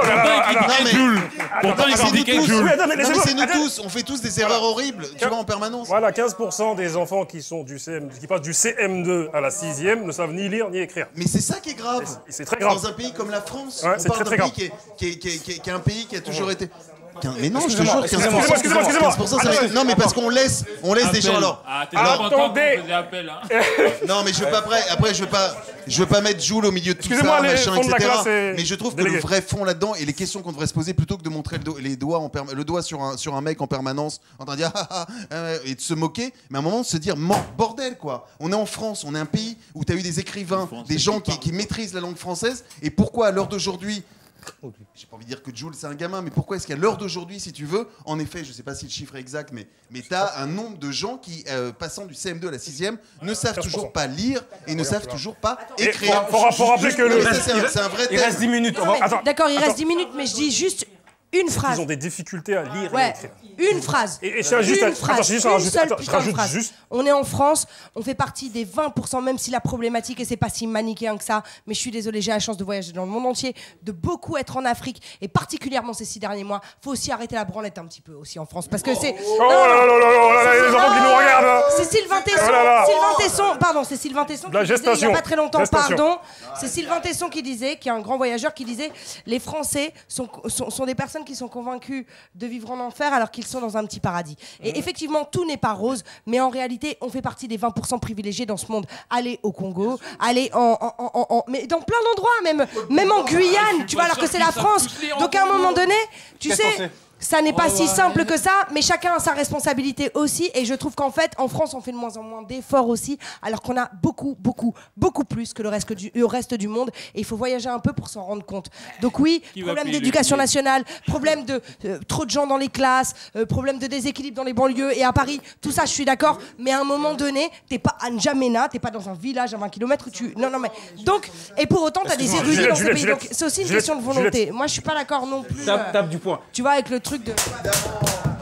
Calme-toi. Pourtant, il critiquait Jul. Non, c'est nous tous, on fait tous des erreurs horribles, tu vois, en permanence. Voilà, quinze pour cent des enfants qui, sont du C M, qui passent du C M deux à la sixième ne savent ni lire ni écrire. Mais c'est ça qui est grave. C'est très grave. Dans un pays comme la France, ouais, on parle d'un pays qui est, qui, est, qui, est, qui, est, qui est un pays qui a toujours été... Mais non, je te jure, quinze pour cent, excusez-moi, excusez-moi, quinze pour cent, ça non, mais parce qu'on laisse, on laisse des gens alors. Ah, t'es pas content qu'on faisait appel, hein. Non, mais je veux pas après, après je veux pas, je veux pas mettre Jul au milieu de tout ça, machin, et cetera. Mais je trouve que le vrai fond là-dedans et les questions qu'on devrait se poser plutôt que de montrer le, do les doigts en le doigt sur un sur un mec en permanence en train de dire ah, ah, et de se moquer, mais à un moment de se dire bordel quoi. On est en France, on est un pays où tu as eu des écrivains, des gens qui, qui maîtrisent la langue française, et pourquoi à l'heure d'aujourd'hui, j'ai pas envie de dire que Jul c'est un gamin, mais pourquoi est-ce qu'à l'heure d'aujourd'hui, si tu veux, en effet, je sais pas si le chiffre est exact, mais, mais tu as un nombre de gens qui, euh, passant du C M deux à la sixième, ne savent toujours pas lire et ne savent toujours pas écrire. Faut rappeler que le... C'est un vrai thème. Il reste dix minutes. D'accord, il reste dix minutes, mais je dis juste une phrase. Ils ont des difficultés à lire ouais, et à écrire. Une phrase. Et, et je juste une à, phrase. Attends, juste une rajoute, seule attends, putain je rajoute de phrase. juste. On est en France, on fait partie des vingt pour cent, même si la problématique, et c'est pas si manichéen que ça, mais je suis désolée, j'ai la chance de voyager dans le monde entier, de beaucoup être en Afrique, et particulièrement ces six derniers mois, faut aussi arrêter la branlette un petit peu aussi en France, parce que c'est... Oh là là là là, les enfants qui nous regardent. C'est Sylvain Tesson, oh là là. Sylvain Tesson, pardon, c'est Sylvain Tesson qui disait, il n'y a pas très longtemps, gestation. pardon, c'est Sylvain Tesson qui disait, qui est un grand voyageur, qui disait, les Français sont, sont, sont des personnes qui sont convaincues de vivre en enfer alors qu'ils sont dans un petit paradis. Et mmh. effectivement, tout n'est pas rose, mais en réalité, on fait partie des vingt pour cent privilégiés dans ce monde. Allez au Congo, allez en, en, en, en, mais dans plein d'endroits, même, même en Guyane, tu vois, alors que c'est la France. Donc à un moment donné, tu sais... Ça n'est pas oh, si ouais. simple que ça, mais chacun a sa responsabilité aussi. Et je trouve qu'en fait, en France, on fait de moins en moins d'efforts aussi, alors qu'on a beaucoup, beaucoup, beaucoup plus que le reste du, le reste du monde. Et il faut voyager un peu pour s'en rendre compte. Donc oui, Qui problème d'éducation nationale, problème de euh, trop de gens dans les classes, euh, problème de déséquilibre dans les banlieues et à Paris. Tout ça, je suis d'accord. Mais à un moment donné, t'es pas à N'Djamena, t'es pas dans un village à vingt kilomètres où tu... Non, non, mais... Donc, et pour autant, t'as des érudits dans ce pays. Donc c'est aussi une question de volonté. Moi, je suis pas d'accord non plus. Tape, tape du poing. Tu vois, avec le truc de...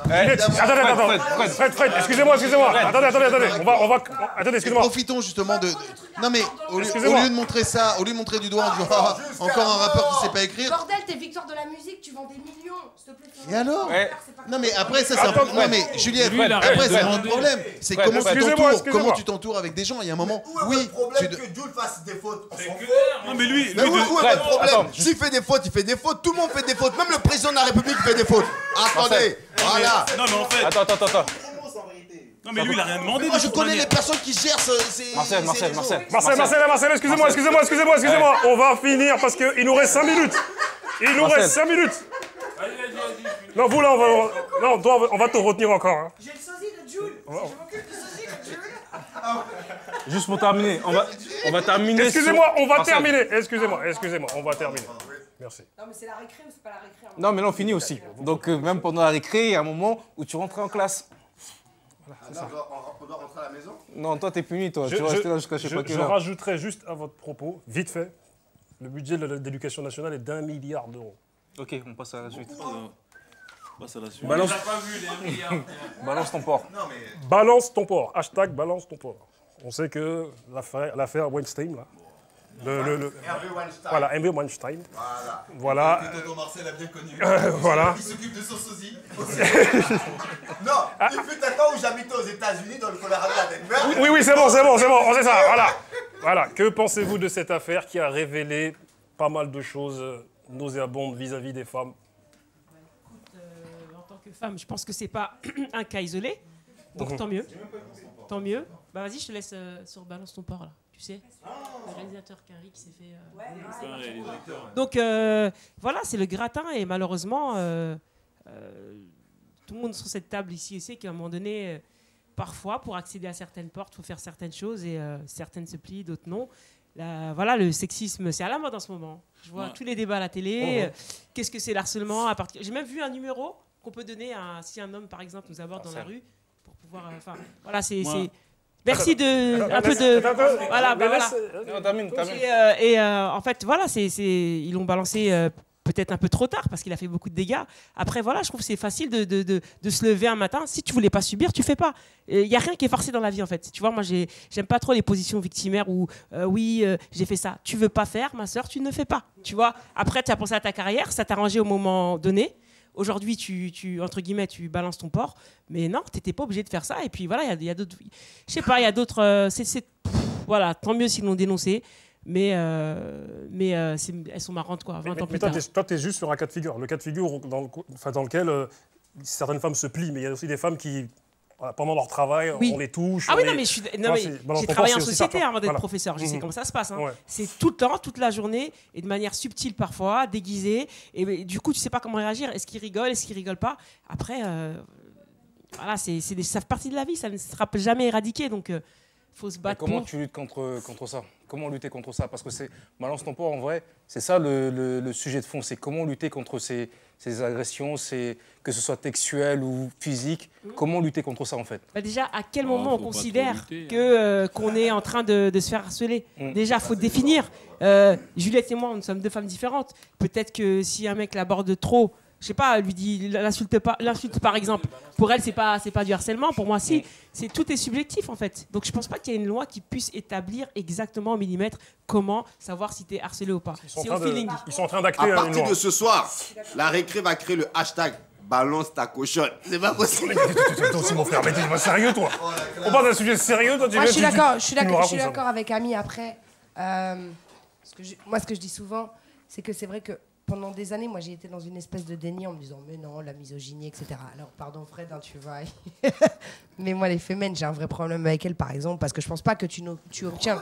Juliette, attendez, attendez, Fred, Fred, Fred, excusez-moi, excusez-moi. Attendez, attendez, attendez. On va, on va, attendez, excusez-moi. Profitons justement de. Non mais au lieu, au Excusez-moi. lieu de montrer ça, au lieu de montrer du doigt en disant ah, encore un rappeur qui sait pas écrire. Bordel, t'es victoire de la musique, tu vends des millions. S'il te plaît. Et alors Ouais. Non mais après ça c'est un Attends, problème. Non mais Juliette, Lui, il a après rien c'est un demandé. autre problème. C'est Fred, comment tu excusez-moi, t'entoures, excusez-moi. comment tu t'entoures avec des gens. Il y a un moment, Où est oui, le problème tu que Jules fasse des fautes? On s'en fout. Non, mais lui, Mais lui où, de- où est Fred, votre problème? attends, S'il fait des fautes, il fait des fautes. Tout le monde fait des fautes. Même le président de la République fait des fautes. Attendez, voilà. Non, mais en fait. Attends, attends, attends. Non, mais lui, il a rien demandé. Moi de je toute connais manière. les personnes qui gèrent ce- ces. Marcel, ces Marcel, réseaux. Marcel. Marcel, Marcel, Marcel, excusez-moi, excusez-moi, excusez-moi, excusez-moi, excusez-moi. On va finir parce qu'il nous reste cinq minutes. Il nous Marcel. reste cinq minutes. Non, vous là, on va, non, toi, on va te retenir encore. Hein. J'ai le sosie de Jules. Si je m'occupe du sosie de Jules. Juste pour terminer, on va, on va terminer. Excusez-moi, sur- on va Marcel. terminer. Excusez-moi, excusez-moi, on va terminer. Merci. Non, mais c'est la récré ou c'est pas la récré hein. Non, mais là, on finit aussi. Donc, euh, même pendant la récré, il y a un moment où tu rentres en classe. On doit, on doit rentrer à la maison. Non, toi, t'es puni, toi. Je, tu vas je- rester là jusqu'à je sais je- pas quelle je heure. rajouterai juste à votre propos, vite fait, le budget de l'éducation nationale est d'un milliard d'euros. Ok, on passe à la suite. Passe à la suite. Balance, On n'a pas vu les milliards. balance ton porc. Balance ton port. Hashtag balance ton port. On sait que l'affaire, l'affaire Weinstein, là, le, le- le- Hervé Weinstein. voilà, Harvey Weinstein, Voilà. voilà, Que tonton Marcel a bien connu. voilà. Il s'occupe de son sosie. Non, il fut un temps où j'habitais aux États-Unis, dans le Colorado à Denver. Oui, oui, c'est bon, c'est bon, c'est bon, on sait ça, voilà. Voilà, que pensez-vous de cette affaire qui a révélé pas mal de choses euh, nauséabondes vis-à-vis des femmes? Euh, en tant que femme, je pense que c'est pas un cas isolé. Donc tant mieux. Tant mieux. Bah vas-y, je te laisse euh, sur Balance ton port là. Tu sais, le réalisateur Carrie qui s'est fait. euh, Un réalisateur. Donc euh, voilà, c'est le gratin et malheureusement, euh, euh, tout le monde sur cette table ici sait qu'à un moment donné, euh, parfois, pour accéder à certaines portes, il faut faire certaines choses et euh, certaines se plient, d'autres non. La- voilà, le sexisme, c'est à la mode en ce moment. Je vois Ouais. tous les débats à la télé. euh, Qu'est-ce que c'est l'harcèlement à partir... J'ai même vu un numéro qu'on peut donner à, si un homme, par exemple, nous aborde dans la rue pour pouvoir. euh, Enfin, voilà, c'est. Moi- c'est- Merci de Attends, un peu laisse- de. attends, attends, Voilà, bah laisse- voilà. Non, termine, termine. Et, euh, et, euh, en fait, voilà, c'est, c'est, ils l'ont balancé euh, peut-être un peu trop tard parce qu'il a fait beaucoup de dégâts. Après, voilà, je trouve que c'est facile de, de, de, de se lever un matin. Si tu voulais pas subir, tu fais pas. Il n'y a rien qui est forcé dans la vie, en fait. Tu vois, moi, j'ai, j'aime pas trop les positions victimaires où, euh, oui, euh, j'ai fait ça. Tu veux pas faire, ma soeur, tu ne fais pas. Tu vois, après, tu as pensé à ta carrière, ça t'a arrangé au moment donné. Aujourd'hui, tu, tu, entre guillemets, tu balances ton porc. Mais non, tu n'étais pas obligé de faire ça. Et puis voilà, il y a, il y a d'autres. Je sais pas, il y a d'autres. euh, c'est, c'est- pff, voilà, tant mieux s'ils l'ont dénoncé. Mais, euh, mais euh, c'est- elles sont marrantes, quoi. vingt Mais, ans mais plus toi, tard. t'es- toi, tu es juste sur un cas de figure. Le cas de figure dans, le, co- enfin, dans lequel euh, certaines femmes se plient, mais il y a aussi des femmes qui, voilà, pendant leur travail, Oui. on les touche. Ah on oui, les- non, mais je suis- non, Voilà, mais c'est- balance j'ai ton travaillé porc, en c'est aussi ça, société quoi. avant d'être Voilà. professeur. Je sais Mhm. comment ça se passe. hein. Ouais. C'est tout le temps, toute la journée, et de manière subtile parfois, déguisée. Et ben, du coup, tu sais pas comment réagir. Est-ce qu'ils rigolent, est-ce qu'ils rigolent pas? Après, euh, voilà, c'est, c'est des, ça fait partie de la vie. Ça ne sera jamais éradiqué. Donc, il faut se Mais battre comment pour. tu luttes contre, contre ça? Comment lutter contre ça? Parce que c'est balance ton porc, en vrai, c'est ça le, le- le sujet de fond. C'est comment lutter contre ces, ces agressions, ces, que ce soit textuel ou physique. Comment lutter contre ça, en fait? Bah déjà, à quel Oh, moment on faut pas considère trop lutter, que, euh, qu'on est en train de, de se faire harceler? Mm. Déjà, il faut définir. Euh, Juliette et moi, nous sommes deux femmes différentes. Peut-être que si un mec l'aborde trop, je sais pas, lui dit l'insulte pas, l'insulte par exemple. Pour elle, c'est pas, c'est pas du harcèlement. Pour moi, si. C'est tout est subjectif en fait. Donc je pense pas qu'il y ait une loi qui puisse établir exactement au millimètre comment savoir si tu es harcelé ou pas. Ils sont en C'est train au de- feeling. Ils sont en train À d'acter une partir loi. de ce soir, la récré va créer le hashtag balance ta cochonne. C'est pas possible. Toi aussi, mon frère, mais t'es pas sérieux, toi. On parle d'un sujet sérieux, toi, tu Moi, viens, je suis tu- tu- d'accord, je suis tu nous d'accord, je suis racontes ça. d'accord avec Ami après. Euh, ce que je- moi, ce que je dis souvent, c'est que c'est vrai que pendant des années, moi, j'ai été dans une espèce de déni en me disant, mais non, la misogynie, et cetera. Alors, pardon, Fred, hein, tu vois. Mais moi, les fémènes, j'ai un vrai problème avec elles, par exemple, parce que je pense pas que tu, n'o- tu obtiens.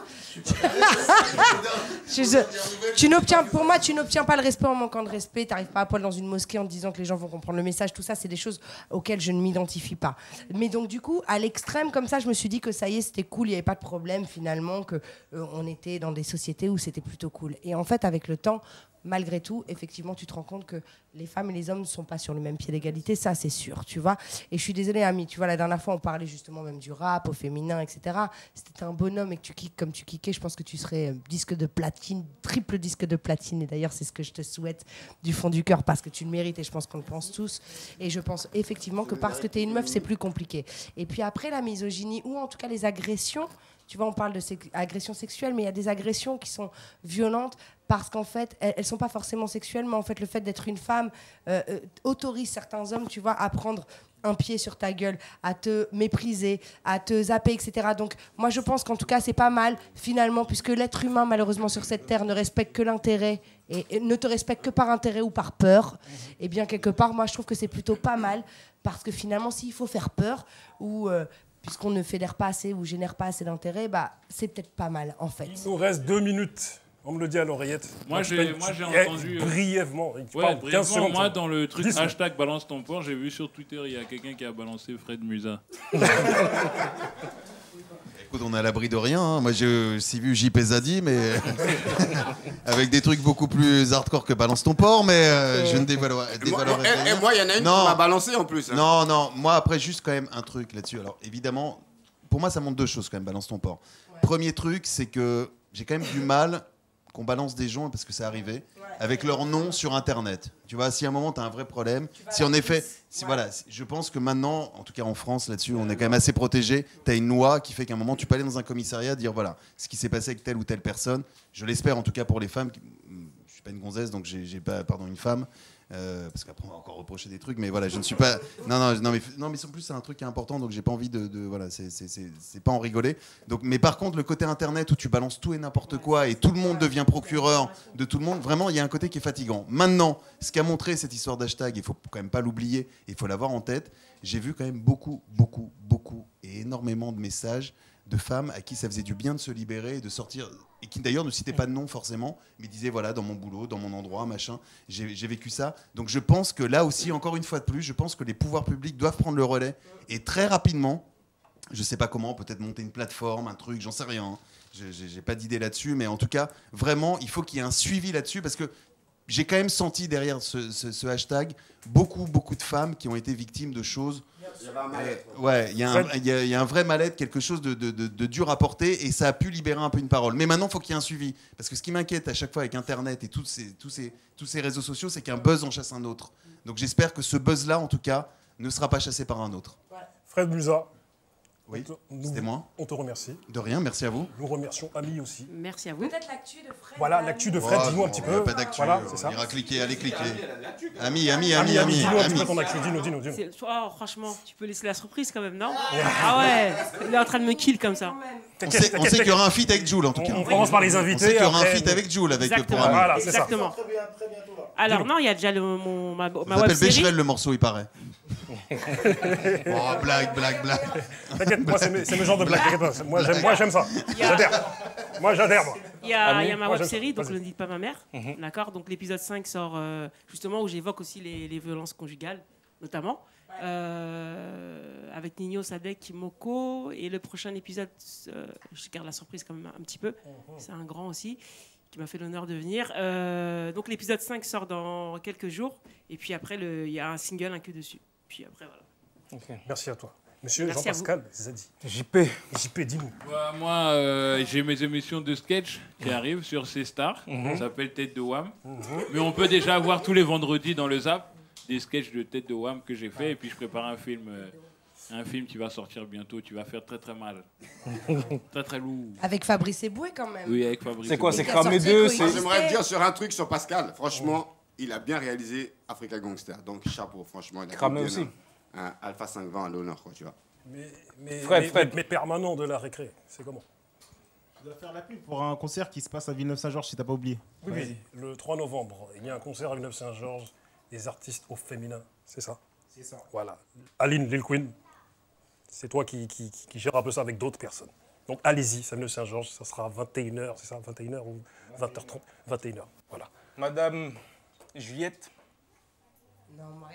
Je suis- tu n'obtiens, pour moi, tu n'obtiens pas le respect en manquant de respect. Tu n'arrives pas à poil dans une mosquée en te disant que les gens vont comprendre le message. Tout ça, c'est des choses auxquelles je ne m'identifie pas. Mais donc, du coup, à l'extrême, comme ça, je me suis dit que ça y est, c'était cool, il n'y avait pas de problème finalement, que euh, on était dans des sociétés où c'était plutôt cool. Et en fait, avec le temps, malgré tout, effectivement, tu te rends compte que les femmes et les hommes ne sont pas sur le même pied d'égalité, ça c'est sûr, tu vois. Et je suis désolée, Ami, tu vois, la dernière fois, on parlait justement même du rap, au féminin, et cetera. Si t'étais un bonhomme et que tu kicks comme tu kickais, je pense que tu serais euh, disque de platine, triple disque de platine. Et d'ailleurs, c'est ce que je te souhaite du fond du cœur, parce que tu le mérites, et je pense qu'on le pense tous. Et je pense effectivement que parce que t'es une meuf, c'est plus compliqué. Et puis après, la misogynie, ou en tout cas les agressions, tu vois, on parle de sex- agressions sexuelles, mais il y a des agressions qui sont violentes parce qu'en fait, elles ne sont pas forcément sexuelles, mais en fait, le fait d'être une femme euh, euh, autorise certains hommes, tu vois, à prendre un pied sur ta gueule, à te mépriser, à te zapper, et cetera. Donc, moi, je pense qu'en tout cas, c'est pas mal, finalement, puisque l'être humain, malheureusement, sur cette terre, ne respecte que l'intérêt et, et ne te respecte que par intérêt ou par peur. Et bien, quelque part, moi, je trouve que c'est plutôt pas mal, parce que finalement, s'il faut faire peur, ou... Euh, puisqu'on ne fédère pas assez ou génère pas assez d'intérêt, bah, c'est peut-être pas mal, en fait. Il nous reste deux minutes. On me le dit à l'oreillette. Moi, tu j'ai peux- moi, tu- j'ai eh, entendu. euh, Brièvement. Tu Ouais, parles quinze brièvement, secondes. moi, dans le truc dix secondes. hashtag balance ton port, j'ai vu sur Twitter, il y a quelqu'un qui a balancé Fred Musa. Écoute, on est à l'abri de rien. hein. Moi, j'ai aussi vu J P Zadi, mais avec des trucs beaucoup plus hardcore que Balance ton port, mais euh, je ne dévoilerai Et moi, dévoilerai et- et rien. moi, il y en a une Non. qui m'a balancé en plus. hein. Non, non, moi après juste quand même un truc là-dessus. Alors évidemment, pour moi ça montre deux choses quand même, balance ton port. Premier truc, c'est que j'ai quand même du mal qu'on balance des gens, parce que c'est arrivé, avec leur nom sur Internet. Tu vois, si à un moment tu as un vrai problème, si en effet, si, voilà, si- je pense que maintenant, en tout cas en France là-dessus, on est quand même assez protégé. Tu as une loi qui fait qu'à un moment tu peux aller dans un commissariat dire voilà, ce qui s'est passé avec telle ou telle personne. Je l'espère en tout cas pour les femmes. qui- Je suis pas une gonzesse, donc j'ai j'ai pas, pardon, une femme. Euh, parce qu'après on va encore reprocher des trucs, mais voilà, je ne suis pas. Non, non, non, mais non, mais en plus c'est un truc qui est important, donc j'ai pas envie de, de voilà, c'est c'est- c'est- c'est pas en rigoler. Donc, mais par contre, le côté internet où tu balances tout et n'importe quoi et tout le monde devient procureur de tout le monde, vraiment, il y a un côté qui est fatigant. Maintenant, ce qu'a montré cette histoire d'hashtag, il faut quand même pas l'oublier, il faut l'avoir en tête. J'ai vu quand même beaucoup, beaucoup, beaucoup et énormément de messages de femmes à qui ça faisait du bien de se libérer et de sortir, et qui d'ailleurs ne citaient pas de nom forcément, mais disaient voilà, dans mon boulot, dans mon endroit, machin, j'ai j'ai vécu ça. Donc je pense que là aussi, encore une fois de plus, je pense que les pouvoirs publics doivent prendre le relais, et très rapidement, je sais pas comment, peut-être monter une plateforme, un truc, j'en sais rien, hein. J'ai- j'ai j'ai pas d'idée là-dessus, mais en tout cas, vraiment, il faut qu'il y ait un suivi là-dessus, parce que j'ai quand même senti derrière ce, ce- ce hashtag beaucoup, beaucoup de femmes qui ont été victimes de choses. Euh, ouais, il y, a un- il y a- il y a un vrai mal-être, quelque chose de, de- de- de dur à porter, et ça a pu libérer un peu une parole. Mais maintenant, il faut qu'il y ait un suivi. Parce que ce qui m'inquiète à chaque fois avec Internet et tous ces, tous ces, tous ces réseaux sociaux, c'est qu'un buzz en chasse un autre. Donc j'espère que ce buzz-là, en tout cas, ne sera pas chassé par un autre. Fred Musa. Oui, on te- nous- c'était moi. On te remercie. De rien, merci à vous. Nous remercions Ami aussi. Merci à vous. Peut-être l'actu de Fred. Voilà, l'actu de Fred, Oh, dis-nous un non, petit il y a peu. pas d'actu, Voilà, on c'est ça. ira cliquer, allez cliquer. Ami, ami, ami, Ami, ami, ami. dis-nous un petit ami. peu ton actu, dis-nous, dis-nous, dis-nous. C'est- oh, franchement, tu peux laisser la surprise quand même, non? Ah ouais, il est en train de me kill comme ça. On sait, on sait qu'il y aura un feat avec Jules en tout cas. On commence par les On invités. sait qu'il y aura un après, feat avec Jules avec le Exactement. pour Ami. Voilà, c'est ça. Exactement. Alors non, il y a déjà le, mon, ma, Ça ma web s'appelle série. Becherel le morceau, il paraît. Oh, blague, blague, blague. T'inquiète, moi, c'est mes, c'est mes genres de blagues. t'inquiète pas. Moi, j'aime, moi, j'aime ça. J'adhère. Moi, j'adhère, moi. Il y a, Ami, il y a ma moi, web j'aime série, ça. donc Vas-y. Ne dites pas ma mère. D'accord. Donc l'épisode cinq sort euh, justement où j'évoque aussi les, les violences conjugales, notamment. Euh, avec Nino, Sadek, Kimoko. Et le prochain épisode, euh, je garde la surprise quand même un petit peu. C'est un grand aussi qui m'a fait l'honneur de venir. Euh, donc l'épisode cinq sort dans quelques jours. Et puis après, le- il y a un single inclus dessus. Puis après, voilà. Merci à toi. Monsieur Merci à Jean-Pascal Zadi. J P. J P, dis-nous. Bah, moi, euh, j'ai mes émissions de sketch qui arrivent sur C-Star. Ça s'appelle Tête de Wham. Mais on peut déjà voir tous les vendredis dans le Zap des sketchs de Tête de Wham que j'ai fait. Et puis je prépare un film, euh, un film qui va sortir bientôt. Tu vas faire très très mal. Très très lourd. Avec Fabrice Eboué quand même. Oui, avec Fabrice. C'est quoi, Eboué. c'est Cramé deux, Moi, c'est... Moi, j'aimerais dire sur un truc sur Pascal. Franchement, il a bien réalisé Africa Gangster. Donc, chapeau, franchement. Il a Cramé bien aussi. Un, un Alpha cinq vingt à l'honneur, quoi, tu vois. Mais, mais, Fred, mais- Fred. mais permanent de la récré, c'est comment? Tu dois faire la pub pour un concert qui se passe à Villeneuve-Saint-Georges, si t'as pas oublié. Oui, oui. Le trois novembre, il y a un concert à Villeneuve-Saint-Georges, des artistes au féminin, c'est ça? C'est ça. Voilà. Aline, Lil Queen, c'est toi qui, qui, qui- qui gère un peu ça avec d'autres personnes. Donc allez-y, ça Villeneuve-Saint-Georges, ça sera vingt et une heures, c'est ça? vingt et une heures ou vingt heures trente? vingt et une heures, voilà. Madame Juliette. Non, Maria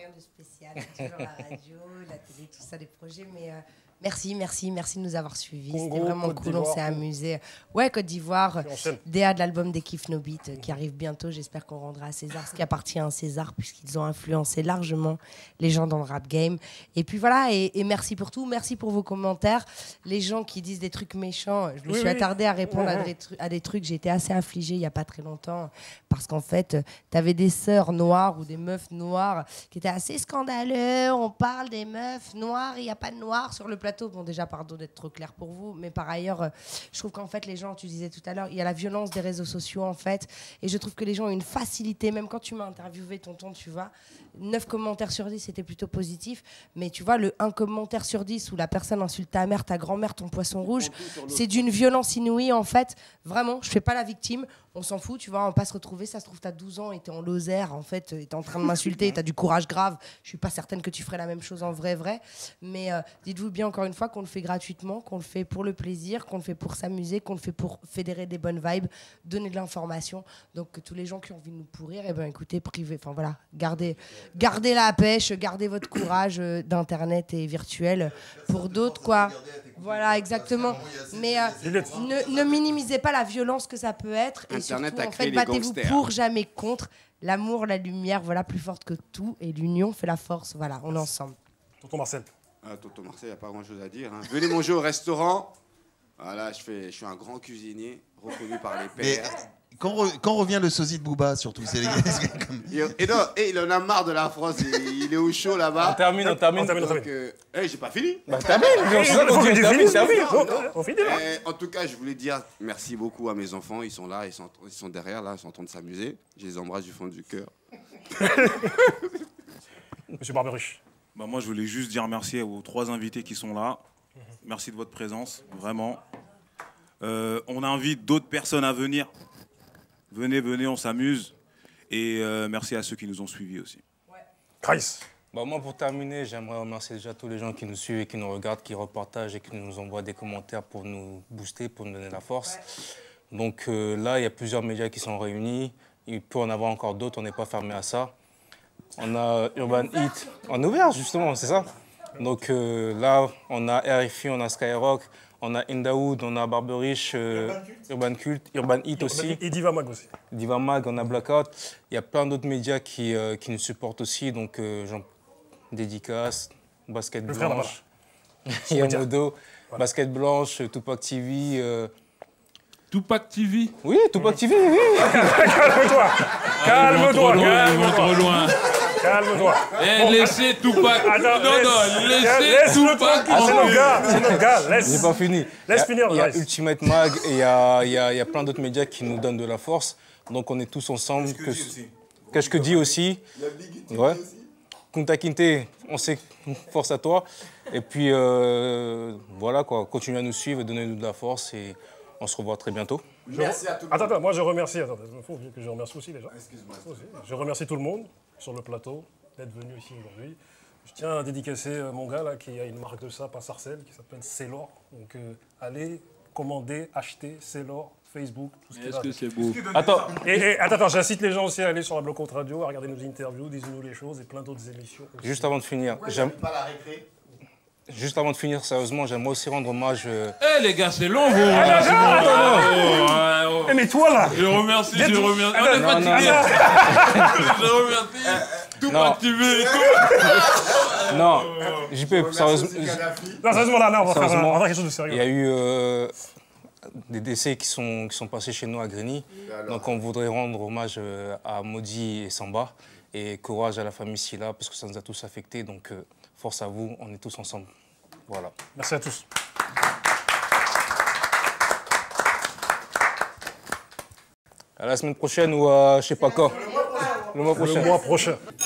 rien de spécial. C'est toujours la radio, la télé, tout ça, les projets. Mais euh, merci, merci, merci de nous avoir suivis. C'était vraiment Côte cool, on s'est amusé. Ouais, Côte d'Ivoire, D A de l'album des Kiff No Beat euh, qui arrive bientôt. J'espère qu'on rendra à César ce qui appartient à César, puisqu'ils ont influencé largement les gens dans le rap game. Et puis voilà, et, et merci pour tout. Merci pour vos commentaires. Les gens qui disent des trucs méchants, je me Oui, suis oui. attardée à répondre Ouais, à, ouais. des tru- à des trucs. J'ai été assez affligée il n'y a pas très longtemps, parce qu'en fait, tu avais des sœurs noires ou des meufs noires qui étaient assez scandaleux. On parle des meufs noires, il n'y a pas de noirs sur le plateau. Bon, déjà, pardon d'être trop clair pour vous, mais par ailleurs, euh, je trouve qu'en fait, les gens, tu disais tout à l'heure, il y a la violence des réseaux sociaux, en fait, et je trouve que les gens ont une facilité, même quand tu m'as interviewé, tonton, tu vois, neuf commentaires sur dix, c'était plutôt positif, mais tu vois, le un commentaire sur dix où la personne insulte ta mère, ta grand-mère, ton poisson rouge, c'est d'une violence inouïe, en fait. Vraiment, je fais pas la victime, on s'en fout, tu vois, on va pas se retrouver. Ça se trouve, t'as douze ans et t'es en Lozère, en fait, et t'es en train de m'insulter, et t'as du courage grave. Je suis pas certaine que tu ferais la même chose en vrai, vrai. Mais euh, dites-vous bien, encore une fois, qu'on le fait gratuitement, qu'on le fait pour le plaisir, qu'on le fait pour s'amuser, qu'on le fait pour fédérer des bonnes vibes, donner de l'information. Donc, que tous les gens qui ont envie de nous pourrir, eh ben, écoutez, privez, enfin voilà, gardez, gardez la pêche, gardez votre courage euh, d'internet et virtuel. Pour d'autres, quoi. Voilà, exactement. Mais euh, ne, ne minimisez pas la violence que ça peut être. Et Internet surtout, a en créé fait, les battez-vous gangsters. pour, jamais contre. L'amour, la lumière, voilà, plus forte que tout. Et l'union fait la force. Voilà, on est ensemble. Tonton Marcel. Ah, Tonton Marcel, il n'y a pas grand-chose à dire. hein. Venez manger au restaurant. Voilà, je, fais, je suis un grand cuisinier, reconnu par les Mais pairs. quand, re- quand revient le sosie de Booba, surtout c'est les... comme- Et, et non, et il en a marre de la France, il, il est au chaud là-bas. On termine, on termine. On termine, on Donc, termine. euh, eh, j'ai pas fini. Bah, termine, on se- Il faut on que tu termine, finisses, termine. termine. Non, non. On finit là. Eh, en tout cas, je voulais dire merci beaucoup à mes enfants. Ils sont là, ils sont, ils sont derrière, là, ils sont en train de s'amuser. Je les embrasse du fond du cœur. Monsieur Barberuche. Bah, moi, je voulais juste dire merci aux trois invités qui sont là. Merci de votre présence, vraiment. Euh, on invite d'autres personnes à venir. Venez, venez, on s'amuse. Et euh, merci à ceux qui nous ont suivis aussi. Chris. Bah, moi, pour terminer, j'aimerais remercier déjà tous les gens qui nous suivent et qui nous regardent, qui repartagent et qui nous envoient des commentaires pour nous booster, pour nous donner la force. Donc euh, là, il y a plusieurs médias qui sont réunis. Il peut en avoir encore d'autres, on n'est pas fermé à ça. On a Urban Hit, on est ouvert justement, c'est ça. Donc euh, là, on a R F I, on a Skyrock, on a Indaoud, on a Barberich, euh, Urban Cult, Urban Hit aussi. Et Diva Mag aussi. Diva Mag, on a Blackout. Il y a plein d'autres médias qui, euh, qui nous supportent aussi. Donc, euh, j'en dédicace, Basket Le frère Blanche, Voilà. Yamodo, Basket Blanche, Tupac T V. euh, Tupac T V. Oui, Tupac T V, oui. Calme-toi. Calme-toi. Trop loin, ils vont Calme-toi. trop loin. Calme-toi. Eh, laissez Tupac. Attends, non, laisse- non, laisse laissez le Tupac. tranquille, c'est notre gars, c'est notre gars. Laisse. J'ai pas fini. Laisse Il y a- finir, Il y a Rice. Ultimate Mag et il y a, il y a- il y a plein d'autres médias qui nous donnent de la force. Donc, on est tous ensemble. Que Qu'est-ce que dit aussi. Ouais. Kunta Kinte, on sait, force à toi. Et puis, euh, voilà quoi, continuez à nous suivre et donnez-nous de la force et on se revoit très bientôt. Merci à tout le monde. Attends, attends, moi je remercie. Attends, il faut que je remercie aussi les gens. Excuse-moi. Je remercie tout le monde sur le plateau d'être venu ici aujourd'hui. Je tiens à dédicacer euh, mon gars là qui a une marque de sap à Sarcelles qui s'appelle Célor. Donc euh, allez commander, acheter Célor, Facebook, tout ce qui Est-ce va. que c'est beau? Attends, Et, et attends, attends, j'incite les gens aussi à aller sur la Bloc Haute Radio, à regarder nos interviews, disons-nous les choses et plein d'autres émissions. aussi. juste avant de finir, j'aime- Pas la récré. juste avant de finir, sérieusement, j'aimerais aussi rendre hommage. euh, Eh les gars, c'est long vos remerciements. là. Oh, ouais, oh. Eh, mais toi là Je remercie, je Dis-toi- remercie. Attends, On est non, non, fatigué. Je remercie. Tupac T V et tout. Non, J P, sérieusement, Non, sérieusement, là, là, on va faire un, Sérieusement, on va faire quelque chose de il sérieux. y a eu euh, des décès qui sont, qui sont passés chez nous à Grigny. Donc on voudrait rendre hommage euh, à Maudit et Samba. Et courage à la famille Silla, parce que ça nous a tous affectés. Donc euh, force à vous, on est tous ensemble. Voilà. Merci à tous. À la semaine prochaine ou à je sais pas quand. Le mois prochain. Le mois prochain.